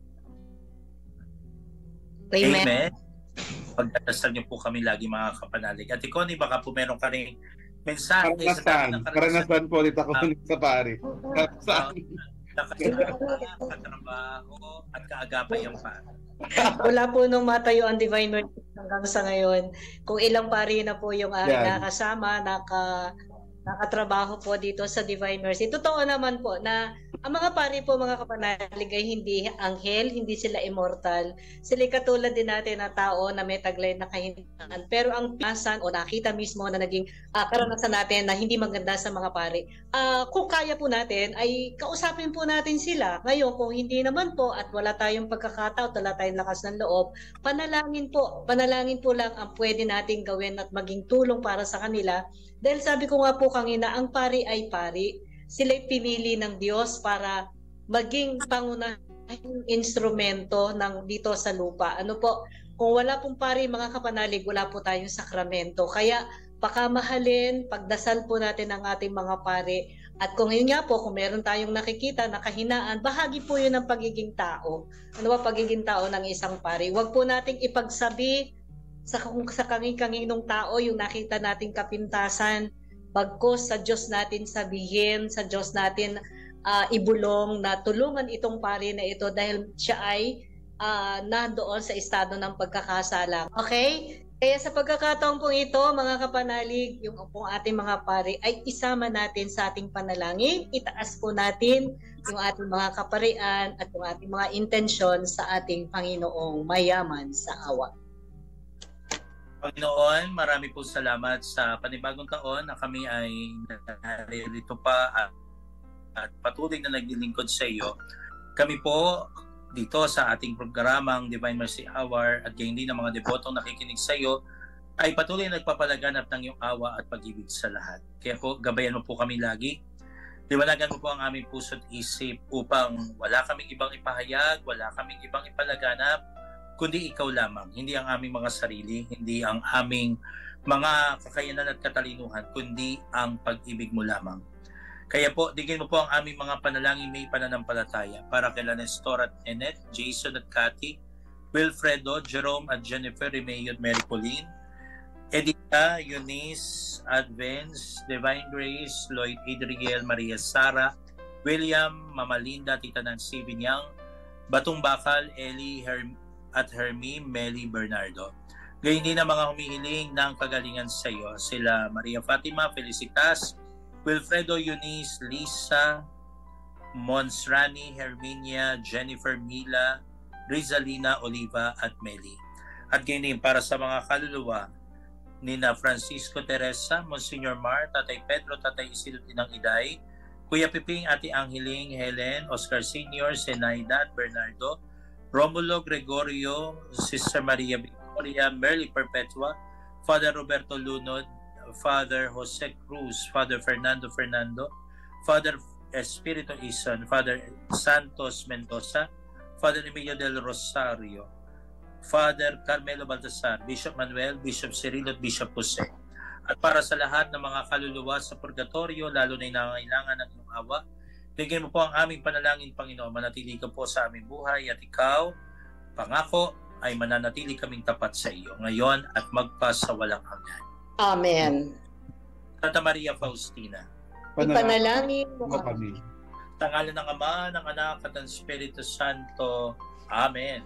Amen. Amen. Pagdasal niyo po kami lagi, mga kapanalig. At ikaw, ni baka po meron ka rin mensahe karanasan, sa dami ng karanasan. Karanasan po ulit ako uh, sa pari. Karanasan. Uh, Nakasama, katrabaho, at kaagapay ang pari. Wala po nung matayo ang Divine Mercy hanggang sa ngayon. Kung ilang pari na po yung aking Yan. nakasama, naka, nakatrabaho po dito sa Divine Mercy. Totoo naman po na ang mga pari po, mga kapanalig, ay hindi anghel, hindi sila immortal. Sila katulad din natin na tao na may taglay na kahinaan. Pero ang pinasan o nakita mismo na naging uh, karanasan natin na hindi maganda sa mga pari, uh, kung kaya po natin, ay kausapin po natin sila. Ngayon, kung hindi naman po at wala tayong pagkakataon, wala tayong lakas ng loob, panalangin po. Panalangin po lang ang pwede nating gawin at maging tulong para sa kanila. Dahil sabi ko nga po kanina, ang pari ay pari. Sila'y pinili ng Diyos para maging pangunahing instrumento ng dito sa lupa. Ano po, kung wala pong pari mga kapanalig, wala po tayong sakramento. Kaya pakamahalin, pagdasal po natin ang ating mga pari. At kung yun nga po, kung meron tayong nakikita na kahinaan, bahagi po yun ng pagiging tao. Ano ba pagiging tao ng isang pari? Huwag po nating ipagsabi sa, sa kanging-kanginong tao yung nakita nating kapintasan. Bagkos sa Diyos natin sabihin, sa Diyos natin uh, ibulong na tulungan itong pari na ito dahil siya ay uh, nandoon sa estado ng pagkakasala. Okay? Kaya sa pagkakataon pong ito, mga kapanalig, yung pong ating mga pari ay isama natin sa ating panalangin. Itaas po natin yung ating mga kaparian at yung ating mga intensyon sa ating Panginoong mayaman sa awa. Panginoon, marami po salamat sa panibagong taon na kami ay narito pa at, at patuloy na naglilingkod sa iyo. Kami po dito sa ating programang Divine Mercy Hour at gayon din ng mga debotong nakikinig sa iyo ay patuloy na nagpapalaganap ng iyong awa at pag-ibig sa lahat. Kaya po, gabayan mo po kami lagi. Liwanagan mo po ang aming puso't isip upang wala kaming ibang ipahayag, wala kaming ibang ipalaganap, kundi ikaw lamang, hindi ang aming mga sarili, hindi ang aming mga kakayanan at katalinuhan, kundi ang pag-ibig mo lamang. Kaya po, digin mo po ang aming mga panalangin may pananampalataya para kila Nestor at Enet, Jason at Cathy, Wilfredo, Jerome at Jennifer, Remeo at Mary Pauline, Edita, Eunice, Advance, Divine Grace, Lloyd Adriel, Maria Sara, William, Mama Linda, Tita Nancy Binyang, Batong Bakal, Eli, Herm at Hermie, Melly, Bernardo. Gayun din ang mga humihiling ng kagalingan sa iyo. Sila Maria Fatima, Felicitas, Wilfredo, Eunice, Lisa, Monsrani, Herminia, Jennifer, Mila, Rizalina, Oliva at Melly. At gayun din para sa mga kaluluwa nina Francisco Teresa, Monsignor Mar, Tatay Pedro, Tatay Isidro Tinang Iday, Kuya Piping, Ate Angeling, Helen, Oscar Senior, Senaida at Bernardo, Romulo Gregorio, Sister Maria Victoria, Merly Perpetua, Father Roberto Lunod, Father Jose Cruz, Father Fernando Fernando, Father Espirito Ison, Father Santos Mendoza, Father Emilio del Rosario, Father Carmelo Baltasar, Bishop Manuel, Bishop Cirilo at Bishop Jose. At para sa lahat ng mga kaluluwa sa purgatorio, lalo na nangangailangan ng iyong awa, bigyan mo po ang aming panalangin, Panginoon. Manatili ka po sa aming buhay at ikaw, pangako, ay mananatili kaming tapat sa iyo ngayon at magpasawalang hanggan. Amen. Santa Maria Faustina, ipanalangin mo kami. Sa ngalan ng Ama, ng Anak at ng Espiritu Santo. Amen.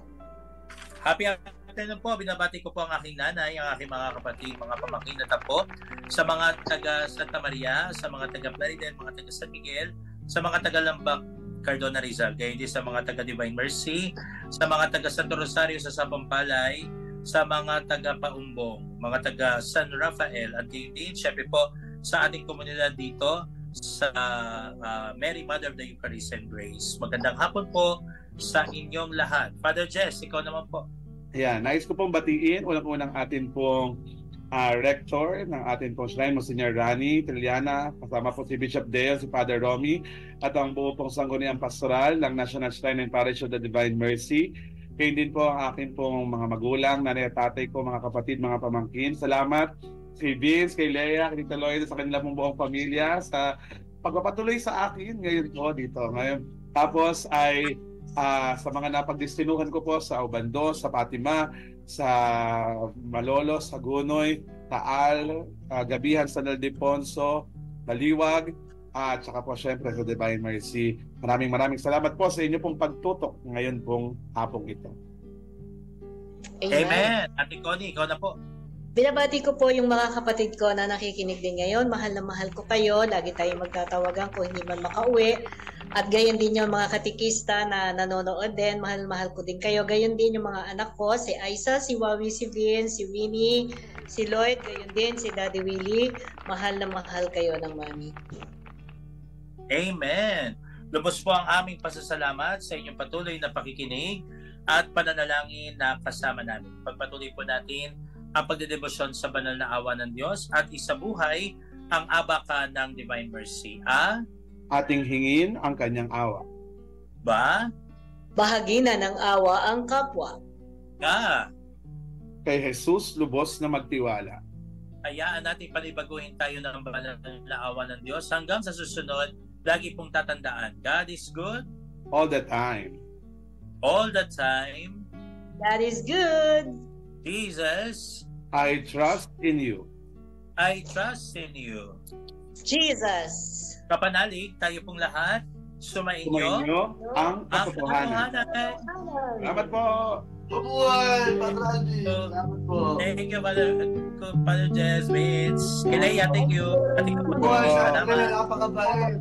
Happy afternoon po. Binabati ko po ang aking nanay, ang aking mga kapatid, mga pamangkin at apo, sa mga taga Santa Maria, sa mga taga Plaridel, mga taga San Miguel, sa mga taga Lambak, Cardona, Rizal, kaya hindi sa mga taga Divine Mercy, sa mga taga Santo Rosario sa Sapampalay, sa mga taga Paumbong, mga taga San Rafael, at hindi, syempre po sa ating komunidad dito sa uh, Mary Mother of the Eucharist and Grace. Magandang hapon po sa inyong lahat. Father Jess, ikaw naman po. Ayan, nais ko pong batiin unang-unang atin pong uh, rector ng atin pong shrine, Monsignor Rani Tiliana, kasama po si Bishop Dale, si Father Romy, at ang buo pong sangguniang pastoral ng National Shrine and Parish of the Divine Mercy. Kayo din po ang akin pong mga magulang, nanay at tatay ko, mga kapatid, mga pamangkin. Salamat kay Vince, kay Lea, kay Tita Lloyd, sa kanila pong buong pamilya sa pagpapatuloy sa akin ngayon po dito. Ngayon, tapos ay uh, sa mga napagdestinuhan ko po sa Obando, sa Fatima, sa Malolos, sa Gunoy, Taal, uh, Gabihan, San Ildefonso, Baliwag, at saka po syempre sa Divine Mercy. Maraming maraming salamat po sa inyo pong pagtutok ngayon pong hapong ito. Amen. Amen. Ate Connie, ikaw na po. Binabati ko po yung mga kapatid ko na nakikinig din ngayon. Mahal na mahal ko kayo. Lagi tayong magtatawagan kung hindi man makauwi. At gayon din yung mga katikista na nanonood din. Mahal na mahal ko din kayo. Gayon din yung mga anak ko. Si Aiza, si Wawi, si Vin, si Winnie, si Lloyd. Gayon din si Daddy Willie. Mahal na mahal kayo ng mami. Amen. Lubos po ang aming pasasalamat sa inyong patuloy na pakikinig at pananalangin na kasama namin. Pagpatuloy po natin ang pagdedebosyon sa banal na awa ng Diyos at isabuhay ang abaka ng Divine Mercy. Ah? Ating hingin ang kanyang awa. Ba? Bahagi na ng awa ang kapwa. Ka? Kay Jesus lubos na magtiwala. Hayaan natin panibaguhin tayo ng banal na awa ng Diyos. Hanggang sa susunod, lagi pong tatandaan, God is good. All the time. All the time. God is good. Jesus, I trust in you. I trust in you. Jesus. Kapanalig, tayo pong lahat, sumainyo, Sumainyo ang katotohanan. Salamat po. Mabuhay, Patraji. Salamat po. Thank you, Father, Father Jess, Vince. Kilaya, thank you. Ating Mabuhay, salamat. Napakabait.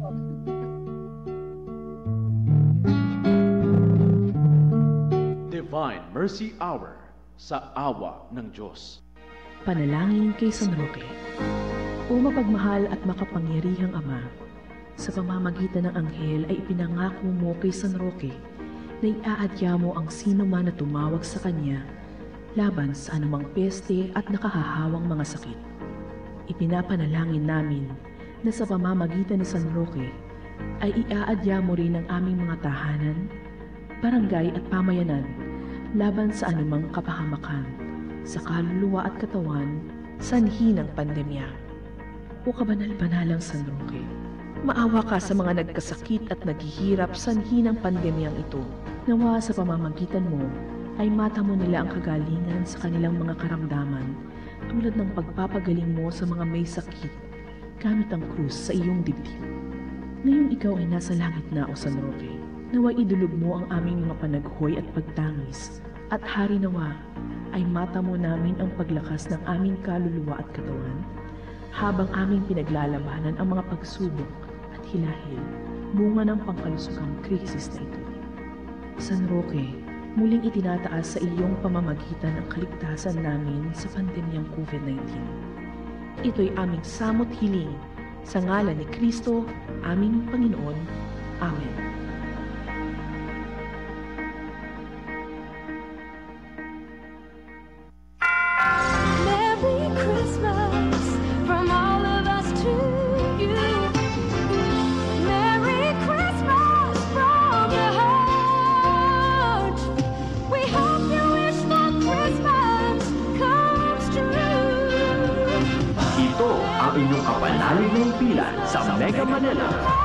Divine Mercy Hour sa awa ng Diyos. Panalangin kay San Roque. O mapagmahal at makapangyarihang Ama, sa pamamagitan ng anghel ay ipinangako mo kay San Roque na iaadya mo ang sino man na tumawag sa kanya laban sa anumang peste at nakahahawang mga sakit. Ipinapanalangin namin na sa pamamagitan ni San Roque ay iaadya mo rin ang aming mga tahanan, barangay at pamayanan laban sa anumang kapahamakan sa kaluluwa at katawan sanhi ng pandemya. O kabanal-banalang San Roque, maawa ka sa mga nagkasakit at naghihirap sanhi ng pandemyang ito. Nawa sa pamamagitan mo ay matamo nila ang kagalingan sa kanilang mga karamdaman tulad ng pagpapagaling mo sa mga may sakit gamit ang krus sa iyong dibdib. Ngayong ikaw ay nasa langit na, o San Roque, nawa idulog mo ang aming mga panaghoy at pagtangis at hari nawa ay matamo namin ang paglakas ng aming kaluluwa at katawan habang aming pinaglalabanan ang mga pagsubok at hilahil bunga ng pangkalusugang krisis na ito. San Roque, muling itinataas sa iyong pamamagitan ang kaligtasan namin sa pandemyang COVID nineteen. Ito'y aming samot hiling sa ngalan ni Kristo, aming Panginoon. Amen. Merry Christmas from all of us to you. Merry Christmas from the heart. We hope you wish that Christmas comes true. Ito ang inyong kapanalig ng pilan sa Mega Manila.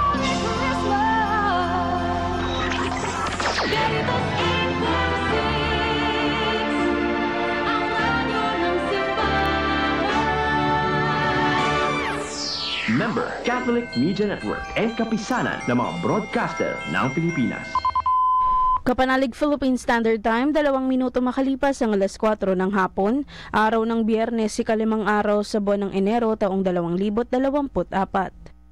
Member, Catholic Media Network and kapisanan ng mga broadcaster ng Pilipinas. Kapanalig Philippine Standard Time, dalawang minuto makalipas ang alas kwatro ng hapon, araw ng Biyernes, ikalimang araw sa buwan ng Enero, taong dalawang libo't dalawamput apat.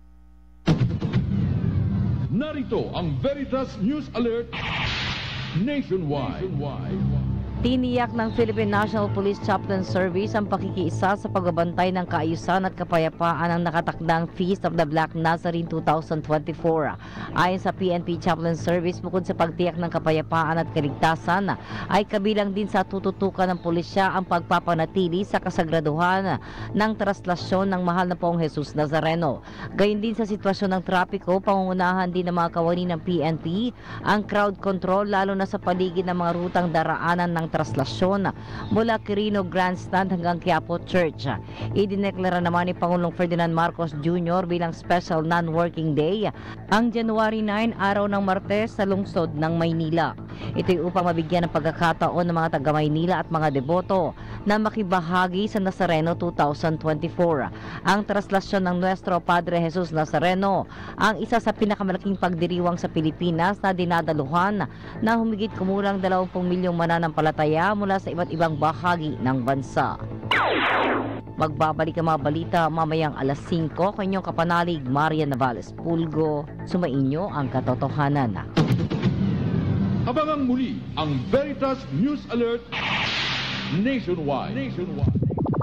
Narito ang Veritas News Alert Nationwide. Tiniyak ng Philippine National Police Chaplain Service ang pakikiisa sa pagbabantay ng kaayusan at kapayapaan ng nakatakdang Feast of the Black Nazarene twenty twenty-four. Ayon sa P N P Chaplain Service, bukod sa pagtiyak ng kapayapaan at kaligtasan, ay kabilang din sa tututukan ng pulisya ang pagpapanatili sa kasagraduhan ng traslasyon ng mahal na Poong Jesus Nazareno. Gayun din sa sitwasyon ng trapiko, pangungunahan din ng mga kawani ng P N P ang crowd control lalo na sa paligid ng mga rutang daraanan ng traslasyon mula Quirino Grandstand hanggang Quiapo Church. Idineklara naman ni Pangulong Ferdinand Marcos Junior bilang special non-working day ang January nine, araw ng Martes sa lungsod ng Maynila. Ito'y upang mabigyan ng pagkakataon ng mga taga-Maynila at mga deboto na makibahagi sa Nazareno two thousand twenty-four. Ang traslasyon ng Nuestro Padre Jesus Nazareno ang isa sa pinakamalaking pagdiriwang sa Pilipinas na dinadaluhan na humigit kumulang dalawampu milyong mananampalataya mula sa iba't ibang bahagi ng bansa. Magbabalik ang mga balita mamayang alas singko. Kanyang kapanalig, Maria Navales Pulgo. Sumainyo ang katotohanan. Abangang muli ang Veritas News Alert Nationwide. Nationwide.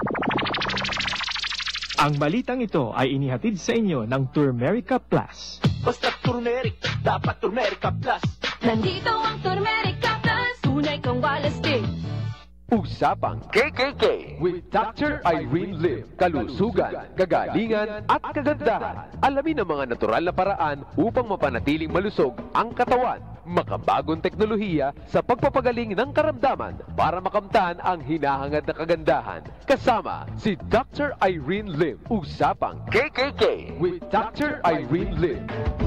Ang balitang ito ay inihatid sa inyo ng Turmerica Plus. Basta turmeric, dapat Turmerica Plus. Nandito ang Turmerica Plus, tunay kang walastik. Usapang K K K with Doctor Irene Lim. Kalusugan, kagalingan at kagandahan. Alamin ang mga natural na paraan upang mapanatiling malusog ang katawan. Makabagong teknolohiya sa pagpapagaling ng karamdaman para makamtan ang hinahangad na kagandahan. Kasama si Doctor Irene Lim. Usapang K K K with Doctor Irene Lim.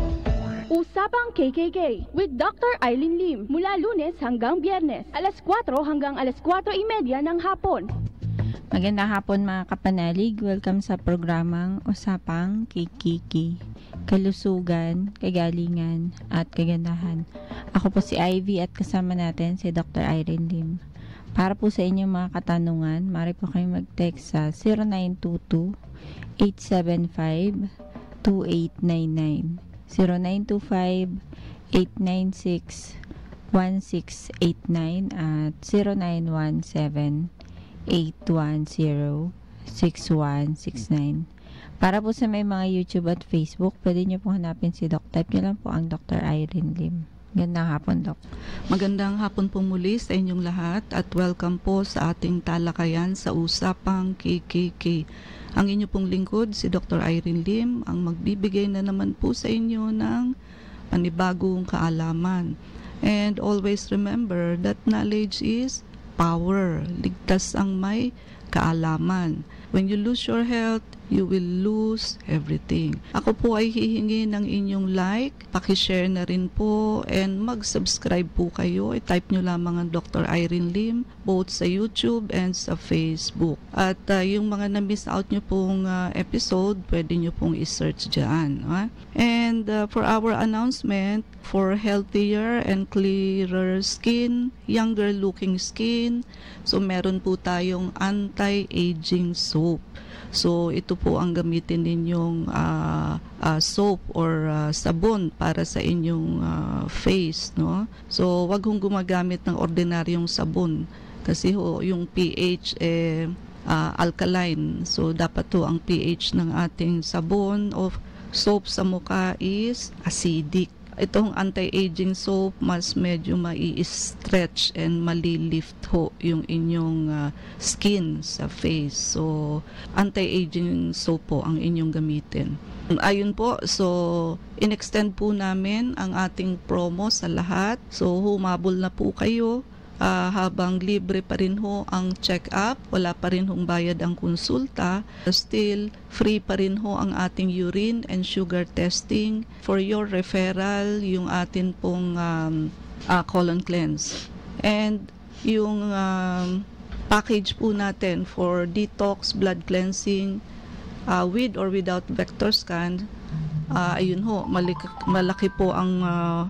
Usapang K K K with Doctor Eileen Lim mula Lunes hanggang Biyernes, alas kwatro hanggang alas kwatro trenta ng hapon. Magandang hapon mga kapanalig. Welcome sa programang Usapang K K K. Kalusugan, kagalingan, at kagandahan. Ako po si Ivy at kasama natin si Doctor Irene Lim. Para po sa inyong mga katanungan, maaari po kayong mag-text sa zero nine two two, eight seven five, two eight nine nine. zero nine two five, eight nine six, one six eight nine at zero nine one seven, eight one zero, six one six nine. Para po sa may mga YouTube at Facebook, pwede nyo po hanapin si Doc. Type nyo lang po ang Doctor Irene Lim. Magandang hapon, Doc. Magandang hapon po muli sa inyong lahat at welcome po sa ating talakayan sa Usapang K K K. Ang inyo pong lingkod, si Doctor Irene Lim, ang magbibigay na naman po sa inyo ng panibagong kaalaman. And always remember that knowledge is power. Ligtas ang may kaalaman. When you lose your health, you will lose everything. Ako po ay hihingi ng inyong like, pakishare na rin po, and mag-subscribe po kayo. I-type nyo lamang ang Doctor Irene Lim, both sa YouTube and sa Facebook. At uh, yung mga na-miss out nyo pong uh, episode, pwede nyo pong i-search dyan. Huh? And uh, for our announcement, for healthier and clearer skin, younger looking skin, so meron po tayong anti-aging soap. So, ito po ang gamitin ninyong uh, uh, soap or uh, sabon para sa inyong uh, face, no? So, wag hong gumagamit ng ordinaryong sabon kasi ho, yung pH eh uh, alkaline. So, dapat to ang pH ng ating sabon o soap sa mukha is acidic. Itong anti-aging soap, mas medyo mai-stretch and malilift ho yung inyong uh, skin sa face. So, anti-aging soap po ang inyong gamitin. Ayun po, so, in-extend po namin ang ating promo sa lahat. So, humabol na po kayo. Uh, habang libre pa rin ho ang check-up, wala pa rin hong bayad ang konsulta, still free pa rin ho ang ating urine and sugar testing. For your referral, yung atin pong um, uh, colon cleanse. And yung um, package po natin for detox, blood cleansing, uh, with or without vector scan, uh, ayun ho, malaki, malaki po ang uh,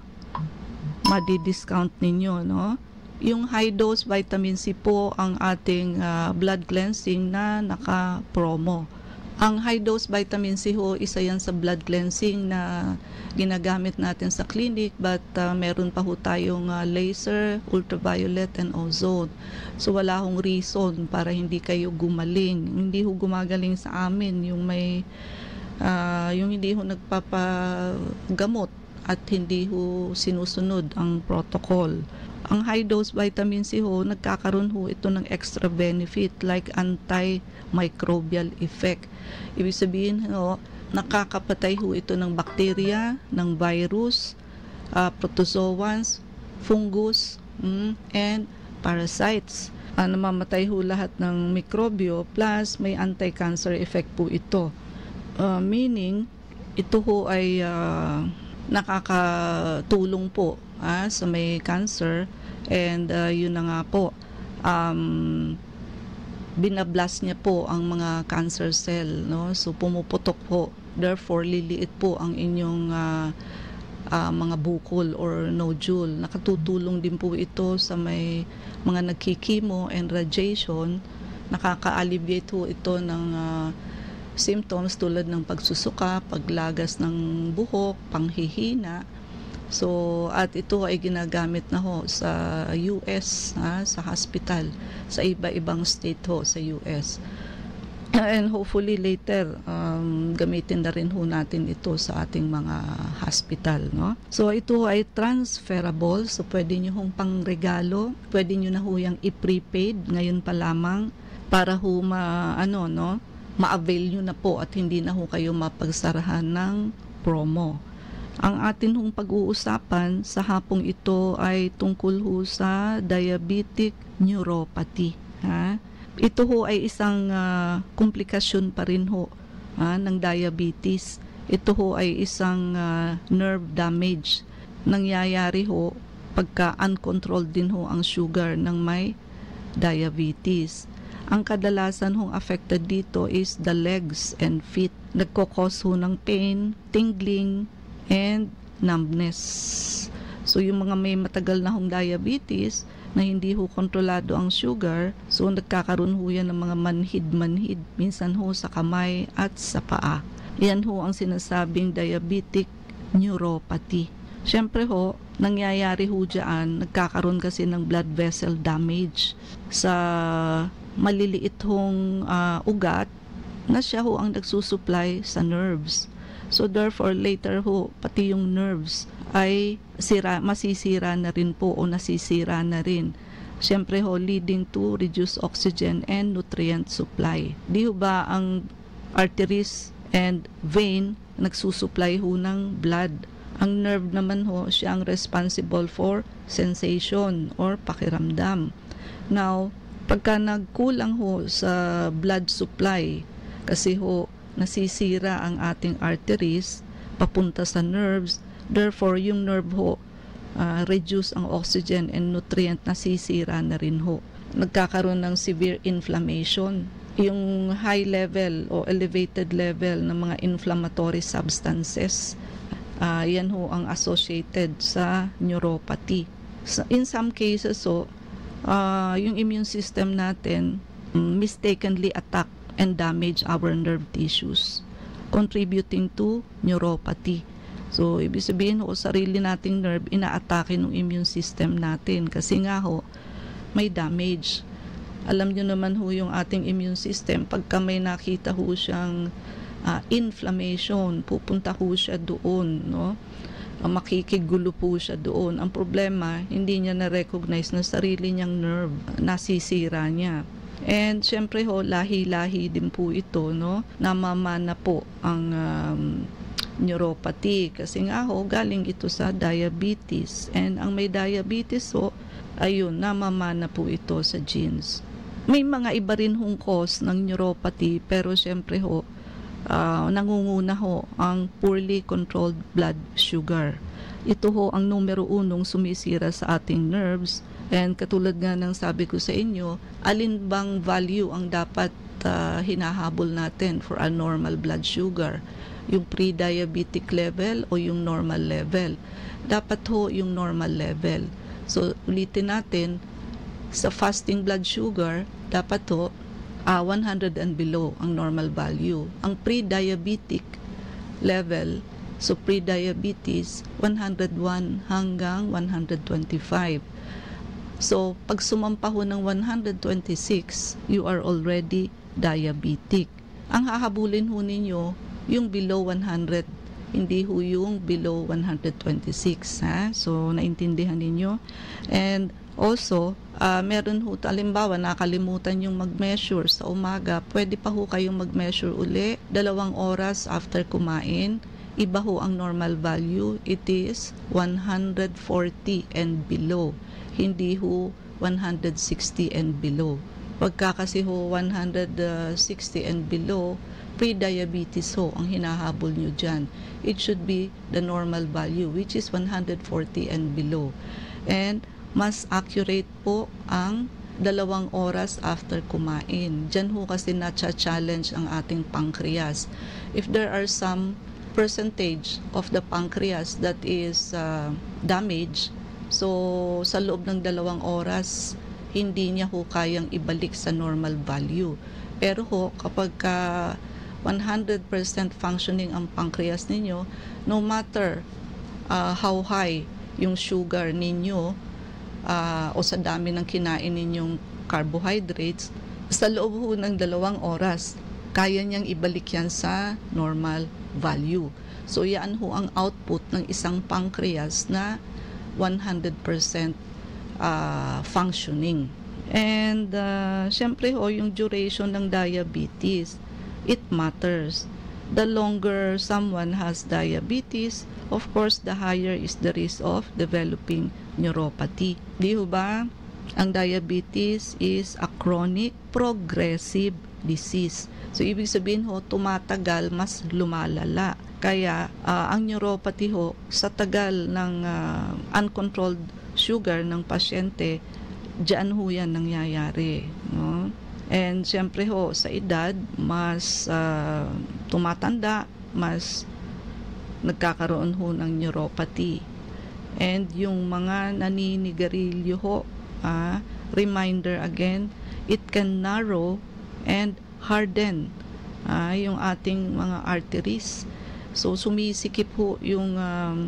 madi-discount ninyo, no? Yung high dose vitamin C po ang ating uh, blood cleansing na naka-promo. Ang high dose vitamin C ho, isa yan sa blood cleansing na ginagamit natin sa clinic, but uh, meron pa ho tayong uh, laser, ultraviolet, and ozone. So wala hong reason para hindi kayo gumaling. Hindi ho gumagaling sa amin yung may uh, yung hindi ho nagpapagamot at hindi ho sinusunod ang protocol. Ang high dose vitamin C ho, nagkakaroon ho ito ng extra benefit like antimicrobial effect. Ibig sabihin ho, nakakapatay ho ito ng bakterya, ng virus, uh, protozoans, fungus, mm, and parasites. Uh, namamatay ho lahat ng mikrobyo, plus may anti-cancer effect po ito. Uh, meaning, ito ho ay uh, nakakatulong po ah, sa may cancer, and uh, yun na nga po, um, binablast niya po ang mga cancer cell, no? So pumuputok po, therefore liliit po ang inyong uh, uh, mga bukol or nodule. Nakatutulong din po ito sa may mga nagkikimo and radiation. Nakaka-alleviate po ito ng uh, symptoms tulad ng pagsusuka, paglagas ng buhok, panghihina. So, at ito ay ginagamit na ho sa U S, ha, sa hospital, sa iba-ibang state ho sa U S. And hopefully later, um, gamitin na rin ho natin ito sa ating mga hospital, no? So, ito ay transferable. So, pwede nyo hong pangregalo. Pwede nyo na ho yung i-prepaid ngayon pa lamang para ho ma, ano, no? ma-avail nyo na po at hindi na ho kayo mapagsarahan ng promo. Ang atin hong pag-uusapan sa hapong ito ay tungkol ho sa diabetic neuropathy. Ha? Ito ho ay isang uh, komplikasyon pa rin ho ha, ng diabetes. Ito ho ay isang uh, nerve damage. Nangyayari ho pagka uncontrolled din ho ang sugar ng may diabetes. Ang kadalasan hong affected dito is the legs and feet. Nagkokos ho ng pain, tingling, and numbness. So yung mga may matagal na hong diabetes na hindi ho kontrolado ang sugar, so nagkakaroon ho yan ng mga manhid-manhid, minsan ho sa kamay at sa paa. Yan ho ang sinasabing diabetic neuropathy. Siyempre ho, nangyayari ho dyan, nagkakaroon kasi ng blood vessel damage sa maliliit hong uh, ugat na siya ho ang nagsusupply sa nerves. So therefore later ho pati yung nerves ay sira, masisira na rin po o nasisira na rin. Siyempre ho, leading to reduced oxygen and nutrient supply. Di ho ba ang arteries and vein nagsusupply ho ng blood? Ang nerve naman ho, siya ang responsible for sensation or pakiramdam. Now, pagka nagkulang ho sa blood supply, kasi ho nasisira ang ating arteries papunta sa nerves, therefore yung nerve ho uh, reduce ang oxygen and nutrient, nasisira na rin ho. Nagkakaroon ng severe inflammation. Yung high level o elevated level ng mga inflammatory substances, uh, yan ho ang associated sa neuropathy. So, in some cases ho, Uh, yung immune system natin um, mistakenly attack and damage our nerve tissues, contributing to neuropathy. So, ibig sabihin ho, sarili nating nerve, ina-atake ng immune system natin kasi nga ho, may damage. Alam nyo naman ho yung ating immune system, pagka may nakita ho siyang uh, inflammation, pupunta ho siya doon, no? Makikigulo po siya doon. Ang problema, hindi niya na-recognize na sarili niyang nerve, nasisira niya. And syempre ho, lahi-lahi din po ito, no? Namamana po ang um, neuropathy kasi nga ho, galing ito sa diabetes. And ang may diabetes ho, ayun, namamana po ito sa genes. May mga iba rin hong cause ng neuropathy, pero syempre ho, Uh, nangunguna ho ang poorly controlled blood sugar. Ito ho ang numero unong sumisira sa ating nerves, and katulad nga ng sabi ko sa inyo, alin bang value ang dapat uh, hinahabol natin for a normal blood sugar? Yung pre-diabetic level o yung normal level? Dapat ho yung normal level. So ulitin natin, sa fasting blood sugar, dapat ho Uh, one hundred and below ang normal value. Ang pre-diabetic level, so pre-diabetes, one hundred one hanggang one hundred twenty-five. So, pag sumampa ho ng one hundred twenty-six, you are already diabetic. Ang hahabulin ho ninyo, yung below one hundred, hindi ho yung below one hundred twenty-six. Ha? So, naintindihan ninyo. And also, uh, meron ho, halimbawa, nakalimutan yung mag-measure sa umaga, pwede pa ho kayong mag-measure uli, dalawang oras after kumain, iba ho ang normal value, it is one hundred forty and below, hindi ho one hundred sixty and below. Pagka kasi ho one hundred sixty and below, pre-diabetes ho ang hinahabol nyo dyan. It should be the normal value, which is one hundred forty and below. And mas accurate po ang dalawang oras after kumain. Diyan ho kasi na-challenge ang ating pancreas. If there are some percentage of the pancreas that is uh, damaged, so sa loob ng dalawang oras, hindi niya ho kayang ibalik sa normal value. Pero ho, kapag ka one hundred percent functioning ang pancreas ninyo, no matter uh, how high yung sugar ninyo uh, o sa dami ng kinain ninyong carbohydrates, sa loob ho ng dalawang oras, kaya niyang ibalik yan sa normal value. So yan ho ang output ng isang pancreas na one hundred percent uh, functioning. And uh, syempre ho, yung duration ng diabetes, it matters. The longer someone has diabetes, of course, the higher is the risk of developing neuropathy. Di ho ba? Ang diabetes is a chronic progressive disease. So, ibig sabihin ho, tumatagal, mas lumalala. Kaya, uh, ang neuropathy ho, sa tagal ng uh, uncontrolled sugar ng pasyente, diyan ho yan nangyayari. No? And siyempre ho, sa edad, mas uh, tumatanda, mas nagkakaroon ho ng neuropathy. And yung mga naninigarilyo ho, uh, reminder again, it can narrow and harden uh, yung ating mga arteries. So sumisikip ho yung, um,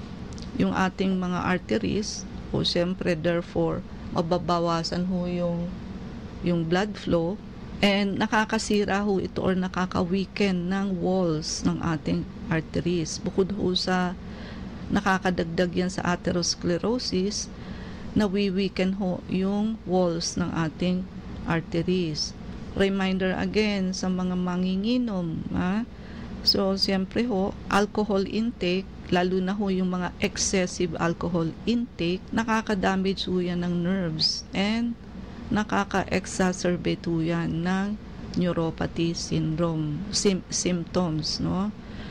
yung ating mga arteries, o siyempre therefore, mababawasan ho yung yung blood flow, and nakakasira ho ito or nakaka-weaken ng walls ng ating arteries. Bukod ho sa nakakadagdag yan sa atherosclerosis, nawi-weaken ho yung walls ng ating arteries. Reminder again sa mga manginginom, ha? So, siyempre ho, alcohol intake, lalo na ho yung mga excessive alcohol intake, nakaka-damage ho yan ng nerves and nakaka-exacerbate ho yan ng neuropathy syndrome sim- symptoms, no?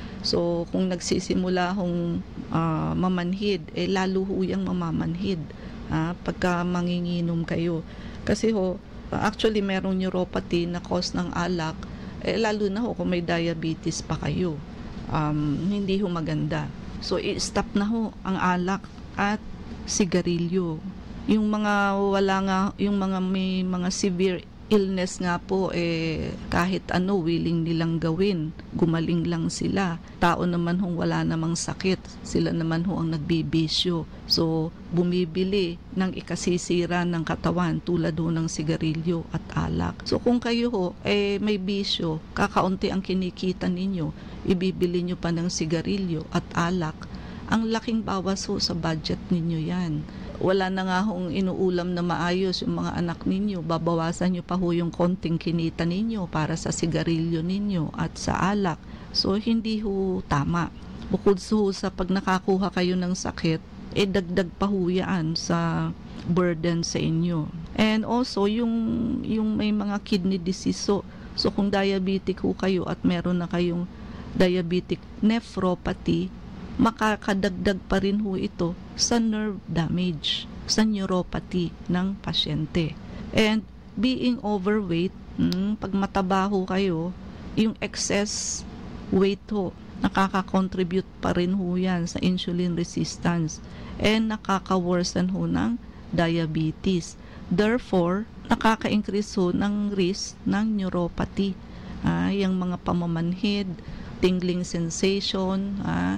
So, kung nagsisimula hong uh, mamanhid, eh lalo ho yung mamamanhid ha, pagka manginginom kayo. Kasi ho, actually merong neuropathy na cause ng alak, eh lalo na ho kung may diabetes pa kayo. Um, hindi ho maganda. So, i-stop na ho ang alak at sigarilyo. Yung mga wala nga, yung mga may mga severe illness nga po, eh, kahit ano willing nilang gawin, gumaling lang sila. Tao naman hong wala namang sakit, sila naman ho ang nagbibisyo. So, bumibili ng ikasisira ng katawan tulad ho ng sigarilyo at alak. So, kung kayo ho, eh, may bisyo, kakaunti ang kinikita ninyo, ibibili nyo pa ng sigarilyo at alak, ang laking bawas ho sa budget ninyo yan. Wala na nga hong inuulam na maayos yung mga anak ninyo, babawasan nyo pa ho yung konting kinita ninyo para sa sigarilyo ninyo at sa alak. So, hindi ho tama. Bukod ho sa pag nakakuha kayo ng sakit, eh dagdag pa ho yan sa burden sa inyo. And also, yung, yung may mga kidney disease. So, so kung diabetic ho kayo at meron na kayong diabetic nephropathy, makakadagdag pa rin ho ito sa nerve damage, sa neuropathy ng pasyente. And being overweight, hmm, pag mataba ho kayo, yung excess weight ho, nakaka-contribute pa rin ho yan sa insulin resistance and nakaka-worsen ho ng diabetes. Therefore, nakaka-increase ho ng risk ng neuropathy. Ah, yung mga pamamanhid, tingling sensation, ah,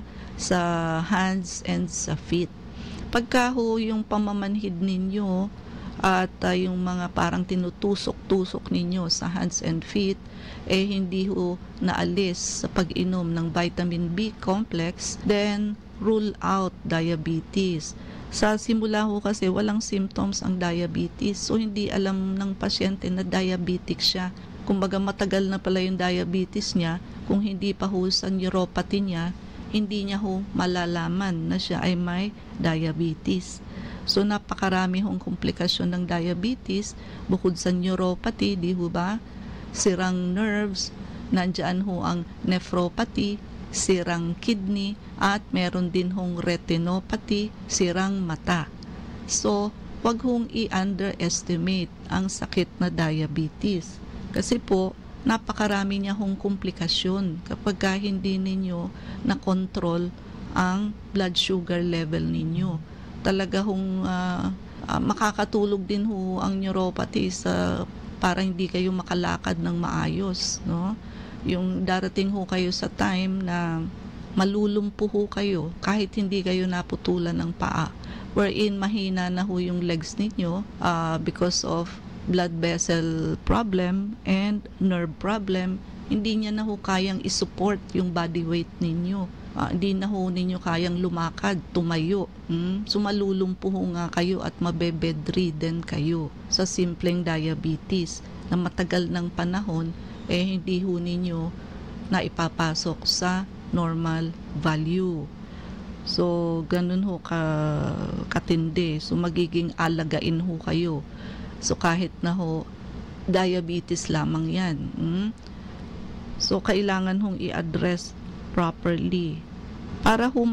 sa hands and sa feet. Pagka ho yung pamamanhid ninyo at uh, yung mga parang tinutusok-tusok ninyo sa hands and feet, eh hindi ho naalis sa pag-inom ng vitamin B complex, then rule out diabetes. Sa simula ho kasi walang symptoms ang diabetes, so hindi alam ng pasyente na diabetic siya. Kumbaga matagal na pala yung diabetes niya, kung hindi pa ho sa neuropathy niya, hindi niya ho malalaman na siya ay may diabetes. So, napakarami hong komplikasyon ng diabetes, bukod sa neuropathy, di ho ba? Sirang nerves, Nandyan ho ang nephropathy, sirang kidney, at meron din hong retinopathy, sirang mata. So, wag hong i-underestimate ang sakit na diabetes. Kasi po, napakarami niya hong komplikasyon kapag ka hindi ninyo na-control ang blood sugar level ninyo. Talaga hong uh, uh, makakatulog din ho ang neuropathy sa para hindi kayo makalakad ng maayos, no? Yung darating ho kayo sa time na malulumpo ho kayo kahit hindi kayo naputulan ng paa, wherein mahina na ho yung legs ninyo uh, because of blood vessel problem and nerve problem. Hindi niya na ho kayang isupport yung body weight ninyo. Uh, hindi na ho ninyo kayang lumakad, tumayo. Hmm? So malulumpo ho nga kayo at mabebedridden kayo sa simpleng diabetes na matagal ng panahon eh hindi ho ninyo na ipapasok sa normal value. So ganun ho ka katindi. So magiging alagain ho kayo. So kahit na ho diabetes lamang yan. Hmm? So kailangan hong i-address properly para ho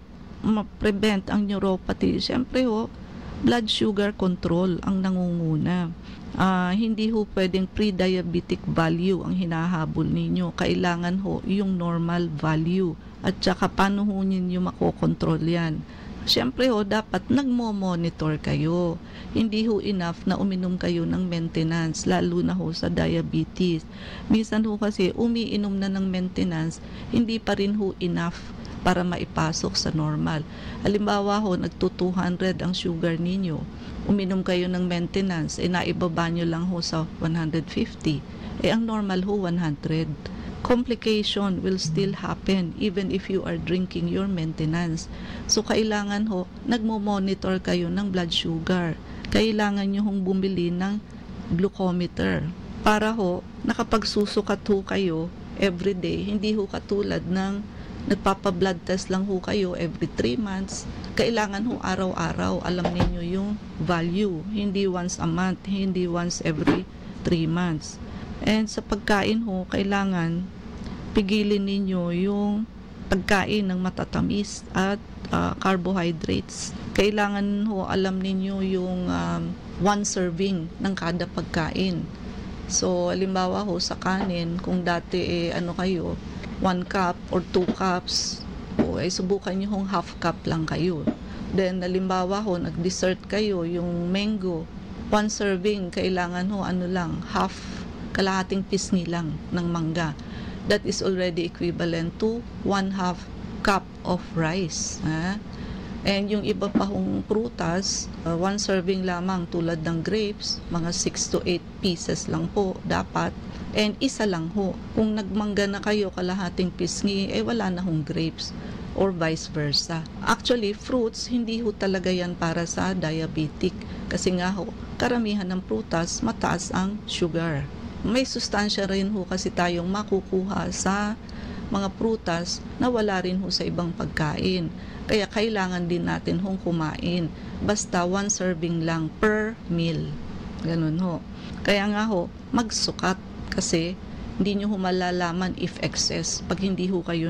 ma-prevent ang neuropathy. Siyempre ho, blood sugar control ang nangunguna. Uh, hindi ho pwedeng pre-diabetic value ang hinahabol ninyo. Kailangan ho yung normal value. At saka paano ho ninyo makokontrol yan? Siyempre ho, dapat nagmo-monitor kayo. Hindi ho enough na uminom kayo ng maintenance, lalo na ho sa diabetes. Minsan ho kasi umiinom na ng maintenance, hindi pa rin ho enough para maipasok sa normal. Halimbawa ho, nagto two hundred ang sugar ninyo. Uminom kayo ng maintenance, eh naibaba nyo lang ho sa one hundred fifty. Eh ang normal ho, one hundred. Complication will still happen even if you are drinking your maintenance. So kailangan ho, nagmo-monitor kayo ng blood sugar. Kailangan nyo hong bumili ng glucometer para ho, nakapagsusukat ho kayo everyday. Hindi ho katulad ng nagpapa-blood test lang ho kayo every three months. Kailangan ho araw-araw alam ninyo yung value. Hindi once a month, hindi once every three months. And sa pagkain ho, kailangan pigilin ninyo yung pagkain ng matatamis at uh, carbohydrates. Kailangan ho alam ninyo yung um, one serving ng kada pagkain. So, halimbawa ho sa kanin, kung dati eh, ano kayo, one cup or two cups, o ay subukan nyo hong half cup lang kayo. Then, halimbawa ho, nag-dessert kayo, yung mango, one serving, kailangan ho, ano lang, half, kalahating pisngi lang ng mangga. That is already equivalent to one half cup of rice. Ha? And yung iba pa hong prutas, uh, one serving lamang tulad ng grapes, mga six to eight pieces lang po dapat. And isa lang ho. Kung nagmangga na kayo kalahating pisngi, eh wala na hong grapes or vice versa. Actually, fruits, hindi ho talaga yan para sa diabetic. Kasi nga ho, karamihan ng prutas, mataas ang sugar. May sustansya rin ho kasi tayong makukuha sa mga prutas na wala rin ho sa ibang pagkain. Kaya kailangan din natin hong kumain. Basta one serving lang per meal. Ganun ho. Kaya nga ho, magsukat. Kasi hindi nyo ho malalaman if excess pag hindi ho kayo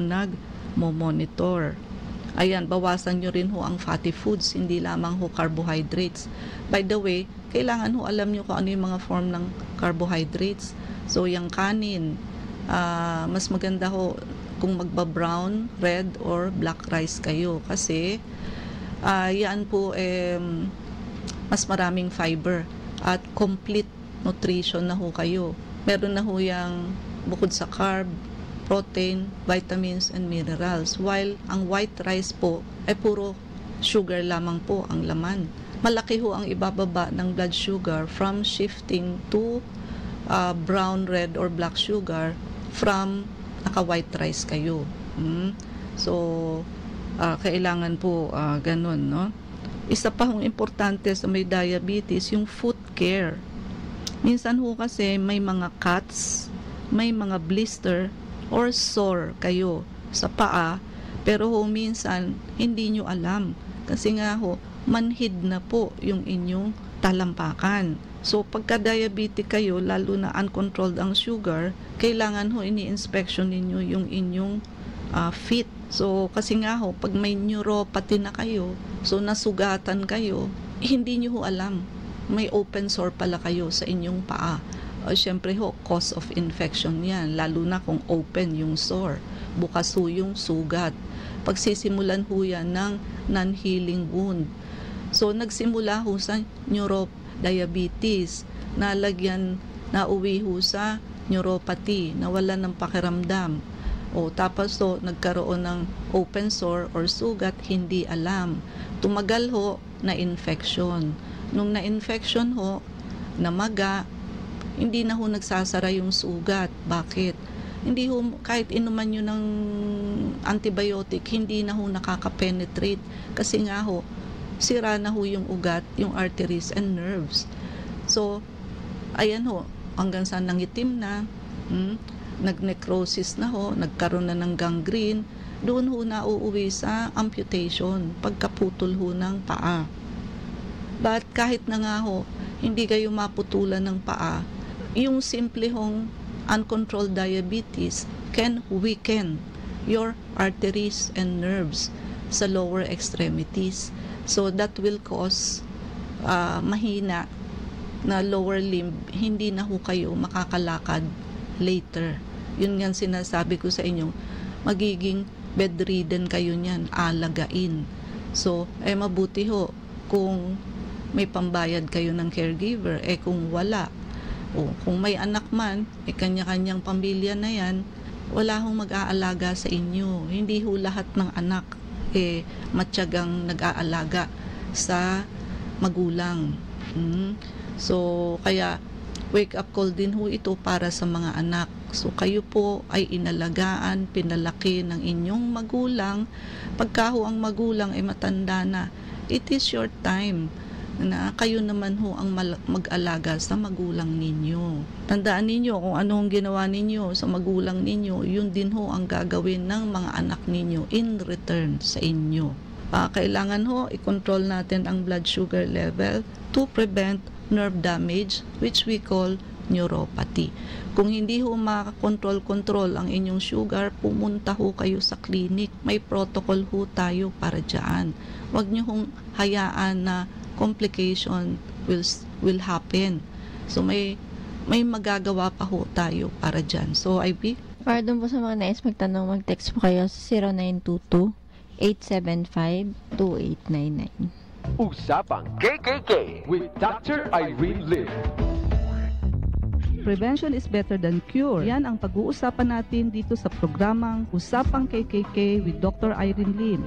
nag-monitor. Ayan, bawasan nyo rin ho ang fatty foods, hindi lamang ho carbohydrates. By the way, kailangan ho alam nyo kung ano yung mga form ng carbohydrates. So, yung kanin, uh, mas maganda ho kung magba-brown, red, or black rice kayo. Kasi, uh, yan po, eh, mas maraming fiber at complete nutrition na ho kayo. Meron na ho yung bukod sa carb, protein, vitamins, and minerals. While ang white rice po ay puro sugar lamang po ang laman. Malaki ho ang ibababa ng blood sugar from shifting to uh, brown, red, or black sugar from naka-white rice kayo. Hmm? So, uh, kailangan po uh, ganun, no? Isa pa hong importante sa may diabetes, yung foot care. Minsan ho kasi may mga cuts, may mga blister, or sore kayo sa paa, pero ho minsan hindi nyo alam. Kasi nga ho, manhid na po yung inyong talampakan. So pagka-diabetic kayo, lalo na uncontrolled ang sugar, kailangan ho ini-inspection ninyo yung inyong uh, feet. So kasi nga ho, pag may neuropathy na kayo, so nasugatan kayo, hindi nyo ho alam. May open sore pala kayo sa inyong paa. O syempre ho, cause of infection yan, lalo na kung open yung sore. Bukas ho yung sugat. Pagsisimulan ho yan ng non-healing wound. So nagsimula ho sa neurodiabetes, nalagyan, nauwi ho sa neuropathy, nawala ng pakiramdam. O tapos ho, nagkaroon ng open sore or sugat, hindi alam. Tumagal ho, na infection. Nung na-infection ho, namaga, hindi na ho nagsasara yung sugat. Bakit? Hindi ho, kahit inuman nyo ng antibiotic, hindi na ho nakaka-penetrate. Kasi nga ho, sira na ho yung ugat, yung arteries and nerves. So, ayan ho, hanggang sa nangitim na, hmm, nag-necrosis na ho, nagkaroon na ng gangrene, doon ho na uuwi sa amputation, pagkaputol ho ng paa. But kahit na nga ho, hindi kayo maputulan ng paa, yung simple hong uncontrolled diabetes can weaken your arteries and nerves sa lower extremities. So that will cause uh, mahina na lower limb, hindi na ho kayo makakalakad later. Yun nga sinasabi ko sa inyo, magiging bedridden kayo niyan, alagain. So, eh mabuti ho kung may pambayad kayo ng caregiver. Eh kung wala, o kung may anak man, eh kanya-kanyang pamilya na yan, wala hong mag-aalaga sa inyo. Hindi ho lahat ng anak eh matyagang nag-aalaga sa magulang. Hmm. So, kaya wake up call din ho ito para sa mga anak. So, kayo po ay inalagaan, pinalaki ng inyong magulang. Pagka ho ang magulang ay matanda na, it is your time na kayo naman ho ang mag-alaga sa magulang ninyo. Tandaan ninyo kung anong ginawa ninyo sa magulang ninyo, yun din ho ang gagawin ng mga anak ninyo in return sa inyo. Uh, kailangan ho i-control natin ang blood sugar level to prevent nerve damage, which we call neuropathy. Kung hindi ho makakontrol-control ang inyong sugar, pumunta ho kayo sa clinic. May protocol ho tayo para dyan. Huwag nyo hong hayaan na complication will will happen. So may may magagawa pa ho tayo para dyan. So I B? Para doon po sa mga nais magtanong, mag-text po kayo sa zero nine two two, eight seven five, two eight nine nine. Usapang K K K with Doctor Irene Lim. Prevention is better than cure. Yan ang pag-uusapan natin dito sa programang Usapang K K K with Doctor Irene Lim.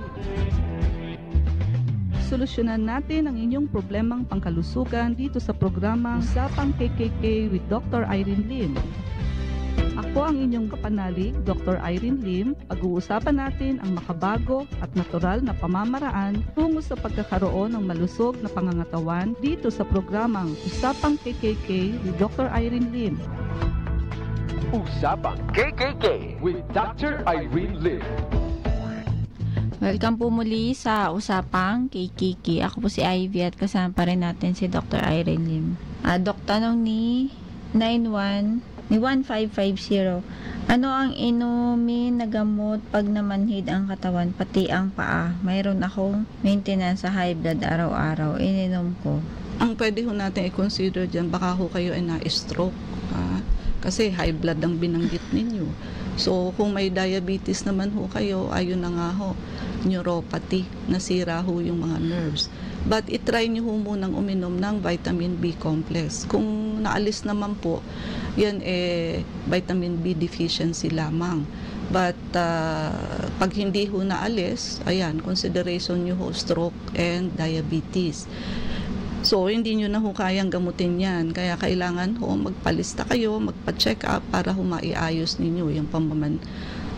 Solusyonan natin ang inyong problemang pangkalusugan dito sa programang Usapang K K K with Doctor Irene Lim. Ako ang inyong kapanalig, Doctor Irene Lim. Pag-uusapan natin ang makabago at natural na pamamaraan tungo sa pagkakaroon ng malusog na pangangatawan dito sa programang Usapang K K K with Doctor Irene Lim. Usapang K K K with Doctor Irene Lim. Welcome po muli sa Usapang K K K. Ako po si Ivy at kasama pa rin natin si Doctor Irene Lim. Uh, Dok, tanong ni nine one ni one five five zero. Ano ang inumin na gamot pag namanhid ang katawan, pati ang paa? Mayroon akong maintenance sa high blood araw-araw. Ininom ko. Ang pwede ho natin i-consider dyan, baka ho kayo ay na-stroke. Ha? Kasi high blood ang binanggit ninyo. So, kung may diabetes naman ho kayo, ayun na nga ho, neuropathy, nasira ho yung mga nerves. But itry nyo ho munang uminom ng vitamin B complex. Kung naalis naman po, yan eh vitamin B deficiency lamang. But uh, pag hindi ho naalis, ayan, consideration nyo ho stroke and diabetes. So, hindi nyo na ho kayang gamutin yan. Kaya kailangan ho magpalista kayo, magpa-check up para ho maiayos ninyo yung pamaman,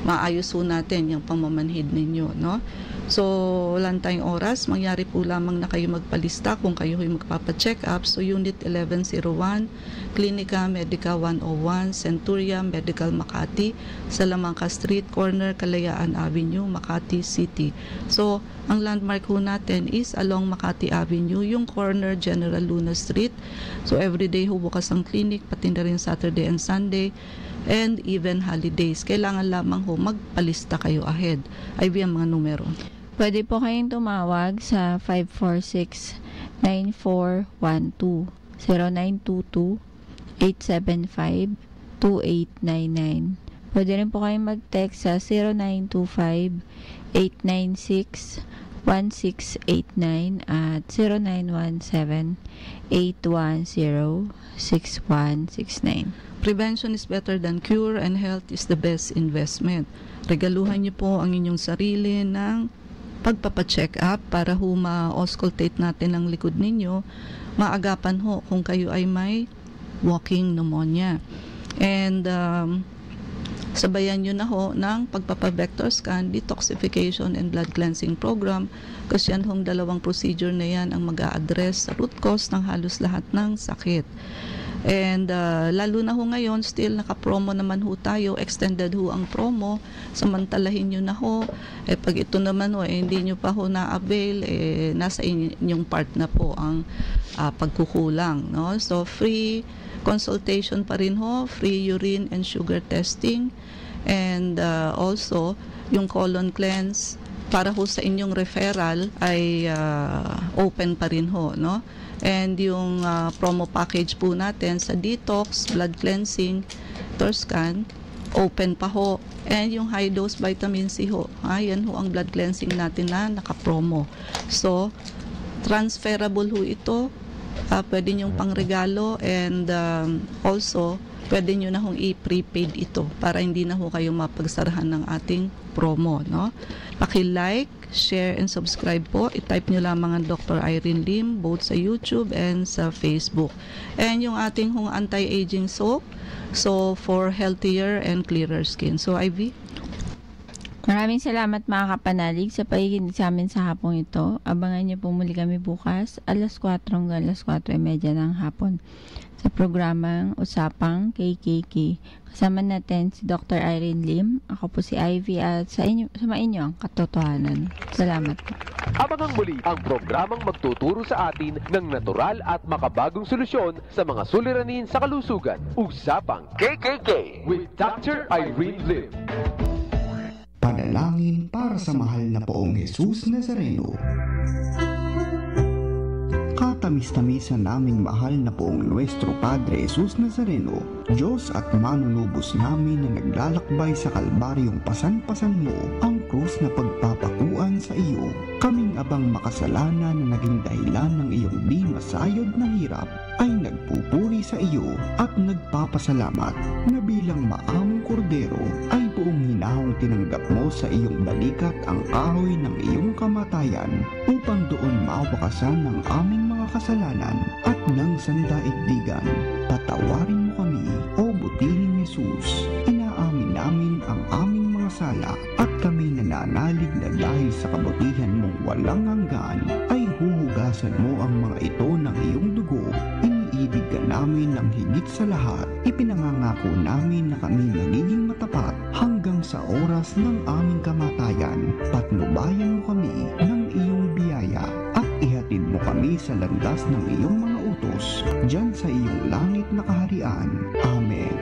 maayos po natin yung pamamanhid ninyo, no? So, wala tayong oras. Mangyari po lamang na kayo magpalista kung kayo ay magpapacheck up. So, Unit eleven oh one, Clinica Medica one oh one, Centuria Medical Makati, Salamanca Street, Corner, Kalayaan Avenue, Makati City. So, ang landmark po natin is along Makati Avenue, yung corner General Luna Street. So, everyday ho bukas ang clinic, pati na rin Saturday and Sunday, and even holidays. Kailangan lamang ho magpalista kayo ahead. I V ang mga numero. Pwede po kayong tumawag sa five four six, nine four one two, zero nine two two, eight seven five, two eight nine nine. Pwede rin po kayong mag-text sa zero nine two five, eight nine six, one six eight nine at zero nine one seven, eight one zero, six one six nine. Prevention is better than cure and health is the best investment. Regaluhan niyo po ang inyong sarili ng pagpapacheck up para ho ma-auscultate natin ang likod ninyo, maagapan ho kung kayo ay may walking pneumonia. And um, sabayan nyo na ho ng pagpapavector scan, detoxification and blood cleansing program, kasi yan hong dalawang procedure na yan ang mag-a-address sa root cause ng halos lahat ng sakit. And uh, lalo na ho ngayon, still naka-promo naman ho tayo, extended ho ang promo, samantalahin nyo na ho. Eh, pag ito naman ho, eh, hindi nyo pa ho na-avail, eh, nasa inyong part na po ang uh, pagkukulang. No? So, free consultation pa rin ho, free urine and sugar testing, and uh, also, yung colon cleanse, para ho sa inyong referral ay uh, open pa rin ho, no? And yung uh, promo package po natin sa detox, blood cleansing, Torscan, open pa ho. And yung high dose vitamin C ho, ha, yan ho ang blood cleansing natin na naka-promo. So, transferable ho ito, uh, pwede nyong pangregalo, and um, also, pwede nyo na hong i-prepaid ito para hindi na ho kayo mapagsarahan ng ating promo, no? Paki-like, share, and subscribe po. I-type nyo lamang ang Doctor Irene Lim both sa YouTube and sa Facebook. And yung ating hong anti-aging soap, so for healthier and clearer skin. So, Ivy? Maraming salamat mga kapanalig sa pakikinig sa amin sa hapong ito. Abangan niyo po muli kami bukas alas kwatro hanggang alas kwatro trenta ng hapon sa programang Usapang K K K. Kasama natin si Doctor Irene Lim, ako po si Ivy, at sa inyo, sa inyo ang katotohanan. Salamat po. Abangang muli ang programang magtuturo sa atin ng natural at makabagong solusyon sa mga suliranin sa kalusugan. Usapang K K K with Doctor Irene Lim. Panalangin para sa mahal na Poong Jesus Nazareno. Katamis-tamisan naming mahal na Poong Nuestro Padre Jesus Nazareno, Diyos at manunubos namin na naglalakbay sa Kalbaryong pasan-pasan mo ang krus na pagpapakuan sa iyo. Kaming abang makasalanan na naging dahilan ng iyong di masayod na hirap ay nagpupuri sa iyo at nagpapasalamat na bilang maamong kordero ay buong hinahong tinanggap mo sa iyong balikat ang kahoy ng iyong kamatayan upang doon mawakasan ng aming mga kasalanan at ng sandaigdigan. Patawarin mo kami, O butihing Jesus. Inaamin namin ang aming mga sala at kami nananalig na dahil sa kabutihan mong walang hanggan ay huhugasan mo ang mga ito ng iyong dugo. Iniibig ka namin ng higit sa lahat. Ipinangangako namin na kami magiging matapat hanggang sa oras ng aming kamatayan. Patnubayan mo kami ng iyong biyaya at ihatid mo kami sa landas ng iyong mga utos diyan sa iyong langit na kaharian. Amen.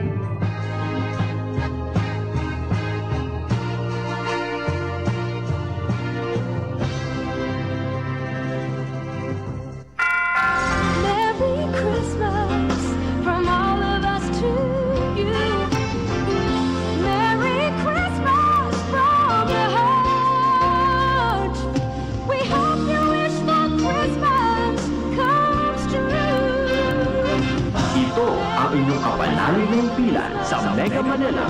Inyong kapanalig ng pilan sa Mega Manila.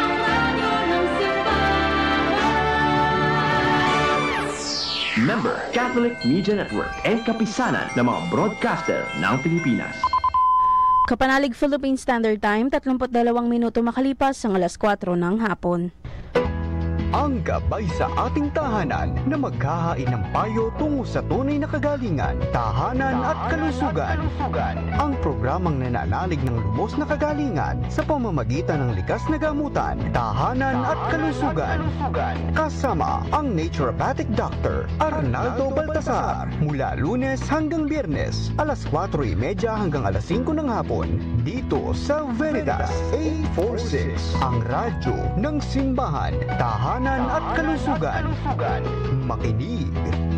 Member Catholic Media Network and kapisanan ng mga broadcaster ng Pilipinas. Kapanalig Philippine Standard Time, tatlumpu't dalawang minuto makalipas ang alas kwatro ng hapon. Ang gabay sa ating tahanan na maghahain ng payo tungo sa tunay na kagalingan, tahanan at kalusugan. Ang programang nananalig ng lubos na kagalingan sa pamamagitan ng likas na gamutan, tahanan at kalusugan. Kasama ang naturopathic doctor Arnaldo Baltasar mula Lunes hanggang Biyernes, alas kwatro trenta hanggang alas singko ng hapon, dito sa Veritas eight forty-six, ang radyo ng simbahan, tahanan at kalusugan. Makinig.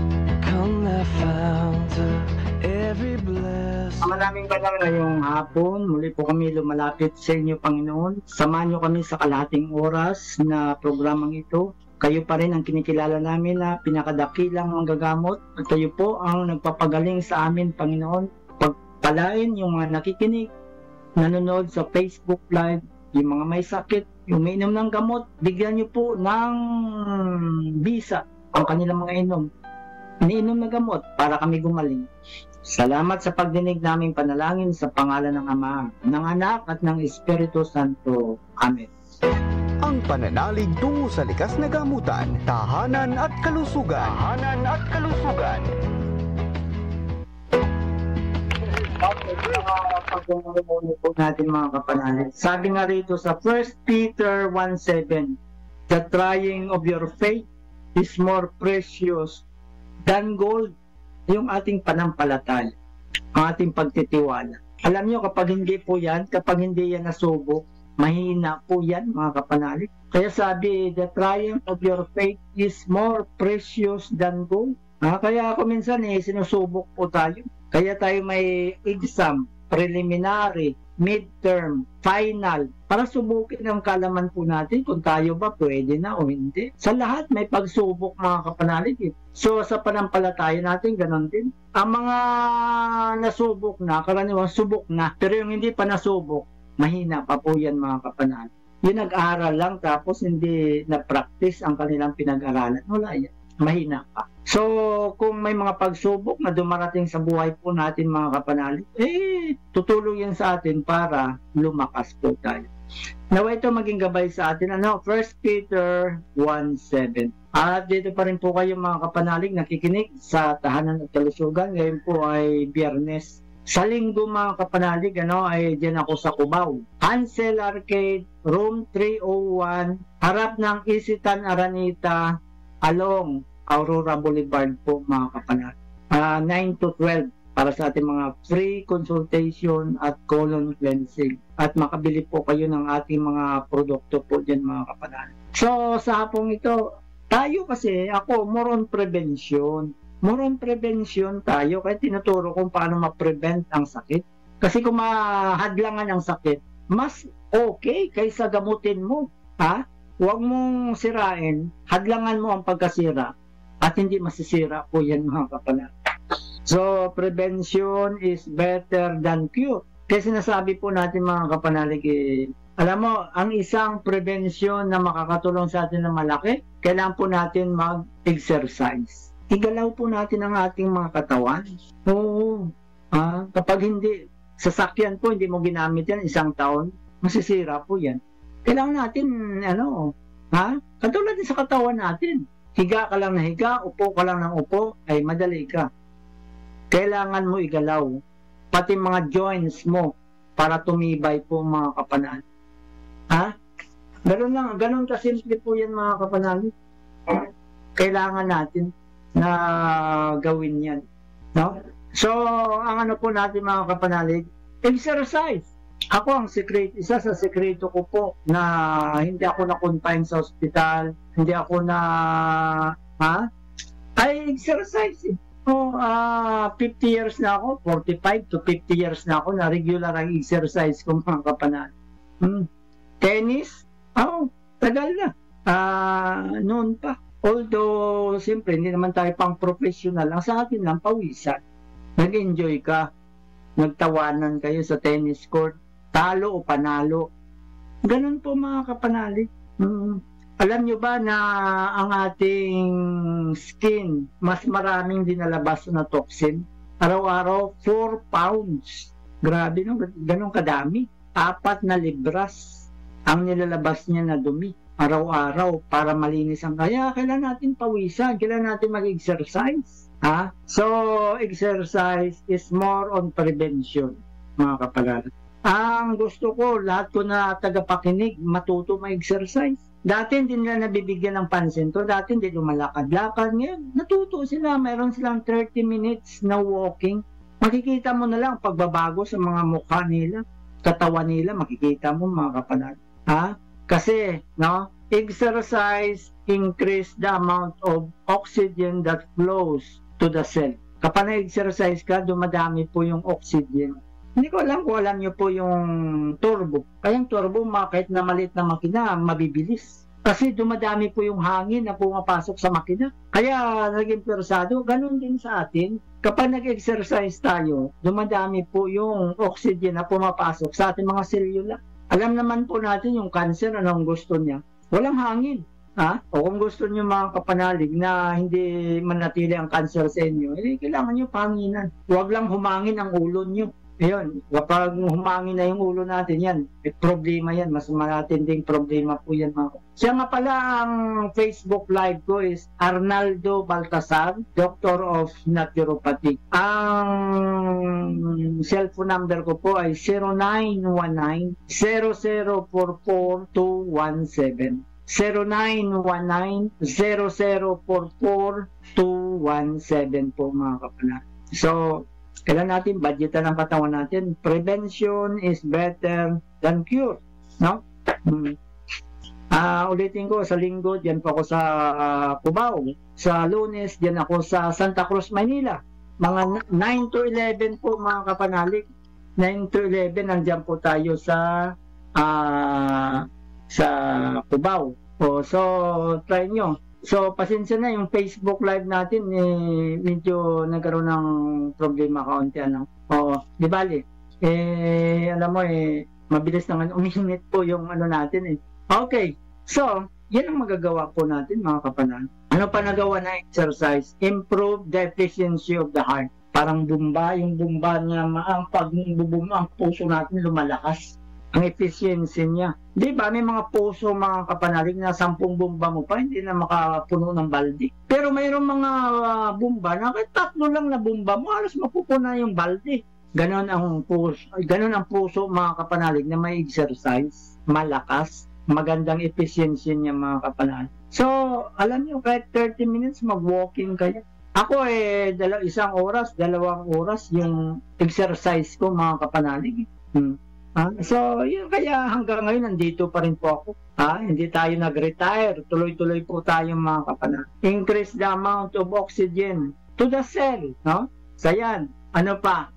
Maraming banal ngayong hapon. Muli po kami lumalapit sa inyo, Panginoon. Samahan niyo kami sa kalahating oras na programang ito. Kayo pa rin ang kinikilala namin na pinakadakilang manggagamot. At kayo po ang nagpapagaling sa amin, Panginoon. Pagpalain yung mga nakikinig, nanonood sa Facebook Live, yung mga may sakit, yung may inom ng gamot, bigyan niyo po ng bisa ang kanilang mga inom. Iniinom na gamot para kami gumaling. Salamat sa pagdinig naming panalangin sa pangalan ng Ama, ng Anak at ng Espiritu Santo. Amen. Ang pananalig tungo sa likas na gamutan, tahanan at kalusugan. Tahanan at kalusugan. Pag-umunod po natin mga kapanalig. Sabi nga rito sa First Peter one seven, the trying of your faith is more precious than gold. Yung ating panampalataya, ang ating pagtitiwala. Alam nyo, kapag hindi po yan, kapag hindi yan nasubok, mahina po yan mga kapanalig. Kaya sabi, the trying of your faith is more precious than gold. Ah, kaya ako minsan eh, sinusubok po tayo. Kaya tayo may exam, preliminary, midterm, final, para subukin ang kalaman po natin kung tayo ba pwede na o hindi. Sa lahat may pagsubok mga kapanalig. Eh. So sa panampalataya natin, ganon din. Ang mga nasubok na, karaniwang subok na, pero yung hindi pa nasubok, mahina pa po yan mga kapanalig. Yung nag-aral lang tapos hindi na-practice ang kanilang pinag-aralan, wala yan. Mahina pa. So, kung may mga pagsubok na dumarating sa buhay po natin mga kapanalig, eh, tutulong yan sa atin para lumakas po tayo. Nawa ito maging gabay sa atin, ano, First Peter one seven. At dito pa rin po kayo mga kapanalig nakikinig sa Tahanan at Kalusugan. Ngayon po ay Biyernes. Sa linggo mga kapanalig, ano, ay dyan ako sa Cubao. Hansel Arcade, room three oh one, harap ng Isitan Aranita, along Aurora Boulevard po mga kapanalig. Uh, nine to twelve para sa ating mga free consultation at colon cleansing. At makabili po kayo ng ating mga produkto po dyan mga kapanalig. So sa hapong ito, tayo kasi ako more on prevention. More on prevention tayo kaya tinuturo kung paano ma-prevent ang sakit. Kasi kung mahadlangan ang sakit, mas okay kaysa gamutin mo. Ha? Huwag mong sirain, hadlangan mo ang pagkasira at hindi masisira po yan mga kapanalig. So, prevention is better than cure. Kasi sinasabi po natin mga kapanalig, eh, alam mo, ang isang prevention na makakatulong sa atin ng malaki, kailangan po natin mag-exercise. Igalaw po natin ang ating mga katawan. Oo, ah, kapag hindi, sasakyan po, hindi mo ginamit yan isang taon, masisira po yan. Kailangan natin, ano, ha? Katulad din sa katawan natin. Higa ka lang na higa, upo ka lang ng upo, ay madali ka. Kailangan mo igalaw. Pati mga joints mo para tumibay po mga kapanalig. Ha? Ganun lang, ganun kasimple po yan mga kapanalig. Kailangan natin na gawin yan. No? So, ang ano po natin mga kapanalig, exercise. Ako ang secret, isa sa sekreto ko po na hindi ako na-confine sa ospital, hindi ako na, ha? Ay, exercise. Oh, uh, fifty years na ako, forty-five to fifty years na ako na regular ang exercise ko mga kapanalig. Hmm. Tennis? Oh, tagal na. Uh, noon pa. Although, siyempre, hindi naman tayo pang professional. Ang sa atin lang, pawisan. Nag-enjoy ka. Nagtawanan kayo sa tennis court. Talo o panalo. Ganun po mga kapanalig. Hmm. Alam nyo ba na ang ating skin, mas maraming dinalabas na toxin? Araw-araw, four pounds. Grabe, no? Ganun kadami. Apat na libras ang nilalabas niya na dumi. Araw-araw para malinis ang kaya. Kailangan natin pawisan. Kailangan natin mag-exercise. Ha? So, exercise is more on prevention, mga kapalaran. Ang gusto ko, lahat ko na tagapakinig, matuto mag-exercise. Dati hindi nila nabibigyan ng pansin to. Dati hindi lumalakad-lakad. Ngayon, natuto sila. Mayroon silang thirty minutes na walking. Makikita mo na lang pagbabago sa mga mukha nila, katawan nila, makikita mo mga kapalaran. Ha? Kasi, no, exercise increase the amount of oxygen that flows to the cell. Kapag na-exercise ka, dumadami po yung oxygen. Hindi ko alam kung alam nyo po yung turbo. Kaya yung turbo, kahit na maliit na makina, mabibilis. Kasi dumadami po yung hangin na pumapasok sa makina. Kaya naging persado, ganun din sa atin. Kapag nag-exercise tayo, dumadami po yung oxygen na pumapasok sa ating mga selula. Alam naman po natin yung cancer, anong gusto niya. Walang hangin. Ha? O kung gusto niyo mga kapanalig na hindi manatili ang cancer sa inyo, eh, kailangan niyo panginan. Huwag lang humangin ang ulo niyo. Ayun, kapag humangin na yung ulo natin, yan, eh, problema yan. Mas matinding problema po yan. Mga. Siya nga pala, ang Facebook live ko is Arnaldo Baltasar, Doctor of Naturopathy. Ang cellphone number ko po ay zero nine one nine, zero zero four four two one seven. zero nine one nine, zero zero four four two one seven po mga kapala. So, kailan natin budgetan ang katawan natin. Prevention is better than cure. No? Hmm. Uh, ulitin ko, sa linggo, diyan po ako sa uh, Cubao. Sa Lunes, diyan ako sa Santa Cruz, Manila. Mga nine to eleven po mga kapanalig. nine to eleven, nandiyan po tayo sa uh, sa Cubao. O, so, try nyo. So, pasensya na yung Facebook live natin, eh, medyo nagkaroon ng problema kaunti. Ano? O, di bali, eh, alam mo, eh, mabilis naman uminit po yung ano natin. Eh. Okay, so, yan ang magagawa po natin, mga kapanan. Ano pa nagawa na exercise? Improve the efficiency of the heart. Parang bumba, yung bumba niya, ang pagbubumba, ang puso natin lumalakas. Ang efficiency niya. Di ba, may mga puso, mga kapanalig na sampung bomba mo pa, hindi na makapuno ng balde. Pero mayroong mga uh, bomba na kahit tatlo lang na bomba mo, halos mapupuna yung balde. Ganon ang puso, ganon ang puso mga kapanalig na may exercise, malakas, magandang efficiency niya mga kapanalig. So, alam niyo, kahit thirty minutes mag-walking kayo. Ako eh, dalaw, isang oras, dalawang oras yung exercise ko mga kapanalig. Hmm. Ah, so, yun kaya hanggang ngayon nandito pa rin po ako. Ah, hindi tayo nag-retire. Tuloy-tuloy po tayo mga kapanalig. Increase the amount of oxygen to the cell. No? So, yan. Ano pa?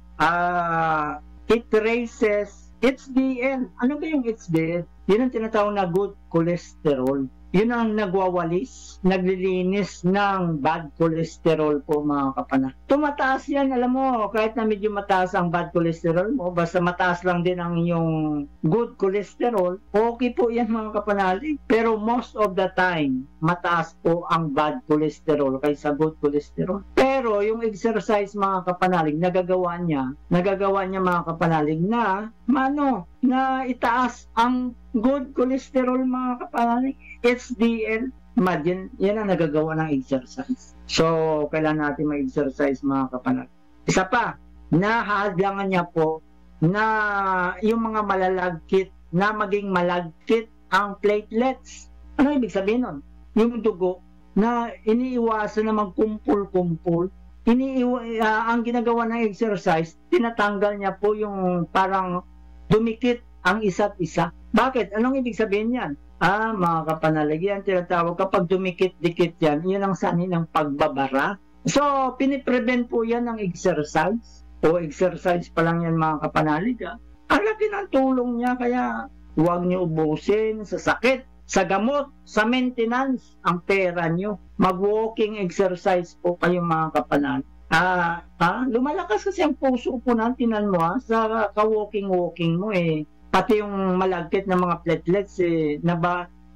Ah, it raises H D L. Ano ba yung H D L? Yun ang tinatawag na good cholesterol. Yun ang nagwawalis, naglilinis ng bad cholesterol po mga kapana. Tumataas yan, alam mo, kahit na medyo mataas ang bad cholesterol mo, basta mataas lang din ang iyong good cholesterol, okay po yan mga kapanalig. Pero most of the time, mataas po ang bad cholesterol kaysa good cholesterol. Pero yung exercise mga kapanalig, nagagawa niya, nagagawa niya mga kapanalig na, mano, na itaas ang good cholesterol mga kapanalig. H D L, imagine, yan ang nagagawa ng exercise. So, kailangan natin mag-exercise mga kapanag. Isa pa, nahahadlangan niya po na yung mga malalagkit, na maging malagkit ang platelets. Ano ibig sabihin nun? Yung dugo na iniiwasan na magkumpul-kumpul. Iniiwa, uh, ang ginagawa ng exercise, tinatanggal niya po yung parang dumikit ang isa't isa. Bakit? Anong ibig sabihin yan? Ah, mga kapanalig, yan tinatawag kapag dumikit-dikit yan, yan ang sanhi ng pagbabara. So, piniprevent po yan ng exercise. O exercise pa lang yan mga kapanalig. Ah. Ang laki ng tulong niya, kaya huwag niyo ubusin sa sakit, sa gamot, sa maintenance, ang pera niyo. Mag-walking exercise po kayo mga kapanalig. Ah, ah, lumalakas kasi ang puso po natin, tinan mo ha, sa ka-walking-walking mo eh. Pati yung malagkit na mga platelets, eh, naba,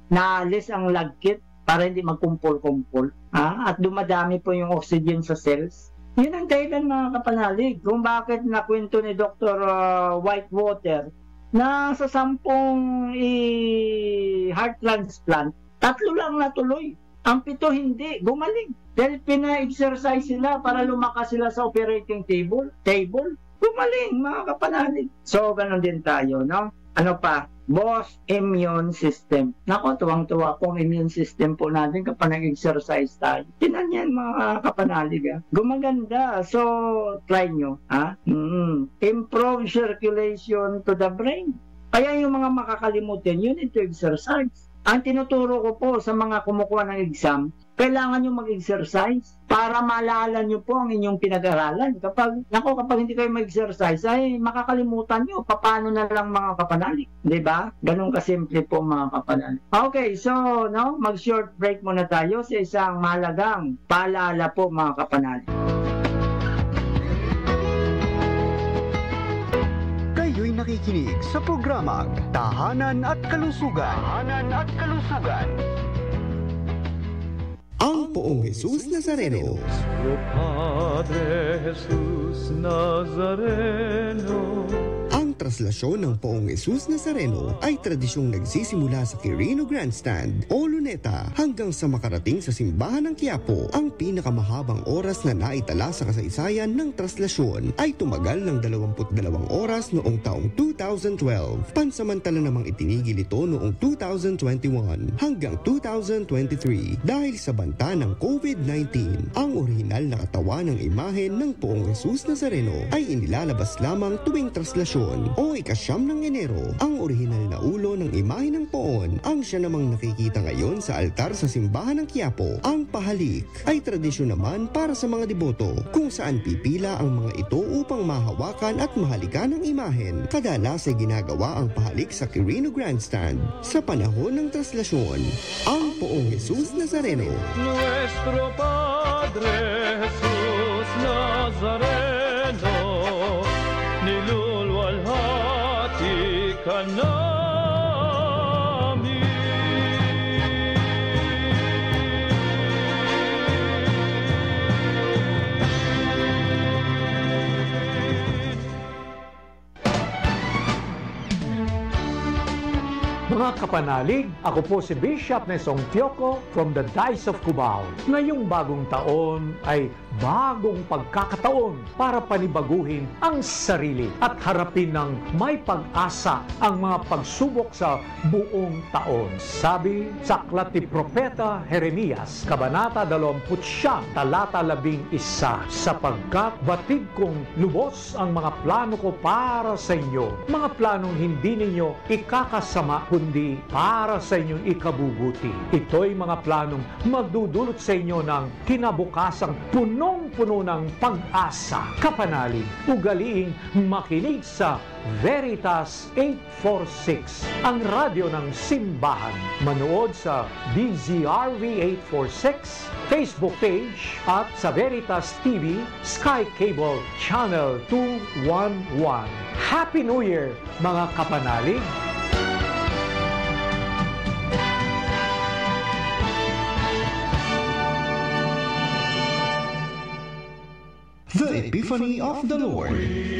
naalis ang lagkit para hindi magkumpol-kumpol. Ha? At dumadami po yung oxygen sa cells. Yun ang dahilan mga kapanalig kung bakit nakwento ni Doctor Uh, Whitewater na sa sampung i- heart transplant, tatlo lang natuloy. Ang pito hindi, gumaling. Dahil pina-exercise sila para lumakas sila sa operating table. Table, gumaling mga kapanalig. So, ganun din tayo, no? Ano pa? Boss, immune system. Nako, tuwang-tuwa pong immune system po natin kapag nag-exercise tayo. Tinan yan mga kapanalig. Ha? Gumaganda. So, try nyo. Ha? Mm-hmm. Improve circulation to the brain. Kaya yung mga makakalimutin, you need to exercise. Ang tinuturo ko po sa mga kumukuha ng exam, kailangan nyo mag-exercise para maalala nyo po ang inyong pinag-aralan. Kapag, nako, kapag hindi kayo mag-exercise, ay makakalimutan nyo. Paano na lang mga kapanalig? Diba? Ganun kasimple po mga kapanalig. Okay, so, no, mag-short break muna tayo sa isang mahalagang paalala po mga kapanalig. Kayo'y nakikinig sa programang Tahanan at Kalusugan. Tahanan at Kalusugan. Ang Poong Jesus Nazareno. Nuestro Padre Jesús Nazareno. Ang traslasyon ng Poong Jesus Nazareno ay tradisyong nagsisimula sa Quirino Grandstand o Luneta hanggang sa makarating sa simbahan ng Quiapo. Ang pinakamahabang oras na naitala sa kasaysayan ng traslasyon ay tumagal ng dalawampu't dalawang oras noong taong two thousand twelve. Pansamantala namang itinigil ito noong two thousand twenty-one hanggang two thousand twenty-three dahil sa banta ng COVID nineteen. Ang orihinal na katawan ng imahen ng Poong Jesus Nazareno ay inilalabas lamang tuwing traslasyon o ikasyam ng Enero. Ang orihinal na ulo ng imahe ng Poon ang siya namang nakikita ngayon sa altar sa simbahan ng Quiapo. Ang pahalik ay tradisyon naman para sa mga deboto kung saan pipila ang mga ito upang mahawakan at mahalikan ang imahen. Kadalas ay ginagawa ang pahalik sa Quirino Grandstand sa panahon ng traslasyon. Ang Poong Jesus Nazareno. Nuestro Padre Jesús Nazareno, nilulwalhati ka namin. Mga kapanalig, ako po si Bishop Nesong Tioco from the Diocese of Cubao. Ngayong bagong taon ay bagong pagkakataon para panibaguhin ang sarili at harapin ng may pag-asa ang mga pagsubok sa buong taon. Sabi sa aklat ni Propeta Jeremias, Kabanata dalawampu't siyam, talata labing isa, sapagkat batid kong lubos ang mga plano ko para sa inyo, mga planong hindi ninyo ikakasama kundi para sa inyong ikabubuti. Ito'y mga planong magdudulot sa inyo ng kinabukasang punong-puno ng pag-asa. Kapanalig, ugaliing makinig sa Veritas eight forty-six, ang radyo ng simbahan. Manood sa D Z R V eight forty-six Facebook page at sa Veritas T V Sky Cable Channel two eleven. Happy New Year, mga kapanalig! The Epiphany of the Lord.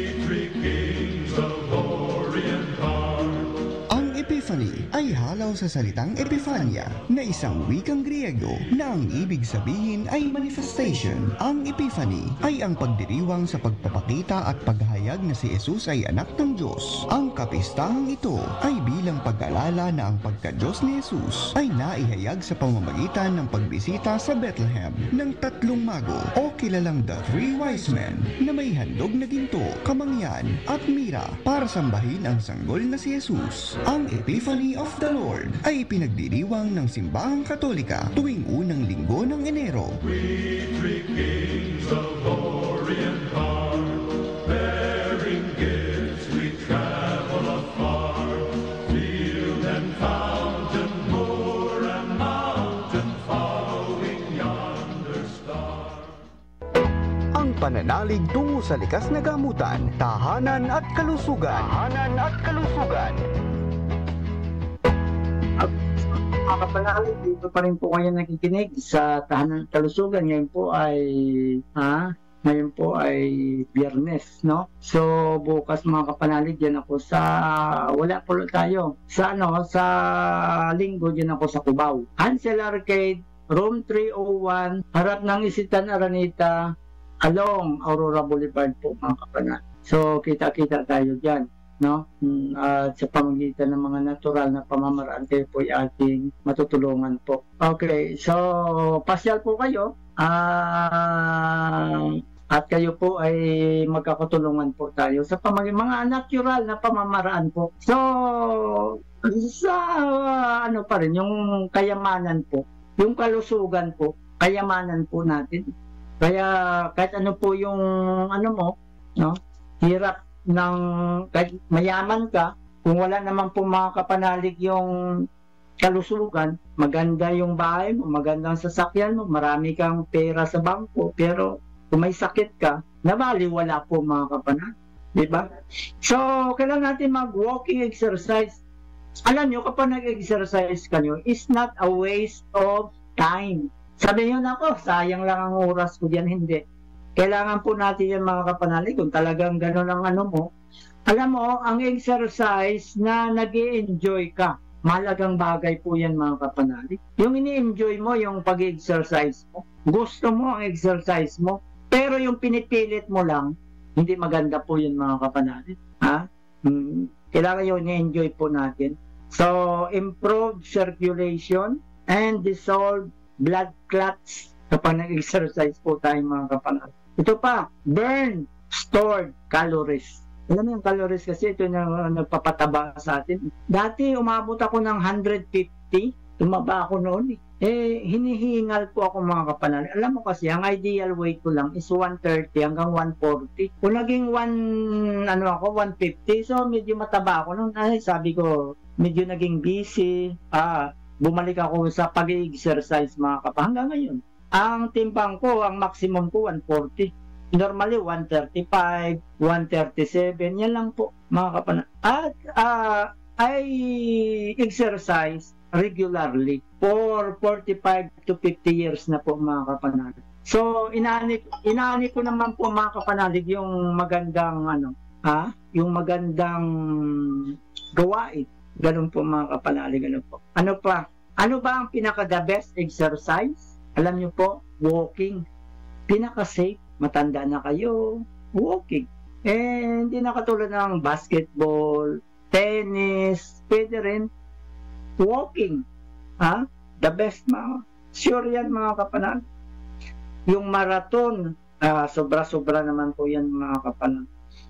Ang Epiphany ay halaw sa salitang Epifania na isang wikang Griego na ang ibig sabihin ay manifestation. Ang Epiphany ay ang pagdiriwang sa pagpapakita at paghahayag na si Jesus ay anak ng Diyos. Ang kapistahang ito ay bilang pag-alala na ang pagka-Diyos ni Jesus ay naihayag sa pamamagitan ng pagbisita sa Bethlehem ng tatlong mago o kilalang the Three Wise Men na may handog na ginto, kamangyan at mira para sambahin ang sanggol na si Jesus. Ang Epiphany of the Lord ay pinagdiriwang ng Simbahang Katolika tuwing unang linggo ng Enero. We three kings of Orient are, bearing gifts we travel afar, field and fountain, moor and mountain, following yonder star. Ang pananalig tungo sa likas na gamutan, tahanan at kalusugan. Tahanan at kalusugan. mga kapanalig, dito pa rin po kayo nakikinig sa Tahanan Kalusugan. Ngayon po ay, ha? Ngayon po ay Biyernes, no? So, bukas mga kapanalig, dyan ako sa, wala po tayo. Sa ano, sa Linggo, dyan ako sa Cubao. Hansel Arcade, Room three oh one, harap ng Isitan Araneta, along Aurora Boulevard po mga kapanalig. So, kita-kita tayo dyan. No? At uh, sa pamamagitan ng mga natural na pamamaraan kayo po ay ating matutulungan po. Okay, so pasyal po kayo uh, at kayo po ay magkakatulungan po tayo sa pamamagitan mga natural na pamamaraan po. So sa uh, ano pa rin yung kayamanan po, yung kalusugan po, kayamanan po natin. Kaya kahit ano po yung ano mo, no? Hirap ng kahit mayaman ka, kung wala naman po mga kapanalig yung kalusugan, maganda yung bahay mo, magandang sasakyan mo, marami kang pera sa bangko, pero kung may sakit ka, nabaliwala po mga kapanalig, di ba? So, kailangan natin mag-walking exercise. Alam nyo, kapag nag-exercise ka nyo, it's not a waste of time. Sabi nyo na ako, sayang lang ang oras ko diyan, hindi. Kailangan po natin yan mga kapanalig kung talagang gano'n ang ano mo. Alam mo, ang exercise na nag-i-enjoy ka, malagang bagay po yan mga kapanalig. Yung ini-enjoy mo, yung pag-exercise mo, gusto mo ang exercise mo, pero yung pinipilit mo lang, hindi maganda po yan mga kapanalig. Ha? Hmm. Kailangan yung ini-enjoy po natin. So, improve circulation and dissolve blood clots kapag nag-exercise po tayo mga kapanalig. Ito pa, burn stored calories. Alam mo yung calories kasi ito yung nagpapataba sa atin. Dati umabot ako ng one hundred fifty, tumaba ako noon eh. Eh, hinihingal po ako mga kapanalig. Alam mo kasi, ang ideal weight ko lang is one thirty hanggang one forty. Kung naging one, ano ako, one fifty, so medyo mataba ako noon. Ay, sabi ko, medyo naging busy. Ah, bumalik ako sa pag-exercise mga kapanalig. Hanggang ngayon. Ang timbang ko, ang maximum ko, one forty. Normally, one thirty-five, one thirty-seven. Yan lang po, mga kapanalig. At uh, I exercise regularly for forty-five to fifty years na po, mga kapanalig. So, inaani, inaani ko naman po, mga kapanalig, yung magandang, ano, ha? Yung magandang gawain. Ganun po, mga kapanalig. Ganun po. Ano pa? Ano ba ang pinaka-the best exercise? Alam niyo po, walking. Pinaka-safe, matanda na kayo, walking. Eh, hindi na katulad ng basketball, tennis, pwede rin, walking. Ha? The best, mga. Sure yan, mga kapanalig. Yung marathon, uh, sobra-sobra naman po yan, mga kapanalig.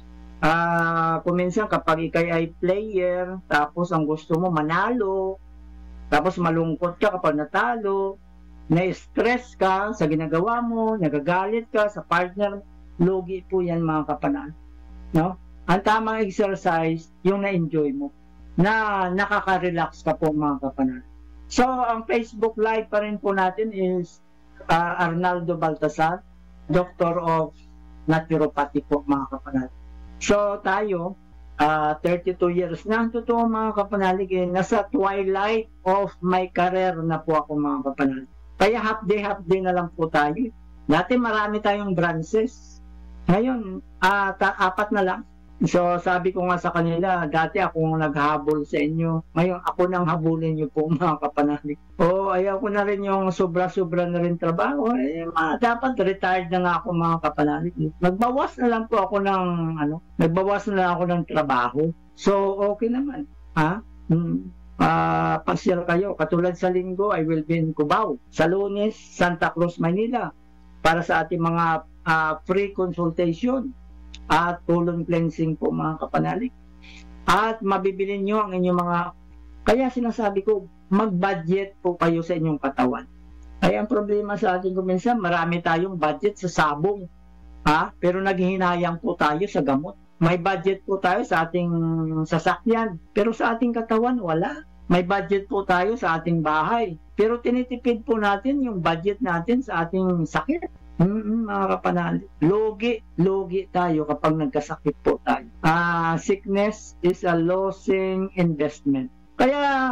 Uh, kung minsan, kapag ikay ay player, tapos ang gusto mo, manalo, tapos malungkot ka kapag natalo, na-stress ka sa ginagawa mo, nagagalit ka sa partner, lugi po yan mga kapanalig. No? Ang tamang exercise, yung na-enjoy mo, na nakaka-relax ka po mga kapanalig. So, ang Facebook Live pa rin po natin is uh, Arnaldo Baltasar, Doctor of Naturopathy po mga kapanalig. So, tayo, uh, thirty-two years na, totoo mga kapanalig, eh, nasa twilight of my career na po ako mga kapanalig. Kaya half day, half day na lang po tayo. Dati marami tayong branches. Ngayon, uh, apat na lang. So, sabi ko nga sa kanila, dati ako naghabol sa inyo. Ngayon, ako nang habulin nyo po mga kapanalig. O, ayaw ko na rin yung sobra-sobra na rin trabaho. Eh, ma, dapat retired na nga ako mga kapanalig. Nagbawas na lang po ako ng, ano, nagbawas na lang ako ng trabaho. So, okay naman. Ha? Hmm. Uh, pasyal kayo. Katulad sa Linggo, I will be in Cubao. Sa Lunes, Santa Cruz, Manila. Para sa ating mga uh, free consultation at colon cleansing po mga kapanalig. At mabibili nyo ang inyong mga... Kaya sinasabi ko, mag-budget po kayo sa inyong katawan. Kaya ang problema sa atin kung minsan, marami tayong budget sa sabong. Ha? Pero naghihinayang po tayo sa gamot. May budget po tayo sa ating sasakyan, pero sa ating katawan, wala. May budget po tayo sa ating bahay, pero tinitipid po natin yung budget natin sa ating sakit. Mm-hmm, mga kapanalig. Logi, logi tayo kapag nagkasakit po tayo. Uh, sickness is a losing investment. Kaya,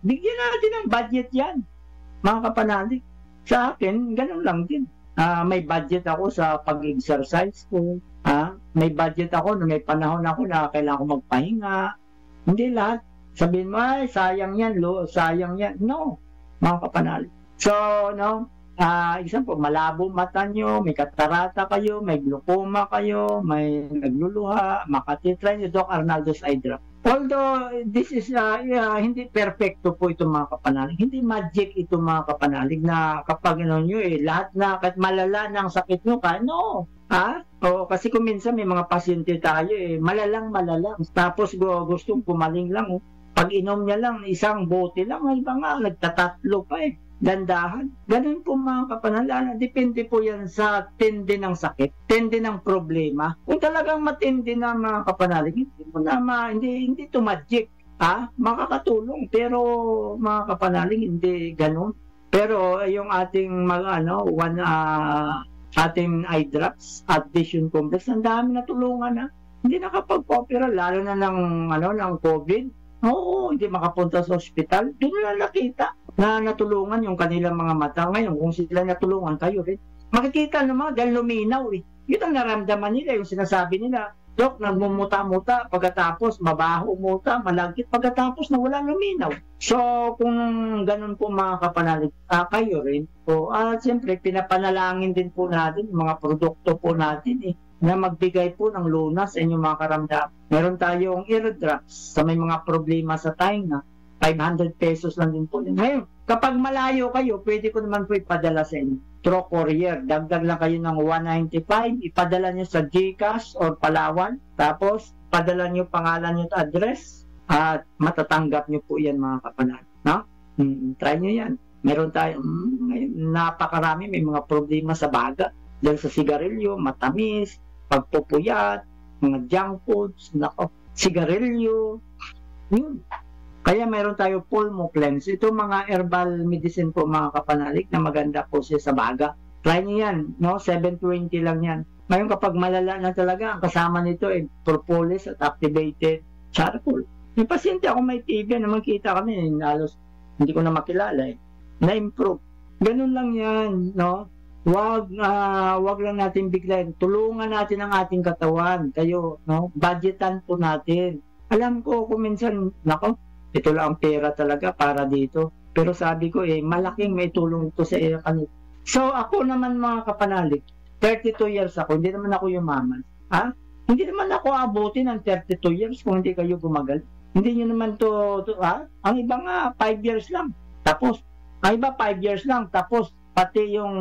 Bigyan natin ng budget yan, mga kapanalig. Sa akin, ganun lang din. Uh, may budget ako sa pag-exercise ko. Uh, may budget ako na may panahon ako na kailangan ko magpahinga. Hindi lahat. Sabihin mo, ay, sayang yan, lo, sayang yan. No, mga kapanalig. So, no, uh, example, malabo mata nyo, may katarata kayo, may glaucoma kayo, may nagluluha, makatitry nyo, Doc Arnaldo's eye drop. Although, this is, uh, yeah, hindi perfecto po ito mga kapanalig. Hindi magic ito mga kapanalig na kapag ano nyo eh, lahat na, kahit malala ng sakit nyo ka, no. Ha? O, kasi kung minsan may mga pasyente tayo eh, malalang malalang. Tapos gustong pumaling lang. Oh. Pag inom niya lang, isang bote lang, ay ba nga, nagtatatlo pa eh. Dandahan. Ganun po mga kapanalan. Depende po yan sa tindi ng sakit, tindi ng problema. Kung talagang matindi na mga kapanalig, hindi mo na ma, hindi, hindi to magic. Ha? Makakatulong. Pero mga kapanalig, hindi ganun. Pero yung ating mga ano, one, uh, ating eye drops at vision complex, ang dami na tulungan na. Hindi nakapag-opera, lalo na ng, ano, ng COVID. Oo, hindi makapunta sa ospital. Doon na nakita na natulungan yung kanilang mga mata. Ngayon, kung sila natulungan, kayo rin. Makikita naman dahil luminaw eh. Yun ang naramdaman nila, yung sinasabi nila. Dok, nagmumuta-muta, pagkatapos mabaho muta, malagkit, pagkatapos na wala luminaw. So, kung ganun po mga kapanalig, uh, kayo rin po. At uh, siyempre, pinapanalangin din po natin, mga produkto po natin eh, na magbigay po ng lunas sa inyong mga karamdaman. Meron tayong ear drops sa may mga problema sa tainga. five hundred pesos lang din po. Ngayon, kapag malayo kayo, pwede ko naman po ipadala sa inyo. Through courier, dagdag lang kayo ng one ninety-five, ipadala nyo sa GCash or Palawan, tapos padala nyo pangalan nyo at address, at matatanggap nyo po yan mga kapanalig. No? Hmm, try nyo yan. Meron tayo, hmm, napakarami, may mga problema sa baga, dahil sa sigarilyo, matamis, pagpupuyat, mga junk foods, nako, sigarilyo, yun. Kaya meron tayo pulmo cleanse. Ito mga herbal medicine po mga kapanalig na maganda po siya sa baga. Try niyo yan, no? seven twenty lang yan. Ngayon kapag malala na talaga, ang kasama nito ay propolis at activated charcoal. May pasyente ako may T B na makita kami, halos hindi ko na makilala eh. Na-improve. Ganun lang yan, no? Wag, uh, wag lang natin biglayin. Tulungan natin ang ating katawan. Kayo, no? Budgetan po natin. Alam ko kung minsan, nako, ito lang ang pera talaga para dito. Pero sabi ko eh, malaking may tulong ito sa iyo kanito. So ako naman mga kapanalig, thirty-two years ako, hindi naman ako yumaman. Ha? Hindi naman ako abutin ng thirty-two years kung hindi kayo gumagal. Hindi nyo naman to, to ha? Ang iba nga, five years lang. Tapos, ang iba five years lang. Tapos, pati yung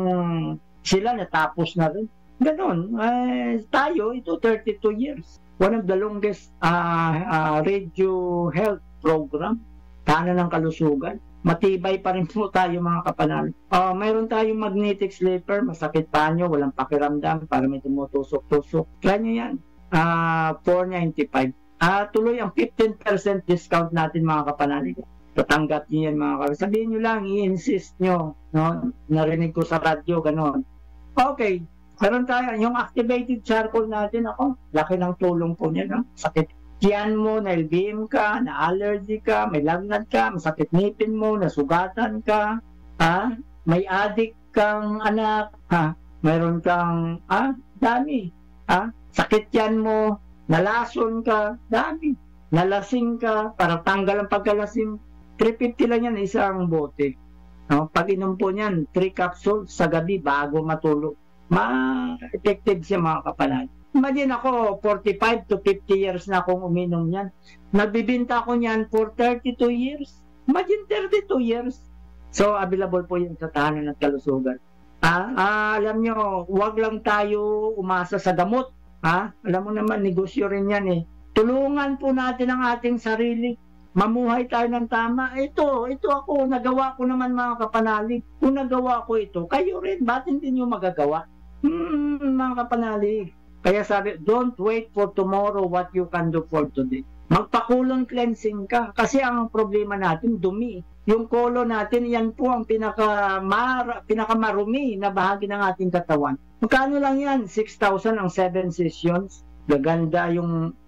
sila natapos na rin. Ganon. Eh, tayo, ito thirty-two years. One of the longest uh, uh, radio health program, tahanan ng kalusugan. Matibay pa rin po tayo mga kapanalig. Uh, mayroon tayong magnetic sleeper, masakit pa nyo, walang pakiramdam, para may tumutusok-tusok. Try nyo yan. Uh, four ninety-five. Uh, tuloy ang fifteen percent discount natin mga kapanalig. Tatanggap nyo yan mga kapanalig. Sabihin nyo lang, i-insist nyo. No? Narinig ko sa radyo, gano'n. Okay. Meron tayo, yung activated charcoal natin, ako, laki ng tulong po niya. No? Sakit tiyan mo, na L B M ka, na allergy ka, may lagnat ka, masakit ngipin mo, nasugatan ka, ha? May addict kang anak, ha? Mayroon kang, ha? Dami, ha? Sakit yan mo, nalason ka, dami. Nalasing ka, para tanggal ang pagkalasing, three fifty lang yan, isang bote. No? Pag inom po niyan, three capsules sa gabi bago matulog. Ma-effective siya mga kapanalig. Imagine ako, forty-five to fifty years na akong uminom niyan. Nagbibinta ko niyan for thirty-two years. Imagine thirty-two years. So, available po yan sa tahanan ng kalusugan. Ah, ah, alam nyo, huwag lang tayo umasa sa gamot. Ha? Alam mo naman, negosyo rin yan eh. Tulungan po natin ang ating sarili. Mamuhay tayo ng tama. Ito, ito ako, nagawa ko naman mga kapanalig. Kung nagawa ko ito, kayo rin, ba't hindi nyo magagawa? Hmm, mga kapanalig. Kaya sabi, don't wait for tomorrow what you can do for today. Magpa-colon cleansing ka. Kasi ang problema natin, dumi. Yung colon natin, yan po ang pinakamar, pinakamarumi na bahagi ng ating katawan. Magkano lang yan? six thousand ang seven sessions. Gaganda yung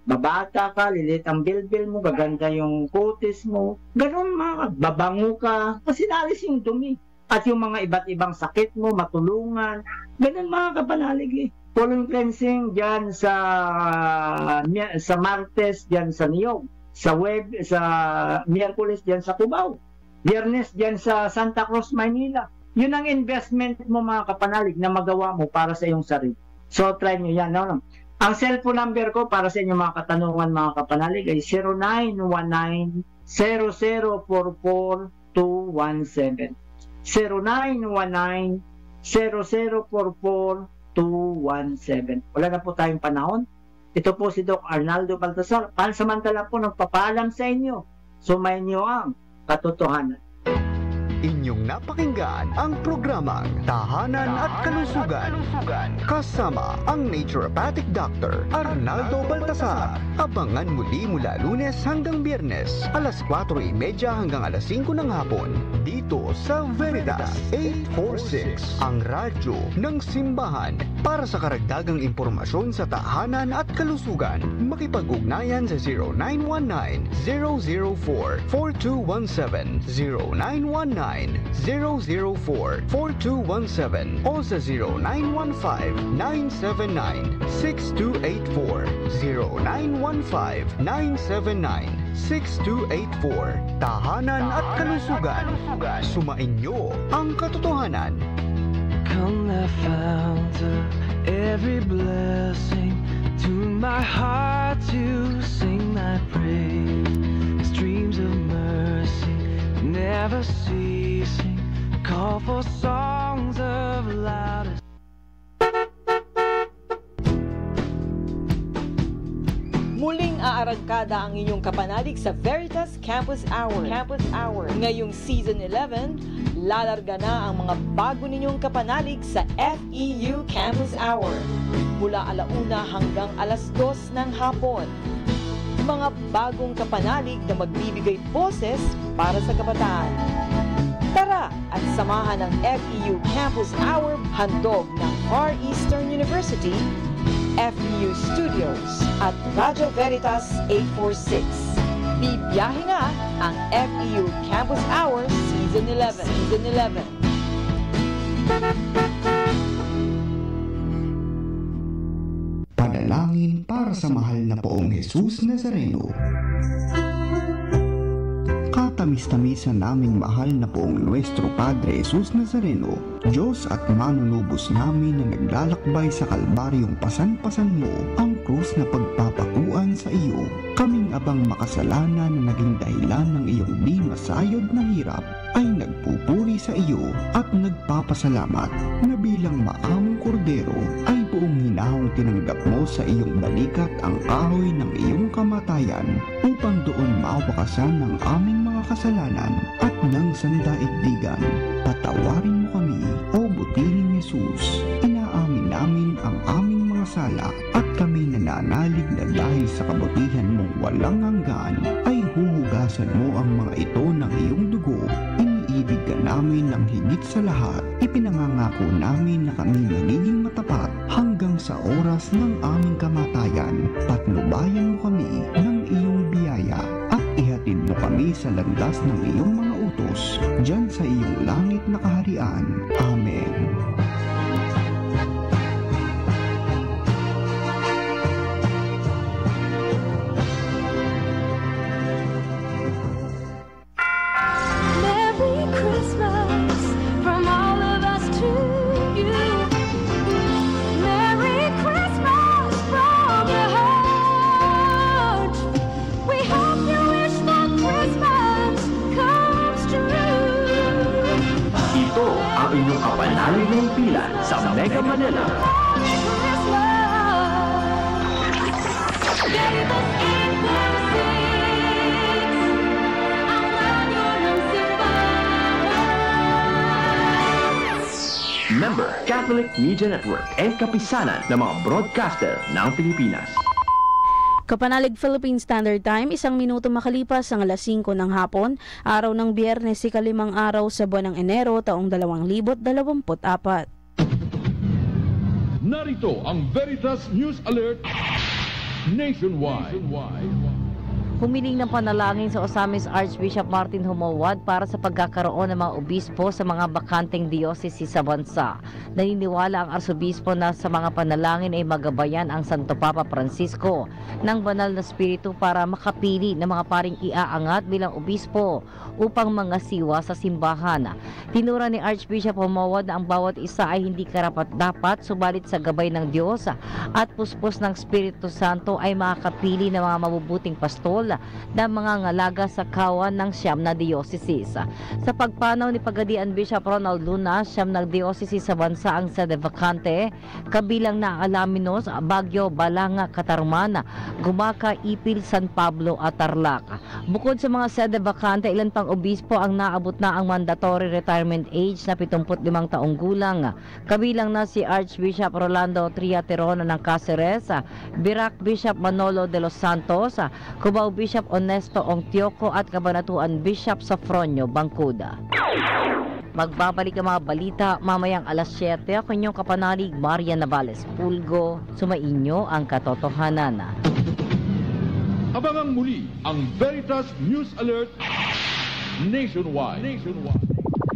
babata ka, lilit ang bilbil mo, gaganda yung kutis mo, ganun mga, babango ka, kasi naalis yung dumi. At yung mga iba't ibang sakit mo, matulungan, ganun mga kapanalig eh. Colon cleansing dyan sa, sa Martes, dyan sa Niyog, sa Web, sa Miyerkules dyan sa Cubao, Biyernes dyan sa Santa Cruz, Manila. Yun ang investment mo mga kapanalig na magawa mo para sa iyong sarili. So try nyo yan. No, no. Ang cellphone number ko para sa inyong mga katanungan mga kapanalig ay zero nine one nine, zero zero four four two one seven. zero nine one nine, zero zero four four two one seven. Wala na po tayong panahon. Ito po si Doc Arnaldo Baltasar. Pansamantala po nagpapaalam sa inyo. Sumayin niyo ang katotohanan. Inyong napakinggan ang programang Tahanan at Kalusugan kasama ang naturopathic doctor Arnaldo Baltasar. Abangan muli mula Lunes hanggang Biyernes alas kwatro trenta hanggang alas singko ng hapon dito sa Veritas eight forty-six, ang radyo ng simbahan. Para sa karagdagang impormasyon sa tahanan at kalusugan, makipag-ugnayan sa zero nine one nine, zero zero four, four two one seven, zero nine one nine, zero zero four, four two one seven o sa zero nine one five, nine seven nine, six two eight four, zero nine one five, nine seven nine, six two eight four. Tahanan at kalusugan, sumain nyo ang katotohanan. Come the fount of every blessing, to my heart to sing thy praise. Streams of mercy never ceasing, call for songs of loudest. Muling aarangkada ang inyong kapanalig sa Veritas Campus Hour. Campus Hour. Ngayong Season eleven, lalarga na ang mga bago ninyong kapanalig sa F E U Campus Hour. Mula alauna hanggang alas dos ng hapon. Mga bagong kapanalig na magbibigay boses para sa kabataan. Tara at samahan ang F E U Campus Hour handog ng Far Eastern University, F E U Studios at Radyo Veritas eight forty-six. Bibiyahe na ang F E U Campus Hour Season eleven. Season eleven. Panalangin para sa mahal na Poong Jesus Nazareno. Katamis-tamisan naming mahal na Poong Nuestro Padre Jesus Nazareno, Diyos at manunubos namin na naglalakbay sa Kalbaryong pasan-pasan mo ang krus na pagpapakuan sa iyo. Kaming abang makasalanan na naging dahilan ng iyong di masayod na hirap ay nagpupuri sa iyo at nagpapasalamat na bilang maamong kordero ay buong hinahong tinanggap mo sa iyong balikat ang kahoy ng iyong kamatayan upang doon mawakasan ng aming mga kasalanan at ng sandaigdigan. Patawarin mo kami, O butiling Jesus. Inaamin namin ang aming mga sala at kami nananalig na dahil sa kabutihan mong walang hanggan ay huhugasan mo ang mga ito ng iyong dugo. Iniibig ka namin ng higit sa lahat. Ipinangangako namin na kami magiging matapat hanggang sa oras ng aming kamatayan. Patnubayan mo kami ng iyong biyaya at ihatid mo kami sa landas ng iyong mga utos dyan sa iyong langit na kaharian. Amen. Merry Christmas from all of us to you. Merry Christmas from your heart. We hope you wish that Christmas comes true. Ito ang inyong kapanalig ng pila sa Mega Manila. Member, Catholic Media Network and kapisanan ng mga broadcaster ng Pilipinas. Kapanalig Philippine Standard Time, isang minuto makalipas ang alas singko ng hapon, araw ng Biyernes, ikalimang araw sa buwan ng Enero, taong dalawang libo't dalawamput apat. Narito ang Veritas News Alert nationwide. Humiling ng panalangin sa Osamis Archbishop Martin Humawad para sa pagkakaroon ng mga obispo sa mga bakanteng diocese sa bansa. Naniniwala ang arsobispo na sa mga panalangin ay magabayan ang Santo Papa Francisco ng banal na spiritu para makapili ng mga paring iaangat bilang obispo upang mangasiwa sa simbahan. Tinura ni Archbishop Humawad na ang bawat isa ay hindi karapat-dapat, subalit sa gabay ng Diyos at puspos ng Espiritu Santo ay makakapili ng mga mabubuting pastol na mga ngalaga sa kawan ng siyam na dioceses. Sa pagpanaw ni Pagadian Bishop Ronald Luna, siyam na dioceses sa bansa ang sede vacante, kabilang na Alaminos, Baguio, Balanga, Catarman, Gumaca, Ipil, San Pablo at Tarlac. Bukod sa mga sede vacante, ilan pang obispo ang naabot na ang mandatory retirement age na pitungput limang taong gulang. Kabilang na si Archbishop Rolando Triaterona ng Cáceres, Birac Bishop Manolo de los Santos, Cubao Bishop Onesto Ongtioco at Cabanatuan Bishop Sofronio Bangkuda. Magbabalik ang mga balita mamayang alas siyete. Ako inyong kapanalig, Maria Navales Pulgo. Sumainyo ang katotohanan. Abangang muli ang Veritas News Alert nationwide. Nationwide.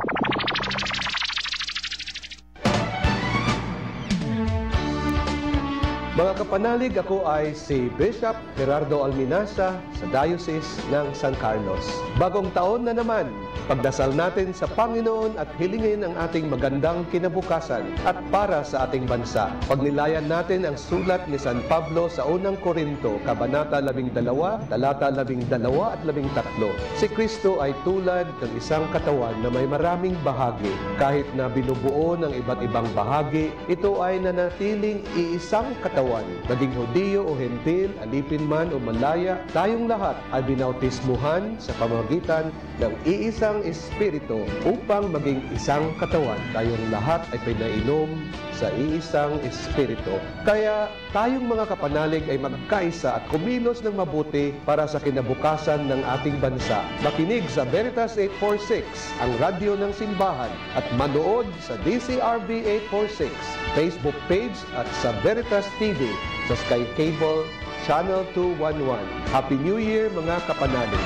Mga kapanalig, ako ay si Bishop Gerardo Alminasa sa Diocese ng San Carlos. Bagong taon na naman, pagdasal natin sa Panginoon at hilingin ang ating magandang kinabukasan at para sa ating bansa. Pagnilayan natin ang sulat ni San Pablo sa unang Korinto, Kabanata labing dalawa, talata labing dalawa at labing tatlo. Si Kristo ay tulad ng isang katawan na may maraming bahagi. Kahit na binubuo ng iba't ibang bahagi, ito ay nanatiling iisang katawan. Naging Hudiyo o Hentil, alipin man o Malaya, tayong lahat ay binautismuhan sa pamamagitan ng iisang Espiritu upang maging isang katawan. Tayong lahat ay pinainom sa iisang Espiritu. Kaya tayong mga kapanalig ay magkaisa at kumilos ng mabuti para sa kinabukasan ng ating bansa. Makinig sa Veritas eight forty-six, ang radyo ng simbahan, at manood sa D C R B eight forty-six Facebook page at sa Veritas T V sa Sky Cable Channel two eleven. Happy New Year mga kapanalig!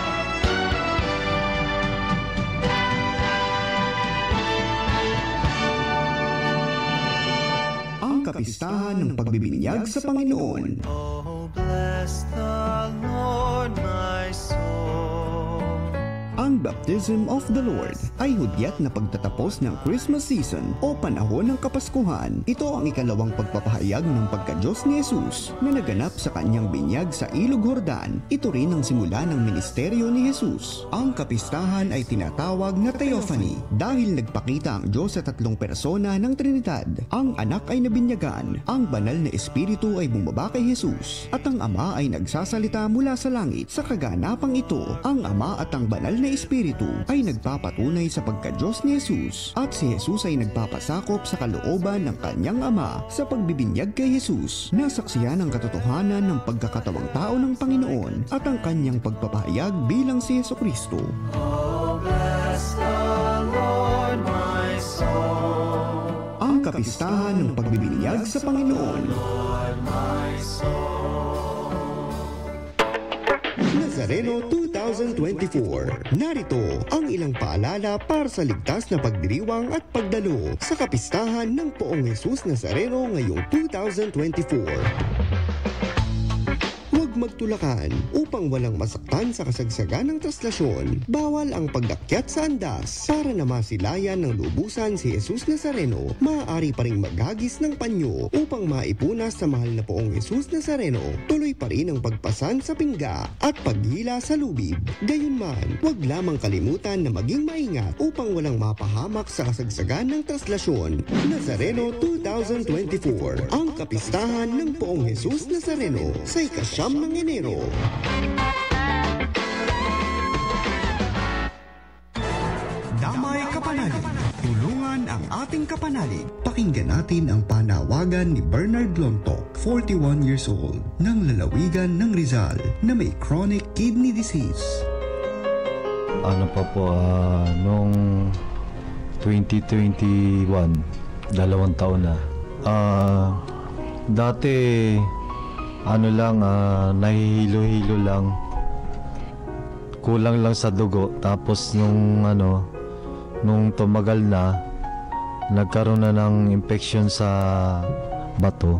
Kapistahan ng pagbibinyag sa Panginoon. Oh, bless the Lord, my soul. Ang Baptism of the Lord ay hudyat na pagtatapos ng Christmas season o panahon ng Kapaskuhan. Ito ang ikalawang pagpapahayag ng pagka-Diyos ni Jesus na naganap sa kanyang binyag sa Ilog Jordan. Ito rin ang simula ng ministeryo ni Jesus. Ang kapistahan ay tinatawag na Theophany dahil nagpakita ang Diyos sa tatlong persona ng Trinidad. Ang anak ay nabinyagan, ang banal na espiritu ay bumaba kay Jesus, at ang ama ay nagsasalita mula sa langit. Sa kaganapang ito, ang ama at ang banal na espiritu ay nagpapatunay sa pagka-Diyos ni Jesus, at si Jesus ay nagpapasakop sa kalooban ng kanyang ama sa pagbibinyag kay Jesus. Nasaksiyan ang katotohanan ng pagkakatawang tao ng Panginoon at ang kanyang pagpapahayag bilang si Jesucristo. Oh, bless the Lord, my soul. Ang kapistahan ng pagbibinyag sa Panginoon. Lord, my soul. Nazareno twenty twenty-four. Narito ang ilang paalala para sa ligtas na pagdiriwang at pagdalo sa kapistahan ng Poong Jesus Nazareno ngayong twenty twenty-four. Huwag magtulakan upang walang masaktan sa kasagsagan ng traslasyon. Bawal ang pagdakyat sa andas. Para na masilayan ng lubusan si Jesus Nazareno, maaari pa ring maghagis ng panyo upang maipunas sa mahal na Poong Jesus Nazareno. Tuloy pa rin ang pagpasan sa pingga at paghila sa lubid. Gayunman, huwag lamang kalimutan na maging maingat upang walang mapahamak sa kasagsagan ng traslasyon. Nazareno twenty twenty-four, ang kapistahan ng Poong Jesus Nazareno sa ikasyam ng Enero. Damay Kapanalig, tulungan ang ating kapanalig. Pakinggan natin ang panawagan ni Bernard Lontok, forty-one years old, ng lalawigan ng Rizal na may chronic kidney disease. Ano pa po, uh, noong twenty twenty-one, dalawang taon na. Uh, dati ano lang, uh, nahihilo-hilo lang. Kulang lang sa dugo. Tapos nung ano, nung tumagal na, nagkaroon na ng infection sa bato.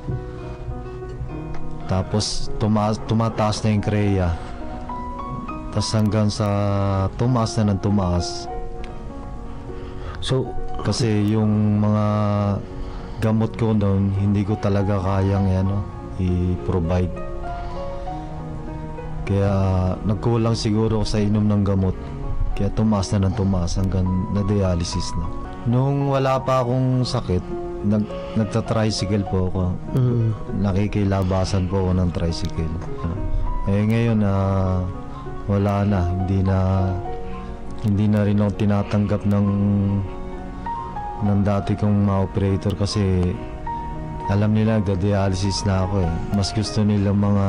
Tapos tuma tumataas na yung kreya. Tapos hanggang sa tumaas na ng tumaas. So, kasi yung mga gamot ko noon, hindi ko talaga kayang ano, i-provide. Kaya nagkulang siguro sa inom ng gamot. Kaya tumaas na ng tumaas hanggang na-dialysis na. Nung wala pa akong sakit, nag nagta-tricycle po ako. Mm. Nakikilabasan po ako ng tricycle. Eh ngayon na uh, wala na, hindi na hindi na rin ako tinatanggap ng ng dati kong ma-operator kasi alam nila nagda-dialysis na ako eh. Mas gusto nila mga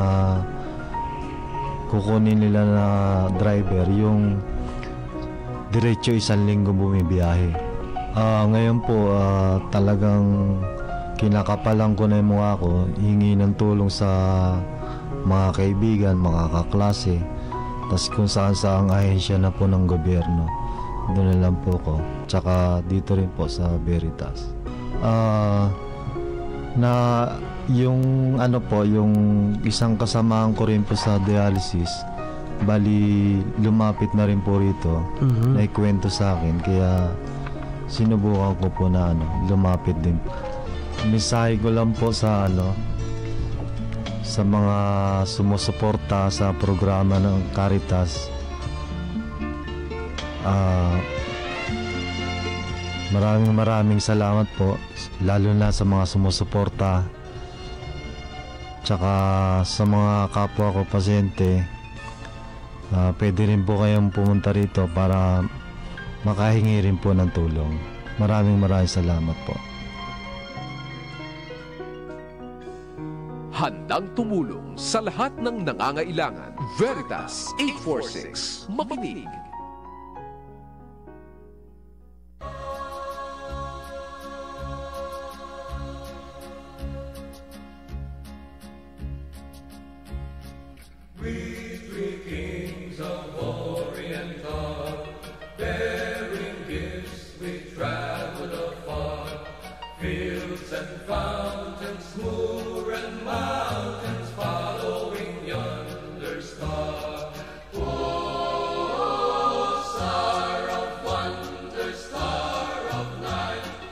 kukunin nila na driver yung diretso isang linggo bumibiyahe. Uh, ngayon po uh, talagang kinakapalan ko na yung mukha ko, hingi ng tulong sa mga kaibigan, mga kaklase, tas kung saan saang ahensya na po ng gobyerno, doon na lang po ko, tsaka dito rin po sa Veritas. Uh, na yung ano po, yung isang kasamahan ko rin po sa dialysis, bali lumapit na rin po rito, mm-hmm. naikwento sa akin, kaya sinubukan ko po na ano, lumapit din. Mensahe ko lang po sa ano, sa mga sumusuporta sa programa ng Caritas. Uh, maraming maraming salamat po, lalo na sa mga sumusuporta, tsaka sa mga kapwa ko pasyente. Uh, pwede rin po kayong pumunta rito para makahingi rin po ng tulong. Maraming maraming salamat po. Handang tumulong sa lahat ng nangangailangan. Veritas eight four six. Makinig. We three kings of Orient are, bearing gifts we traveled afar. Fields and fountains, moor and mountains, following yonder star. Oh, star of wonder, star of night,